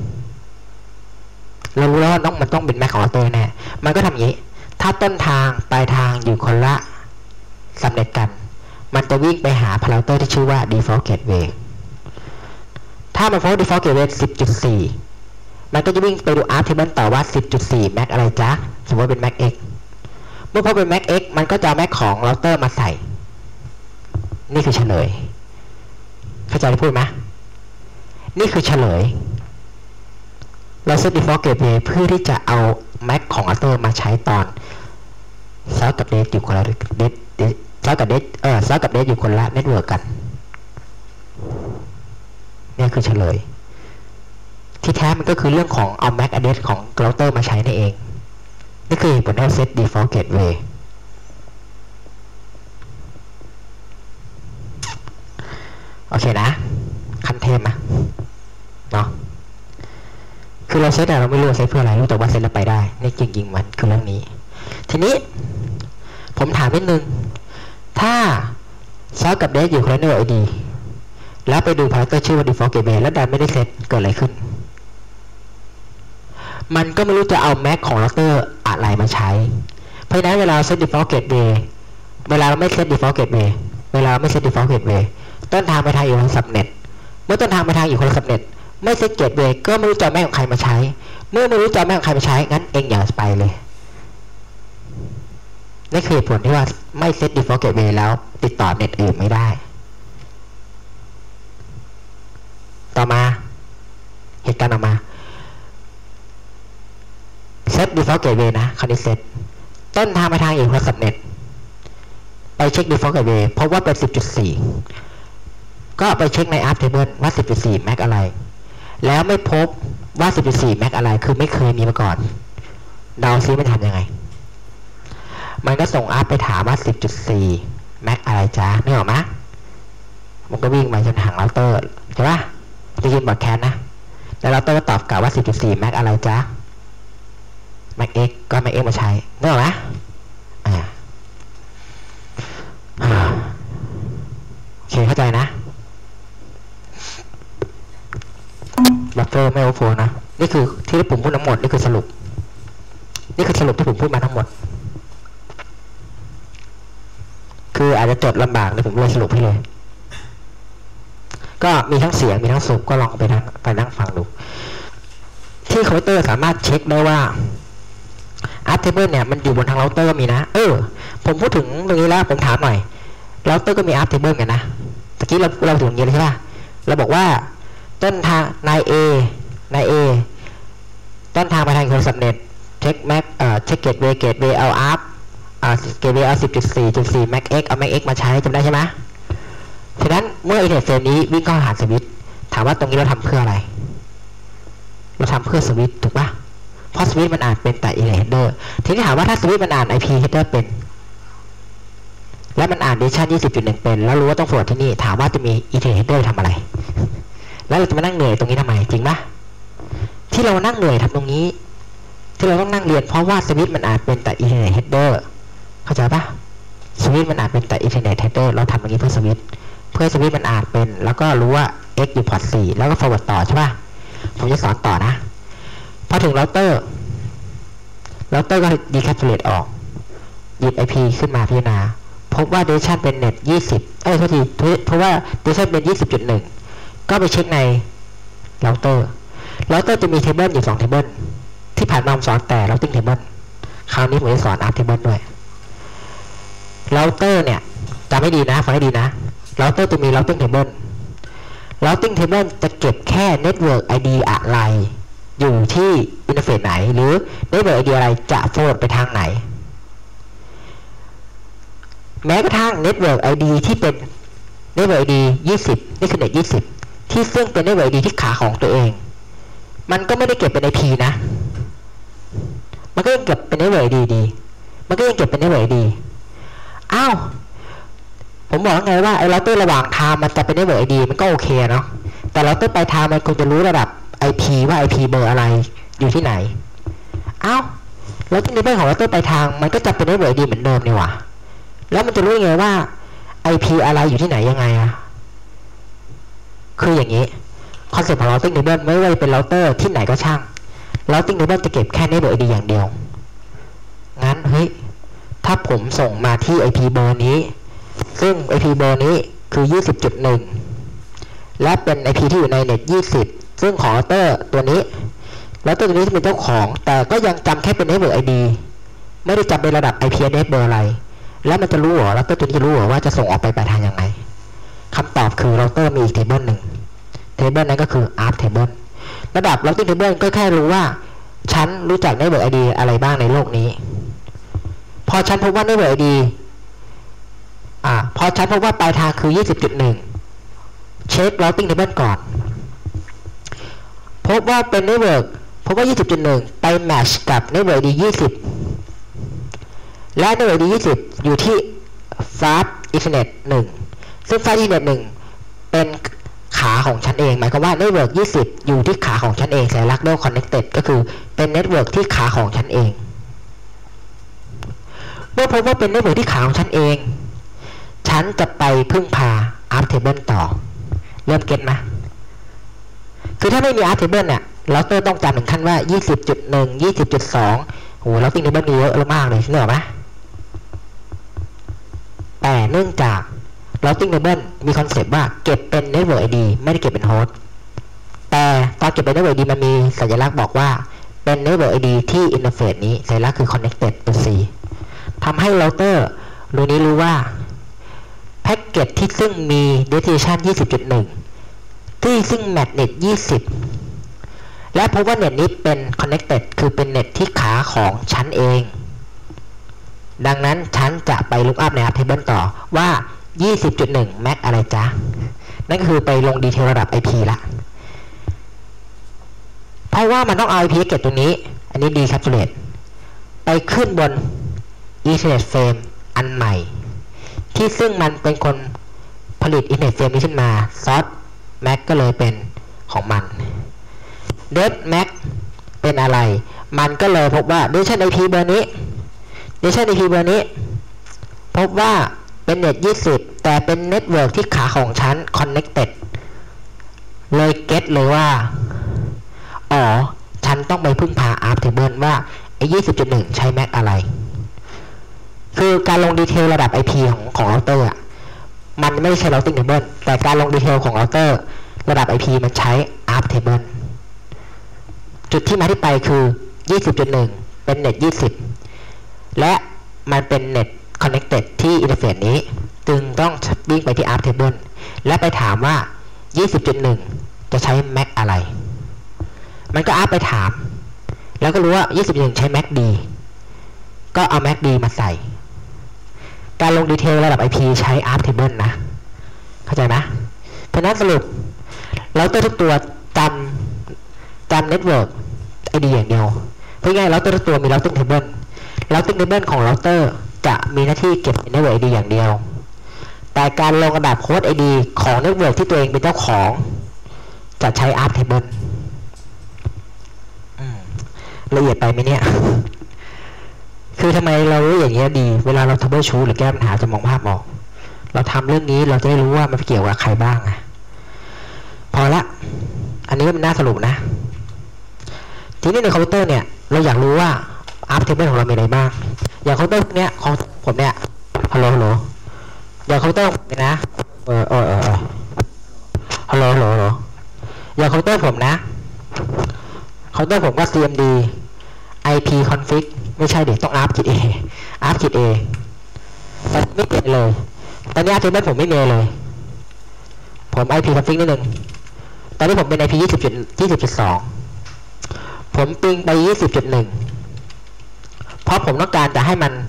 เรารู้แล้วว่ามันต้องเป็น Mac ของเราเตอร์แน่มันก็ทำอย่างนี้ถ้าต้นทางปลายทางอยู่คนละสำเร็จกันมันจะวิ่งไปหาพาราเตอร์ที่ชื่อว่า default gateway ถ้ามัน default gateway 10.4 มันก็จะวิ่งไปดู App Table ต่อว่า 10.4 Mac อะไรจ๊ะสมมติว่าเป็น Mac X เมื่อพบเป็น Mac X มันก็จะเอา Mac ของเราเตอร์มาใส่นี่คือเฉลยเข้าใจที่พูดไหมนี่คือเฉลยเราเซต default gateway เพื่อที่จะเอา Mac ของ router มาใช้ตอนเซิร์ฟกับเดทอยู่คนละเดทเซิร์ฟกับเดทอยู่คนละเน็ตเวิร์กกันนี่คือเฉลยที่แท้มันก็คือเรื่องของเอา MAC address ของ router มาใช้นั่นเองนี่คือผลที่ set default gateway โอเคนะขั้นเทพไหมเนาะคือเราเซตเราไม่รู้เซตเพื่ออะไรรู้แต่ว่าเซตแล้วไปได้นี่จริงๆมันคือเรื่องนี้ทีนี้ผมถามนิดนึงถ้าซอสกับเดทอยู่คนละnetwork IDแล้วไปดูพารามิเตอร์ชื่อว่า default gateway แล้วดันไม่ได้เซตเกิดอะไรขึ้นมันก็ไม่รู้จะเอา MAC ของเราเตอร์อะไรมาใช้เพราะฉะนั้นเวลาเซต default gateway เวลาเราไม่เซต default gateway เวลาไม่เซต default gateway ต้นทางไปทางอยู่คนละ subnet เมื่อต้นทางไปทางอยู่คนละ subnet ไม่เซต gateway ก็ไม่รู้จะ MAC ของใครมาใช้เมื่อไม่รู้จะ MAC ของใครมาใช้งั้นเองอย่าไปเลยนี่คือผลที่ว่าไม่เซต default gateway แล้วติดต่อเน็ตอื่นไม่ได้ต่อมาเหตุการณ์ออกมาเซต default gateway นะคราวนี้เซตต้นทางไปทางอีกคนละ subnet ไปเช็ค default gateway พบว่าเป็น 10.4 ก็ไปเช็คใน app table ว่า 10.4 MAC อะไรแล้วไม่พบว่า 10.4 MAC อะไรคือไม่เคยมีมาก่อนเดาซิมันทำยังไงมันก็ส่ง app ไปถามว่า 10.4 MAC อะไรจ้านึกออกไหมมันก็วิ่งมาจนหางเราเตอร์ใช่ปะจะยินบอดแคสนะแล้วเราเตอร์ก็ตอบกลับว่า 10.4 MAC อะไรจ้า MAC X ก็ MAC X มาใช้นึกออกไหมโอเคเข้าใจนะบัฟเฟอร์ไม่โอเวอร์โฟลว์นะนี่คือที่ผมพูดทั้งหมดนี่คือสรุปที่ผมพูดมาทั้งหมดคืออาจจะจดลำบากเลยผมเลยสรุปให้เลยก็มีทั้งเสียงมีทั้งสูบก็ลองไปนั่งฟังดูที่เคาน์เตอร์สามารถเช็คได้ว่าอาร์ตเทเบิลเนี่ยมันอยู่บนทางเราเตอร์ก็มีนะผมพูดถึงตรงนี้แล้วผมถามหน่อยเราเตอร์ก็มีอาร์ตเทเบิลกันนะตะกี้เราถึงอย่างนี้เลยใช่ป่ะเราบอกว่าต้นทางนาย A ต้นทางไปทางคนสับเน็ตเช็คแม็กเช็คเกตเวย์เอาอาร์เกตเวย์เอา 10.4 MAC X เอา MAC X มาใช้จำได้ใช่ไหมฉะนั้นเมื่ออินเทอร์เฟซนี้วิ่งเข้าหาสวิตช์ถามว่าตรงนี้เราทำเพื่ออะไรเราทำเพื่อสวิตช์ถูกปะเพราะสวิตช์มันอ่านเป็นแต่อินเทอร์เฮดเดอร์ทีนี้ถามว่าถ้าสวิตช์มันอ่าน IP header เป็นและมันอ่าน Division 20.1 เป็นแล้วรู้ว่าต้องโฟลว์ที่นี่ถามว่าจะมีอินเทอร์เฮดเดอร์ทำอะไรแล้วเราจะมานั่งเหนื่อยตรงนี้ทำไมจริงปะที่เรานั่งเหนื่อยทำตรงนี้ที่เราต้องนั่งเรียนเพราะว่าสวิตช์มันอ่านเป็นแต่อินเทอร์เฮดเดอร์เข้าใจปะสวิตช์มันอ่านเป็นแต่อินเทอร์เน็ตเฮดเดอร์เราทำอย่างนี้เพื่อสวิตช์มันอ่านเป็นแล้วก็รู้ว่า x อยู่พอร์ต 4แล้วก็ forward ต่อใช่ปะผมจะสอนต่อนะพอถึงเราเตอร์ก็ decapsulate ออกหยิบ IP ขึ้นมาพิจารณาพบว่า direction เป็น net 20โทษทีเพราะว่า direction เป็น 20.1 ก็ไปเช็คในเราเตอร์จะมี table อยู่2 table ที่ผ่านมาผมสอนแต่ routing table คราวนี้ผมจะสอน app table ด้วยเราเตอร์เนี่ยจำให้ดีนะฟังให้ดีนะเราเตอร์จะมี routing table จะเก็บแค่ network ID อะไรอยู่ที่อินเทอร์เฟซไหนหรือ network ID อะไรจะ forward ไปทางไหนแม้กระทั่ง network ID ที่เป็น network ID 20นี่คือ net 20ที่ซึ่งเป็น network ID ที่ขาของตัวเองมันก็ไม่ได้เก็บเป็น IP นะมันก็ยังเก็บเป็น network ID ดีมันก็ยังเก็บเป็น network IDอ้าวผมบอกไงว่าไอ้เราเตอร์ระหว่างทางมันจะเป็น network ID มันก็โอเคเนาะแต่เราเตอร์ปลายทางมันควรจะรู้ระดับ IP ว่า IP เบอร์อะไรอยู่ที่ไหนอ้าวแล้วที่ในเรื่องของเราเตอร์ปลายทางมันก็จะเป็น network ID เหมือนเดิมนี่หว่าแล้วมันจะรู้ยังไงว่า IP อะไรอยู่ที่ไหนยังไงคืออย่างนี้คอนเซ็ปต์ของ routing table ไม่ว่าจะเป็นเราเตอร์ที่ไหนก็ช่าง routing table จะเก็บแค่ network ID อย่างเดียวงั้นเฮ้ยถ้าผมส่งมาที่ IP เบอร์นี้ซึ่ง IP เบอร์นี้คือ 20.1 และเป็น IP ที่อยู่ใน net 20 ซึ่งของเราเตอร์ตัวนี้เราเตอร์ตัวนี้เป็นเจ้าของแต่ก็ยังจำแค่เป็น network ID ไม่ได้จำเป็นระดับ IP address เบอร์อะไรแล้วมันจะรู้เหรอเราเตอร์ตัวนี้จะรู้เหรอว่าจะส่งออกไปปลายทางยังไงคำตอบคือเราเตอร์มีอีก table หนึ่ง table นั้นก็คือ app table ระดับ routing table ก็แค่รู้ว่าฉันรู้จัก network ID อะไรบ้างในโลกนี้พอฉันพบว่า network ID พอฉันพบว่าปลายทางคือ 20.1 เช็ค routing table ก่อนพบว่าเป็น network พบว่า 20.1 ไป match กับ network ID 20 และ network ID 20 อยู่ที่ fast ethernet 1 ซึ่ง fast ethernet 1 เป็นขขาของฉันเองหมายความว่าเน็ตเวิร์ก20อยู่ที่ขาของฉันเองสัญลักษณ์ Dual Connected ก็คือเป็นเน็ตเวิร์กที่ขาของฉันเองเมื่อพบว่าเป็นเน็ตเวิร์กที่ขาของฉันเองฉันจะไปพึ่งพา App Table ต่อเริ่มเก็ตไหมคือถ้าไม่มี App Table เนี่ยเราต้องจำถึงขั้นว่า 20.1 20.2 โหเราติ้ง Table มีเยอะมากเลยเหรอไหมแต่เนื่องจากRouting Table มีคอนเซปต์ว่าเก็บเป็น Network ID ไม่ได้เก็บเป็นโฮสต์แต่ตอนเก็บเป็น Network ID มันมีสัญลักษณ์บอกว่าเป็น Network ID ที่ Interface นี้สัญลักษณ์คือ Connected เป็น C ทำให้เราเตอร์รู้ว่าแพ็กเกจที่ซึ่งมี Destination 20.1 ที่ซึ่ง Match Net 20และพบว่าเน็ตนี้เป็น Connected คือเป็นเน็ตที่ขาของฉันเองดังนั้นฉันจะไป look up ใน App Table ต่อว่า20.1 MAC อะไรจ๊ะนั่นก็คือไปลงดีเทลระดับ IP ละเพราะว่ามันต้องเอา IP เก็บตรงนี้อันนี้ decapsulate ไปขึ้นบน Ethernet Frame อันใหม่ที่ซึ่งมันเป็นคนผลิต Ethernet Frame นี้ขึ้นมา Source MAC ก็เลยเป็นของมัน Depth MAC เป็นอะไรมันก็เลยพบว่า Destination IP เบอร์นี้ Destination IP เบอร์นี้พบว่าเป็นเน็ต20แต่เป็นเน็ตเวิร์กที่ขาของฉัน connected เลยเก็ตเลยว่าฉันต้องไปพึ่งพา App Table ว่าไอ้ 20.1 ใช้ MAC อะไรคือการลงดีเทลระดับ IP ของเราเตอร์มันไม่ได้ใช้ Routing Table แต่การลงดีเทลของเราเตอร์ระดับ IP มันใช้ App Table จุดที่มาที่ไปคือ 20.1 เป็นเน็ต20และมันเป็นเน็ตconnected ที่ interface นี้จึงต้องวิ่งไปที่ App Table และไปถามว่า 20.1 จะใช้ MAC อะไรมันก็อัพไปถามแล้วก็รู้ว่า 20.1 ใช้ MAC D ก็เอา MAC D มาใส่การลงดีเทลระดับ IP ใช้ App Table นะเข้าใจไหมเพราะนั้นสรุปเราเตอร์ทุกตัวจำ Network ID อย่างเดียวเพราะงั้นเราเตอร์ทุกตัวมี Routing Table Routing Table ของเราเตอร์จะมีหน้าที่เก็บ Network ID อย่างเดียวแต่การลงระดับโค้ด ID ของ Network ที่ตัวเองเป็นเจ้าของจะใช้ App Table ละเอียดไปไหมเนี่ยคือทำไมเรารู้อย่างเงี้ยดีเวลาเราทับเบิลชูหรือแก้ปัญหาจะมองภาพออกเราทำเรื่องนี้เราจะได้รู้ว่ามันเกี่ยวกับใครบ้างพอละอันนี้มันน่าสรุปนะทีนี้ในคอมพิวเตอร์เนี่ยเราอยากรู้ว่า App Table ของเรามีอะไรบ้างอย่างคอมพิวเตอร์เนี้ยของผมเนี่ยฮัลโหลอย่างคอมพิวเตอร์นะฮัลโหลอย่างคอมพิวเตอร์ผมนะคอมพิวเตอร์ผมก็ CMD IP config ไม่ใช่เด็กต้อง ARP-Kit A ARP-Kit A แต่ไม่เปลี่ยนเลยตอนนี้ App Table ผมไม่มีเลยผม IP config นิดนึงตอนนี้ผมเป็น IP 20.2 ผมปิงไป 20.1 เพราะผมต้องการจะให้มัน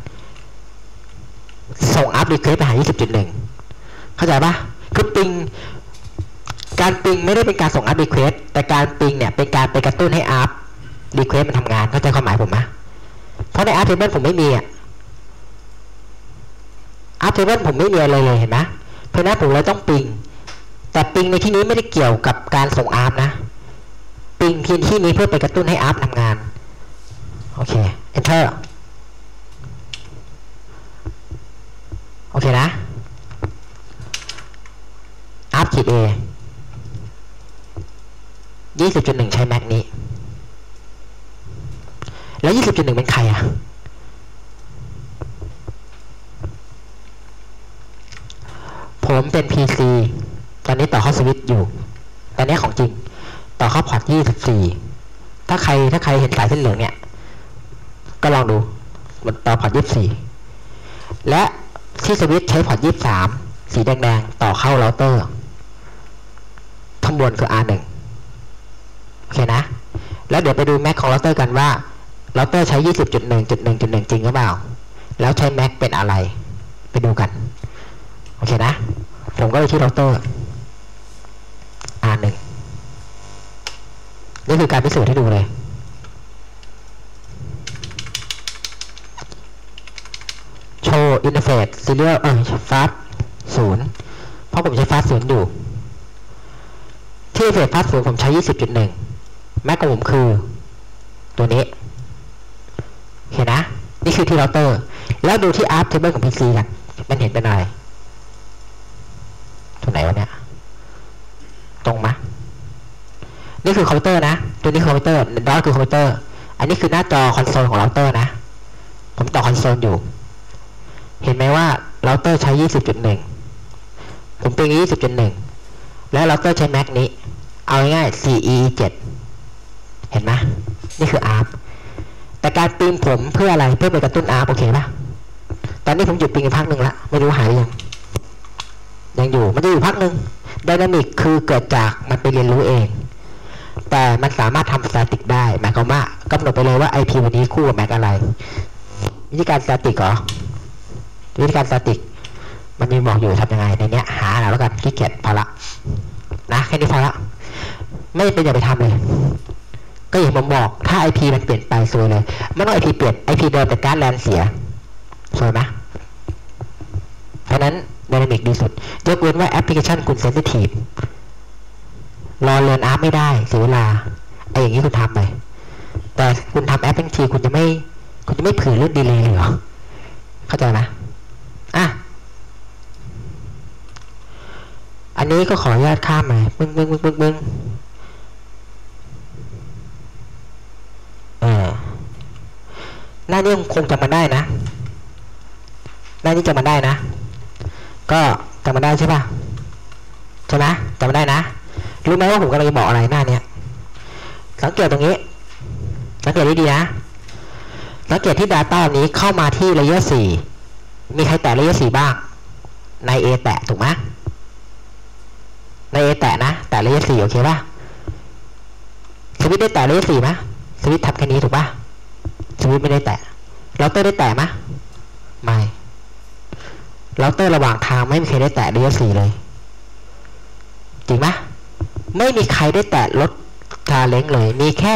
ส่ง App Request ไปหา 20.1 เข้าใจปะคือการปิงไม่ได้เป็นการส่ง App Request แต่การปิงเนี่ยเป็นการไปกระตุ้นให้ App Request มันทำงานเข้าใจความหมายผมไหมเพราะใน App Table ผมไม่มีApp Table ผมไม่มีอะไรเลยเห็นไหมเพราะนั้นผมเลยต้องปิงแต่ปิงในที่นี้ไม่ได้เกี่ยวกับการส่ง App นะปิงที่นี้เพื่อไปกระตุ้นให้ App ทำงานโอเค Enter โอเคนะ ARP-Kit A 20.1 ใช้ MAC นี้แล้ว 20.1 เป็นใครผมเป็น PC ตอนนี้ต่อเข้าสวิตช์อยู่ตอนนี้ของจริงต่อเข้าพอร์ต 24ถ้าใครเห็นสายเส้นเหลืองเนี่ยก็ลองดูมันต่อพอร์ต 24และที่สวิตช์ใช้พอร์ต 23สีแดงๆต่อเข้าเราเตอร์ข้างบนคือ R1 โอเคนะแล้วเดี๋ยวไปดู MAC ของเราเตอร์กันว่าเราเตอร์ใช้ 20.1.1.1 จริงหรือเปล่าแล้วใช้ MAC เป็นอะไรไปดูกันโอเคนะผมก็ไปที่เราเตอร์ R1 นี่คือการพิสูจน์ให้ดูเลยโชว์ interface serial fast 0เพราะผมใช้ fast 0อยู่ที่เฟสฟาสต์ฟู้ดผมใช้ 20.1 แม็กของผมคือตัวนี้โอเคนะนี่คือที่เราเตอร์แล้วดูที่ App Table ของ PC กันมันเห็นเป็นอะไรตัวไหนวะเนี่ยตรงมะนี่คือคอมพิวเตอร์นะตัวนี้คอมพิวเตอร์ดอทคือคอมพิวเตอร์อันนี้คือหน้าจอคอนโซลของเราเตอร์นะผมต่อคอนโซลอยู่เห็นไหมว่าเราเตอร์ใช้ 20.1 ผมเป็น 20.1 แล้วเราเตอร์ใช้แม็กนี้เอาง่ายๆ 4E7 เห็นไหมนี่คือ ARP แต่การปีนผมเพื่ออะไรเพื่อไปกระตุ้น ARP โอเคป่ะตอนนี้ผมหยุดปีนพักหนึ่งละไม่รู้หายยังอยู่มันจะอยู่พักหนึ่งไดนามิกคือเกิดจากมันไปเรียนรู้เองแต่มันสามารถทำสแตติกได้หมายความว่ากำหนดไปเลยว่า IP วันนี้คู่กับแม็กอะไรวิธีการสแตติกเหรอวิธีการสแตติกมันมีบอกอยู่ทำยังไงในเนี้ยหาแล้วกันขี้เกียจพอละนะแค่นี้พอละไม่เป็นอย่าไปทำเลยก็อย่างผมบอกถ้า IP มันเปลี่ยนไปซวยเลยไม่ต้อง IP เปลี่ยน IP เดิมแต่การ์ดแลนเสียซวยไหมเพราะนั้นไดนามิกดีสุดยกเว้นว่าแอปพลิเคชันคุณเซนซิทีฟรอเรียนอาร์ตไม่ได้เสียเวลาไอ้อย่างนี้คุณทำไปแต่คุณทำแอปบางทีคุณจะไม่เผื่อเรื่องดีเลย์เหรอเข้าใจไหมอ่ะอันนี้ก็ขออนุญาตข้ามไปบึ้งหน้านี้คงจำมันได้นะหน้านี้จำมันได้นะก็จำมันได้ใช่ป่ะใช่ไหมจำมันได้นะรู้ไหมว่าผมกำลังจะบอกอะไรหน้าเนี้ยสังเกตตรงนี้สังเกตดีๆนะสังเกตที่ Data นี้เข้ามาที่ Layer 4มีใครแตะ Layer 4บ้างใน A แตะถูกไหมใน A แตะนะแตะ Layer 4โอเคป่ะสวิตช์ได้แตะ Layer 4ไหมสวิตช์ทำแค่นี้ถูกป่ะสวิตช์ไม่ได้แตะเราเตอร์ได้แตะไหมไม่เราเตอร์ระหว่างทางไม่มีใครได้แตะ Layer 4เลยจริงไหมไม่มีใครได้แตะรถซาเล้งเลยมีแค่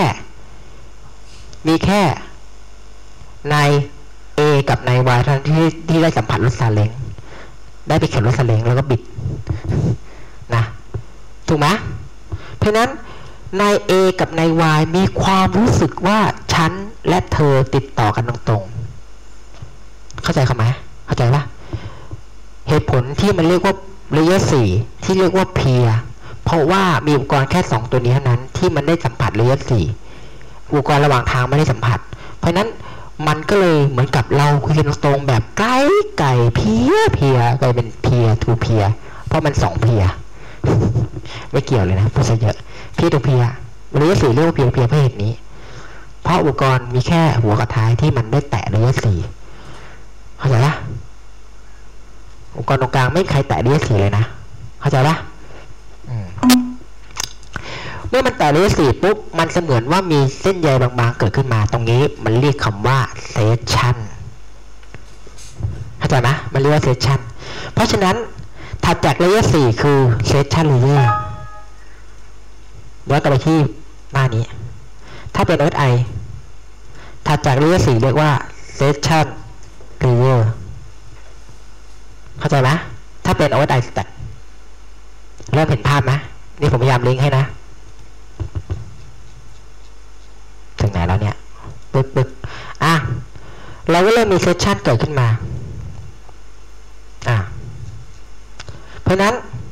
ใน A กับใน Y เท่านั้นที่ได้สัมผัสรถซาเล้งได้ไปเข็นรถซาเล้งแล้วก็บิดนะถูกไหมเพราะนั้นใน A กับใน Y มีความรู้สึกว่าฉันและเธอติดต่อกันตรงๆเข้าใจคำไหมเข้าใจปะเหตุผลที่มันเรียกว่า Layer 4ที่เรียกว่า Peer เพราะว่ามีอุปกรณ์แค่2ตัวนี้เท่านั้นที่มันได้สัมผัส Layer 4อุปกรณ์ระหว่างทางไม่ได้สัมผัสเพราะนั้นมันก็เลยเหมือนกับเราคุยกันตรงๆแบบใกล้ไก่เพียกลายเป็นเพียทูเพียเพราะมัน2เพียไม่เกี่ยวเลยนะพูดซะเยอะเพียทูเพียLayer 4เรียกว่าเพียเพราะเหตุนี้เพราะอุปกรณ์มีแค่หัวกับท้ายที่มันได้แตะ Layer 4เข้าใจปะอุปกรณ์ตรงกลางไม่มีใครแตะ Layer 4เลยนะเข้าใจปะเมื่อมันแตะ Layer 4ปุ๊บมันเสมือนว่ามีเส้นใยบางๆเกิดขึ้นมาตรงนี้มันเรียกคำว่า Session เข้าใจไหมมันเรียกว่า Session เพราะฉะนั้นถัดจาก Layer 4คือ Session Layer ย้อนกลับไปที่หน้านี้ถ้าเป็น OSI ถัดจาก Layer 4เรียกว่า Session Layer เข้าใจไหมถ้าเป็น OSI Stack เริ่มเห็นภาพไหมนี่ผมพยายามลิงก์ให้นะถึงไหนแล้วเนี่ยปึ๊กอ่ะเราก็เริ่มมีเซสชันเกิดขึ้นมาเพราะนั้น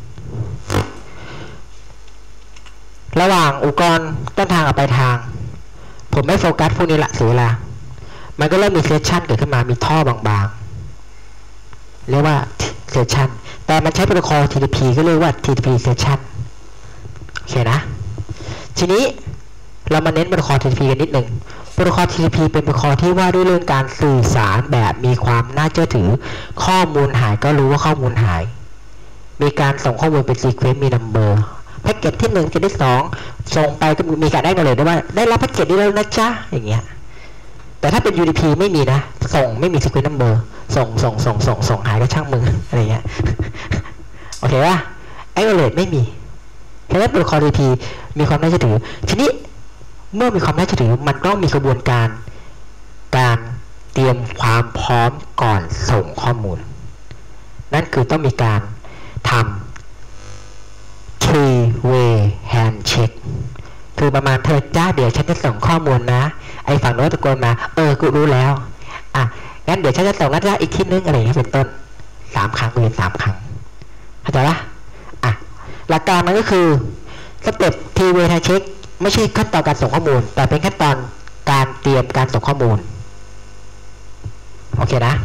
ระหว่างอุปกรณ์ต้นทางกับปลายทางผมไม่โฟกัสพวกนี้ละเสียเวลามันก็เริ่มมีเซสชันเกิดขึ้นมามีท่อบางๆเรียกว่าเซสชันแต่มันใช้โปรโตคอล TCP ก็เรียกว่า TCP session โอเคนะทีนี้เรามาเน้นโปรโตคอล TCP กันนิดหนึ่งโปรโตคอล TCP เป็นโปรโตคอลที่ว่าด้วยเรื่องการสื่อสารแบบมีความน่าเชื่อถือข้อมูลหายก็รู้ว่าข้อมูลหายมีการส่งข้อมูลเป็น sequence มี number แพ็กเกจที่1แพ็กเกจที่2ส่งไปก็มีการได้กันเลยได้ว่าได้รับแพ็กเกจนี้แล้วนะจ๊ะอย่างเงี้ยแต่ถ้าเป็น UDP ไม่มีนะส่งไม่มี sequence number ส่งหายก็ช่างมืออะไรเงี้ยโอเคป่ะ acknowledge ไม่มีเพราะฉะนั้นโปรโตคอล TCP มีความน่าเชื่อถือทีนี้เมื่อมีความน่าเชื่อถือมันต้องมีกระบวนการเตรียมความพร้อมก่อนส่งข้อมูลนั่นคือต้องมีการทำ three way handshake คือประมาณเธอจ้าเดี๋ยวฉันจะส่งข้อมูลนะไอ้ฝั่งโน้นตะโกนมากูรู้แล้วงั้นเดี๋ยวฉันจะส่งนัดแรกอีกทีนึงอะไรอย่างนี้เป็นต้น3 ครั้งเรียน3 ครั้งเข้าใจปะหลักการมันก็คือสเต็ป three-way handshake ไม่ใช่ขั้นตอนการส่งข้อมูลแต่เป็นขั้นตอนการเตรียมการส่งข้อมูลโอเคนะ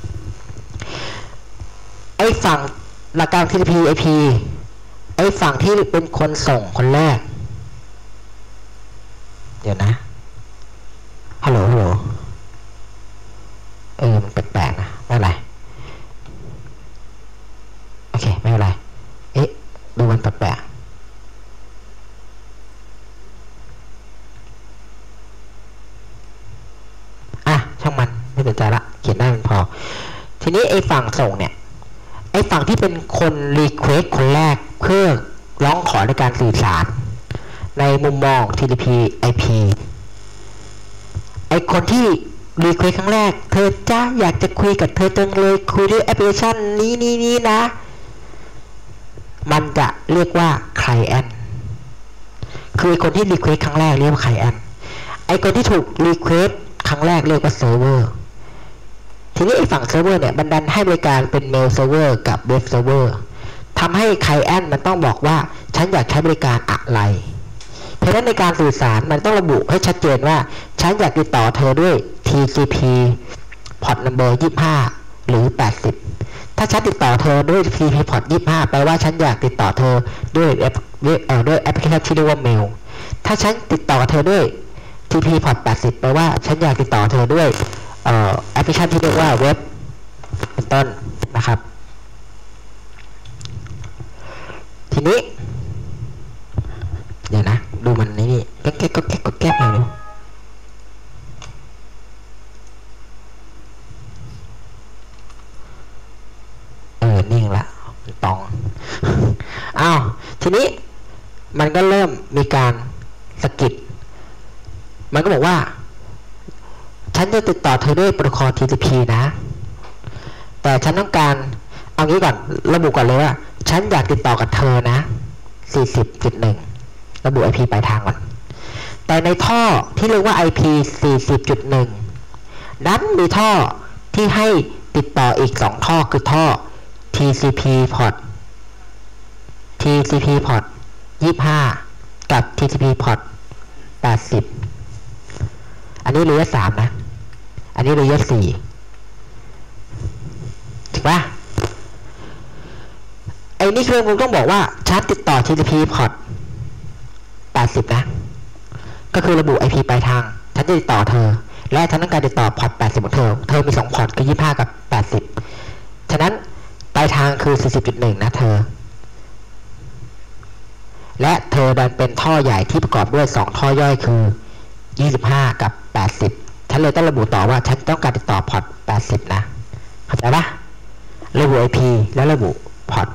ไอ้ฝั่งหลักการ TCP/IP ไอ้ฝั่งที่เป็นคนส่งคนแรกเดี๋ยวนะฮัลโหลมันแปลกๆนะไม่เป็นไรโอเคไม่เป็นไรดูมันแปลกๆช่างมันไม่สนใจละเขียนได้มันพอทีนี้ไอ้ฝั่งส่งเนี่ยไอ้ฝั่งที่เป็นคนรีเควสคนแรกเพื่อร้องขอในการสื่อสารในมุมมอง TCP/IP ไอ้คนที่รีเควสครั้งแรกเธอจ้าอยากจะคุยกับเธอจังเลยคุยด้วยแอปพลิเคชันนี้นะมันจะเรียกว่า client คือคนที่รีเควสครั้งแรกเรียกว่า client ไอ้คนที่ถูกรีเควสครั้งแรกเรียกว่า server ทีนี้ไอ้ฝั่ง server เนี่ยมันดันให้บริการเป็น mail server กับ web server ทำให้ client มันต้องบอกว่าฉันอยากใช้บริการอะไรเพราะฉะนั้นในการสื่อสารมันต้องระบุให้ชัดเจนว่าฉันอยากติดต่อเธอด้วย TCP port number 25 หรือ 80 ถ้าฉันติดต่อเธอด้วย TCP port 25 แปลว่าฉันอยากติดต่อเธอด้วยแอปพลิเคชันที่เรียกว่า mail ถ้าฉันติดต่อเธอด้วย TCP port 80 แปลว่าฉันอยากติดต่อเธอด้วยแอปพลิเคชันที่เรียกว่าเว็บเป็นต้นนะครับทีนี้เดี๋ยวนะดูมันนี่แก๊กเลยนิ่งละตองทีนี้มันก็เริ่มมีการสะกิดมันก็บอกว่าฉันจะติดต่อเธอด้วยโปรโตคอล TCP นะแต่ฉันต้องการเอางี้ก่อนระบุก่อนเลยว่าฉันอยากติดต่อกับเธอนะ 40.1 ระบุ IP ปลายทางก่อนแต่ในท่อที่เรียกว่า IP 40.1 นั้นมีท่อที่ให้ติดต่ออีก2ท่อคือท่อ TCP port 25 กับ TCP port 80 อันนี้เลเยอร์3นะอันนี้เลเยอร์4ถูกปะไอ้นี่คือมึงต้องบอกว่าฉันติดต่อ TCP port 80 นะก็คือระบุ IP ปลายทางฉันจะติดต่อเธอและฉันต้องการติดต่อพอร์ต80ของเธอมี2พอร์ตคือ25กับ80ฉะนั้นปลายทางคือ 40.1 นะเธอและเธอดันเป็นท่อใหญ่ที่ประกอบด้วย2ท่อย่อยคือ25กับ80ฉันเลยต้องระบุต่อว่าฉันต้องการติดต่อพอร์ต80นะเข้าใจปะระบุ IP และระบุพอร์ต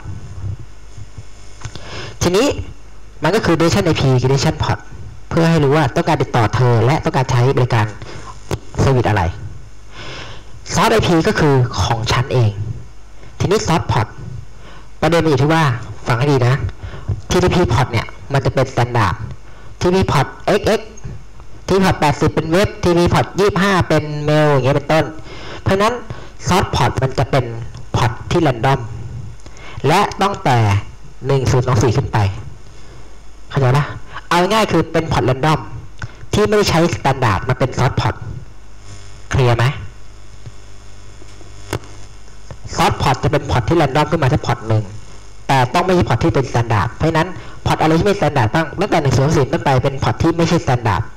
ทีนี้มันก็คือ destination IP กับ destination port เพื่อให้รู้ว่าต้องการติดต่อเธอและต้องการใช้บริการเซอร์วิสอะไร source IP ก็คือของฉันเองทีนี้ source port ประเด็นมันอยู่ที่ว่าฟังให้ดีนะ TCP port เนี่ยมันจะเป็น standard TCP port XX TCP port 80 เป็นเว็บ TCP port 25 เป็นเมลอย่างเงี้ยเป็นต้นเพราะนั้น source port มันจะเป็น port ที่ random และต้องแต่1024ขึ้นไปเข้าใจปะเอาง่ายคือเป็นพอร์ตแรนดอมที่ไม่ได้ใช้สแตนดาร์ดมาเป็นซอสพอร์ตเคลียร์ไหมซอสพอร์ตจะเป็นพอร์ตที่แรนดอมขึ้นมาที่พอร์ตหนึ่งแต่ต้องไม่ใช่พอร์ตที่เป็นสแตนดาร์ดเพราะฉะนั้นพอร์ตอะไรที่ไม่สแตนดาร์ดบ้างตั้งแต่1024ขึ้นไปเป็นพอร์ตที่ไม่ใช่สแตนดาร์ด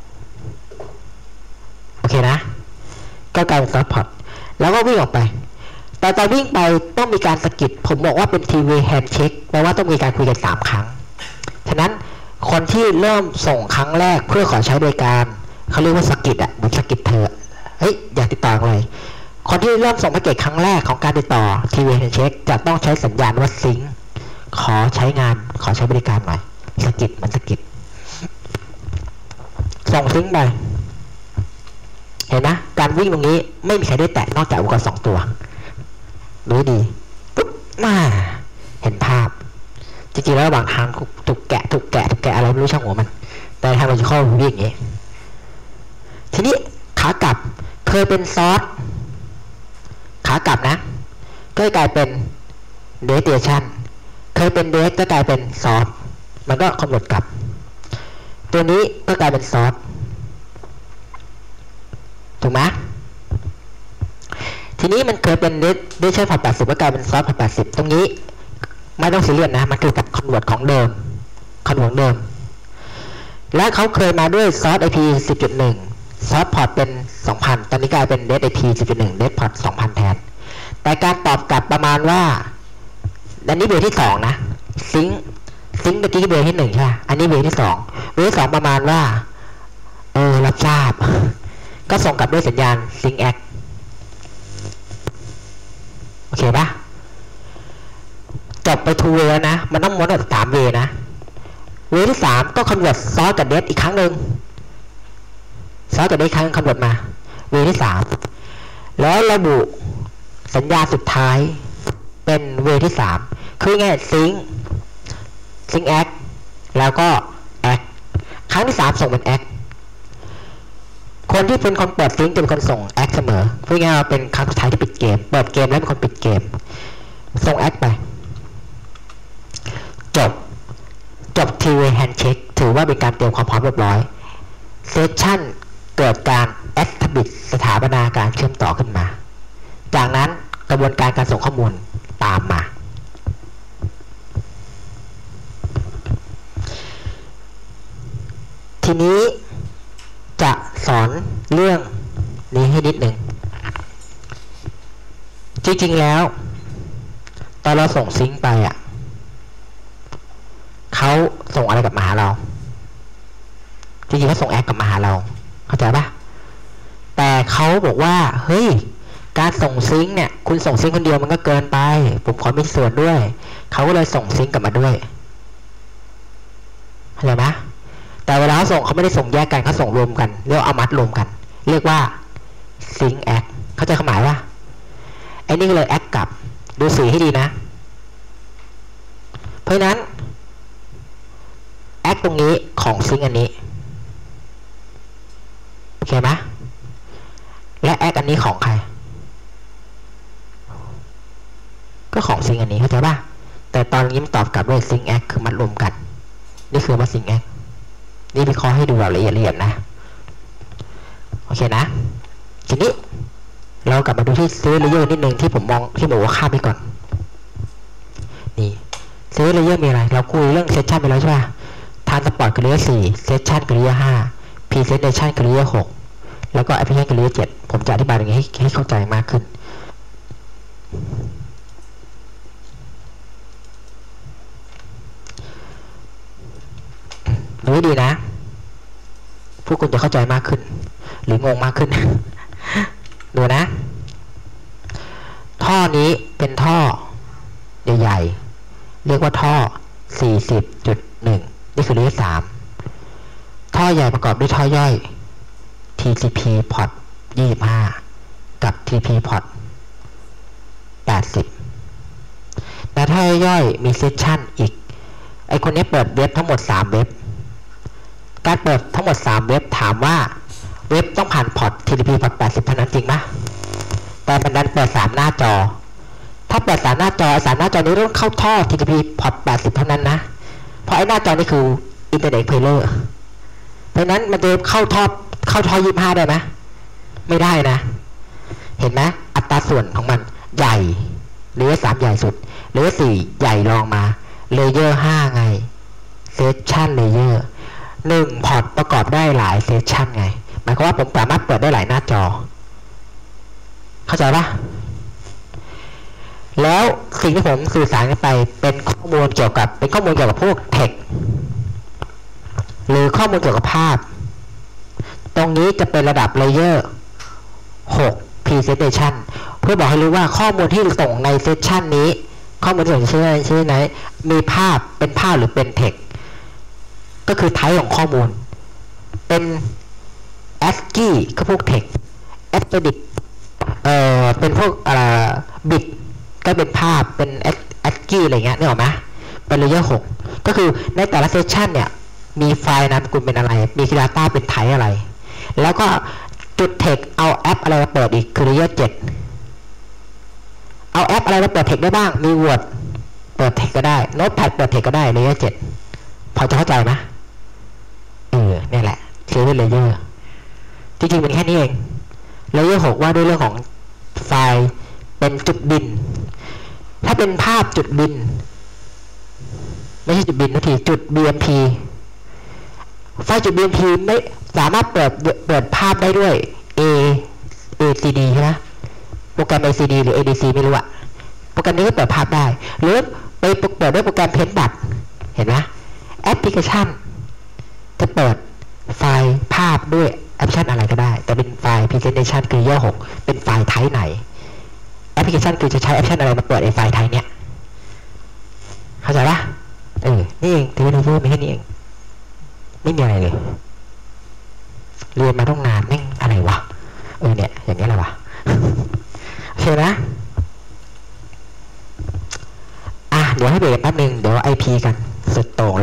โอเคนะก็กลายเป็นซอสพอร์ตแล้วก็วิ่งออกไปแต่ตอนวิ่งไปต้องมีการสกิดผมบอกว่าเป็น three-way handshake แปลว่าต้องมีการคุยกัน3 ครั้งฉะนั้นคนที่เริ่มส่งครั้งแรกเพื่อขอใช้บริการเขาเรียกว่าสกิดเหมือนสกิดเธออยากติดต่อเลยคนที่เริ่มส่งแพ็กเกจครั้งแรกของการติดต่อ three-way handshake จะต้องใช้สัญญาณว่าซิงค์ขอใช้งานขอใช้บริการหน่อยสกิดมันสกิดส่งซิงค์ไปเห็นนะการวิ่งตรงนี้ไม่มีใครได้แตะนอกจากอุปกรณ์2 ตัวดูดีปุ๊บมาเห็นภาพจริงๆแล้วระหว่างทางถูกแกะอะไรไม่รู้ช่างหัวมันแต่ทางโลจิคอลวิ่งอย่างนี้ทีนี้ขากลับเคยเป็นซอสขากลับนะก็กลายเป็นเดสเทชันเคยเป็นเดสก็กลายเป็นซอสมันก็คอมเวิร์ตกลับตัวนี้ก็กลายเป็นซอสถูกไหมทีนี้มันเคยเป็นเดสเทชันพอร์ต80ก็กลายเป็นซอสพอร์ต80ตรงนี้ไม่ต้องซีเรียสนะมันคือการคอนเวิร์ตของเดิมและเขาเคยมาด้วยซอส IP 10.1 ซอสพอร์ตเป็น 2,000 ตอนนี้กลายเป็นเดส IP 10.1 เดสพอร์ต 2,000 แทนแต่การตอบกลับประมาณว่าอันนี้เบรที่2นะซิงค์เมื่อกี้เบรที่1ใช่ไหมอันนี้เบรที่2เบรที่2ประมาณว่ารับทราบก็ส่งกลับด้วยสัญญาณซิงค์แอคโอเคปะจบไป2 เวแล้วนะมันต้องม้วนแบบ3 เวนะเวที่3ก็คอนเวิร์ตซอสกับเดสอีกครั้งหนึ่งซอสกับเดสครั้งคอนเวิร์ตมาเวที่3แล้วระบุสัญญาสุดท้ายเป็นเวที่3คือไงซิงค์แอคแล้วก็แอคครั้งที่3ส่งเป็นแอคคนที่เป็นคนเปิดซิงค์จะเป็นคนส่งแอคเสมอพูดง่ายๆเป็นครั้งสุดท้ายที่ปิดเกมเปิดเกมแล้วเป็นคนปิดเกมส่งแอคไปจบทีวีแฮนด์เช็คถือว่าเป็นการเตรียมความพร้อมเรียบร้อยเซสชั่นเกิดการแอสทับลิตสถาปนาการเชื่อมต่อขึ้นมาจากนั้นกระบวนการการส่งข้อมูลตามมาทีนี้จะสอนเรื่องนี้ให้นิดหนึ่งจริงๆแล้วตอนเราส่งซิงค์ไปเขาส่งอะไรกลับมาหาเราจริงๆเขาส่งแอคกลับมาหาเราเข้าใจปะแต่เขาบอกว่าเฮ้ยการส่งซิงค์เนี่ยคุณส่งซิงค์คนเดียวมันก็เกินไปผมขอมีส่วนด้วยเขาก็เลยส่งซิงค์กลับมาด้วยเข้าใจไหมแต่เวลาเขาส่งเขาไม่ได้ส่งแยกกันเขาส่งรวมกันเรียกเอามัดรวมกันเรียกว่าซิงค์แอคเข้าใจความหมายว่าไอ้นี่เลยแอคกลับดูสีให้ดีนะเพราะนั้นแอคตรงนี้ของซิงค์อันนี้โอเคไหมและแอคอันนี้ของใครก็ของซิงค์อันนี้เข้าใจป่ะแต่ตอนนี้มันตอบกลับด้วยซิงค์แอคคือมัดรวมกันนี่คือว่าซิงค์แอคนี่วิเคราะห์ให้ดูแบบละเอียดนะโอเคนะทีนี้เรากลับมาดูที่ซีรีส์เลเยอร์นิดนึงที่ผมมองที่บอกว่าข้ามไปก่อนนี่ซีรีส์เลเยอร์มีอะไรเราคุยเรื่องเซสชั่นไปแล้วใช่ป่ะทานสปอร์ตคือเลเยอร์4เซสชั่นคือเลเยอร์5 Presentation คือเลเยอร์6แล้วก็ Application คือเลเยอร์7ผมจะอธิบายอย่างนี้ให้เข้าใจมากขึ้นดูให้ดีนะพวกคุณจะเข้าใจมากขึ้นหรืองงมากขึ้น ดูนะท่อนี้เป็นท่อใหญ่ๆเรียกว่าท่อ 40.1 นี่คือเลเยอร์3ท่อใหญ่ประกอบด้วยท่อย่อย TCP port 25 กับ TCP port 80แต่ท่อย่อยมีเซสชั่นอีกไอคนนี้เปิดเว็บทั้งหมด3เว็บการเปิดทั้งหมด3เว็บถามว่าเว็บต้องผ่านพอร์ต TCP พอร์ต80เท่านั้นจริงไหมแต่มันดันเปิด3หน้าจอถ้าเปิด3หน้าจอ3หน้าจอนี้ต้องเข้าท่อ TCP พอร์ต80เท่านั้นนะเพราะไอ้หน้าจอนี่คืออินเทอร์เน็ตเพลเยอร์เพราะนั้นมันจะเข้าท่อ25ได้ไหมไม่ได้นะเห็นไหมอัตราส่วนของมันใหญ่เลเยอร์3ใหญ่สุดเลเยอร์4ใหญ่รองมาเลเยอร์5ไงเซสชั่นเลเยอร์1พอร์ตประกอบได้หลายเซสชันไงหมายความว่าผมสามารถเปิดได้หลายหน้าจอเข้าใจปะแล้วสิ่งที่ผมสื่อสารกันไปเป็นข้อมูลเกี่ยวกับพวกเทคหรือข้อมูลเกี่ยวกับภาพตรงนี้จะเป็นระดับเลเยอร์6 Presentation เพื่อบอกให้รู้ว่าข้อมูลที่ส่งในเซสชันนี้ข้อมูลที่ส่งชื่อไหนมีภาพเป็นภาพหรือเป็นเทคก็คือไทป์ของข้อมูลเป็น ASCII ก็พวก text ASCII เป็นพวกบิตก็เป็นภาพเป็น ASCII อะไรเงี้ยนึกออกไหมเป็นเลเยอร์6ก็คือในแต่ละเซสชันเนี่ยมีไฟล์นามสกุลเป็นอะไรมี Data เป็นไทป์อะไรแล้วก็จุด text เอาแอปอะไรมาเปิดอีกคือเลเยอร์7เอาแอปอะไรมาเปิด text ได้บ้างมี Word เปิด text ก็ได้ Notepad เปิด text ก็ได้เลเยอร์7พอจะเข้าใจไหมนี่แหละคือเลเยอร์จริงๆเป็นแค่นี้เองเลเยอร์6ว่าด้วยเรื่องของไฟล์เป็นจุดบินถ้าเป็นภาพจุดบินไม่ใช่จุดบินนาทีจุด BMP ไฟล์จุด BMP ไม่สามารถเปิดภาพได้ด้วย ACD ใช่ไหมโปรแกรม ACD หรือ ADC ไม่รู้อะโปรแกรมนี้ก็เปิดภาพได้หรือไปเปิดด้วยโปรแกรม Paintbrush เห็นไหมแอปพลิเคชันจะเปิดไฟล์ภาพด้วยแอปพลิเคชันอะไรก็ได้แต่เป็นไฟล์ Presentation คือLayer 6เป็นไฟล์ไทป์ไหนแอปพลิเคชันคือจะใช้แอปพลิเคชันอะไรมาเปิดไฟล์ไทป์เนี้ยเข้าใจปะนี่เองทีวีดูมีแค่นี้เองไม่มีอะไรเลยเรียนมาต้องนานแม่งอะไรวะเนี่ยอย่างนี้แหละวะโอเคนะเดี๋ยวให้เบรกแป๊บนึงเดี๋ยว IP กันสุดโต่ง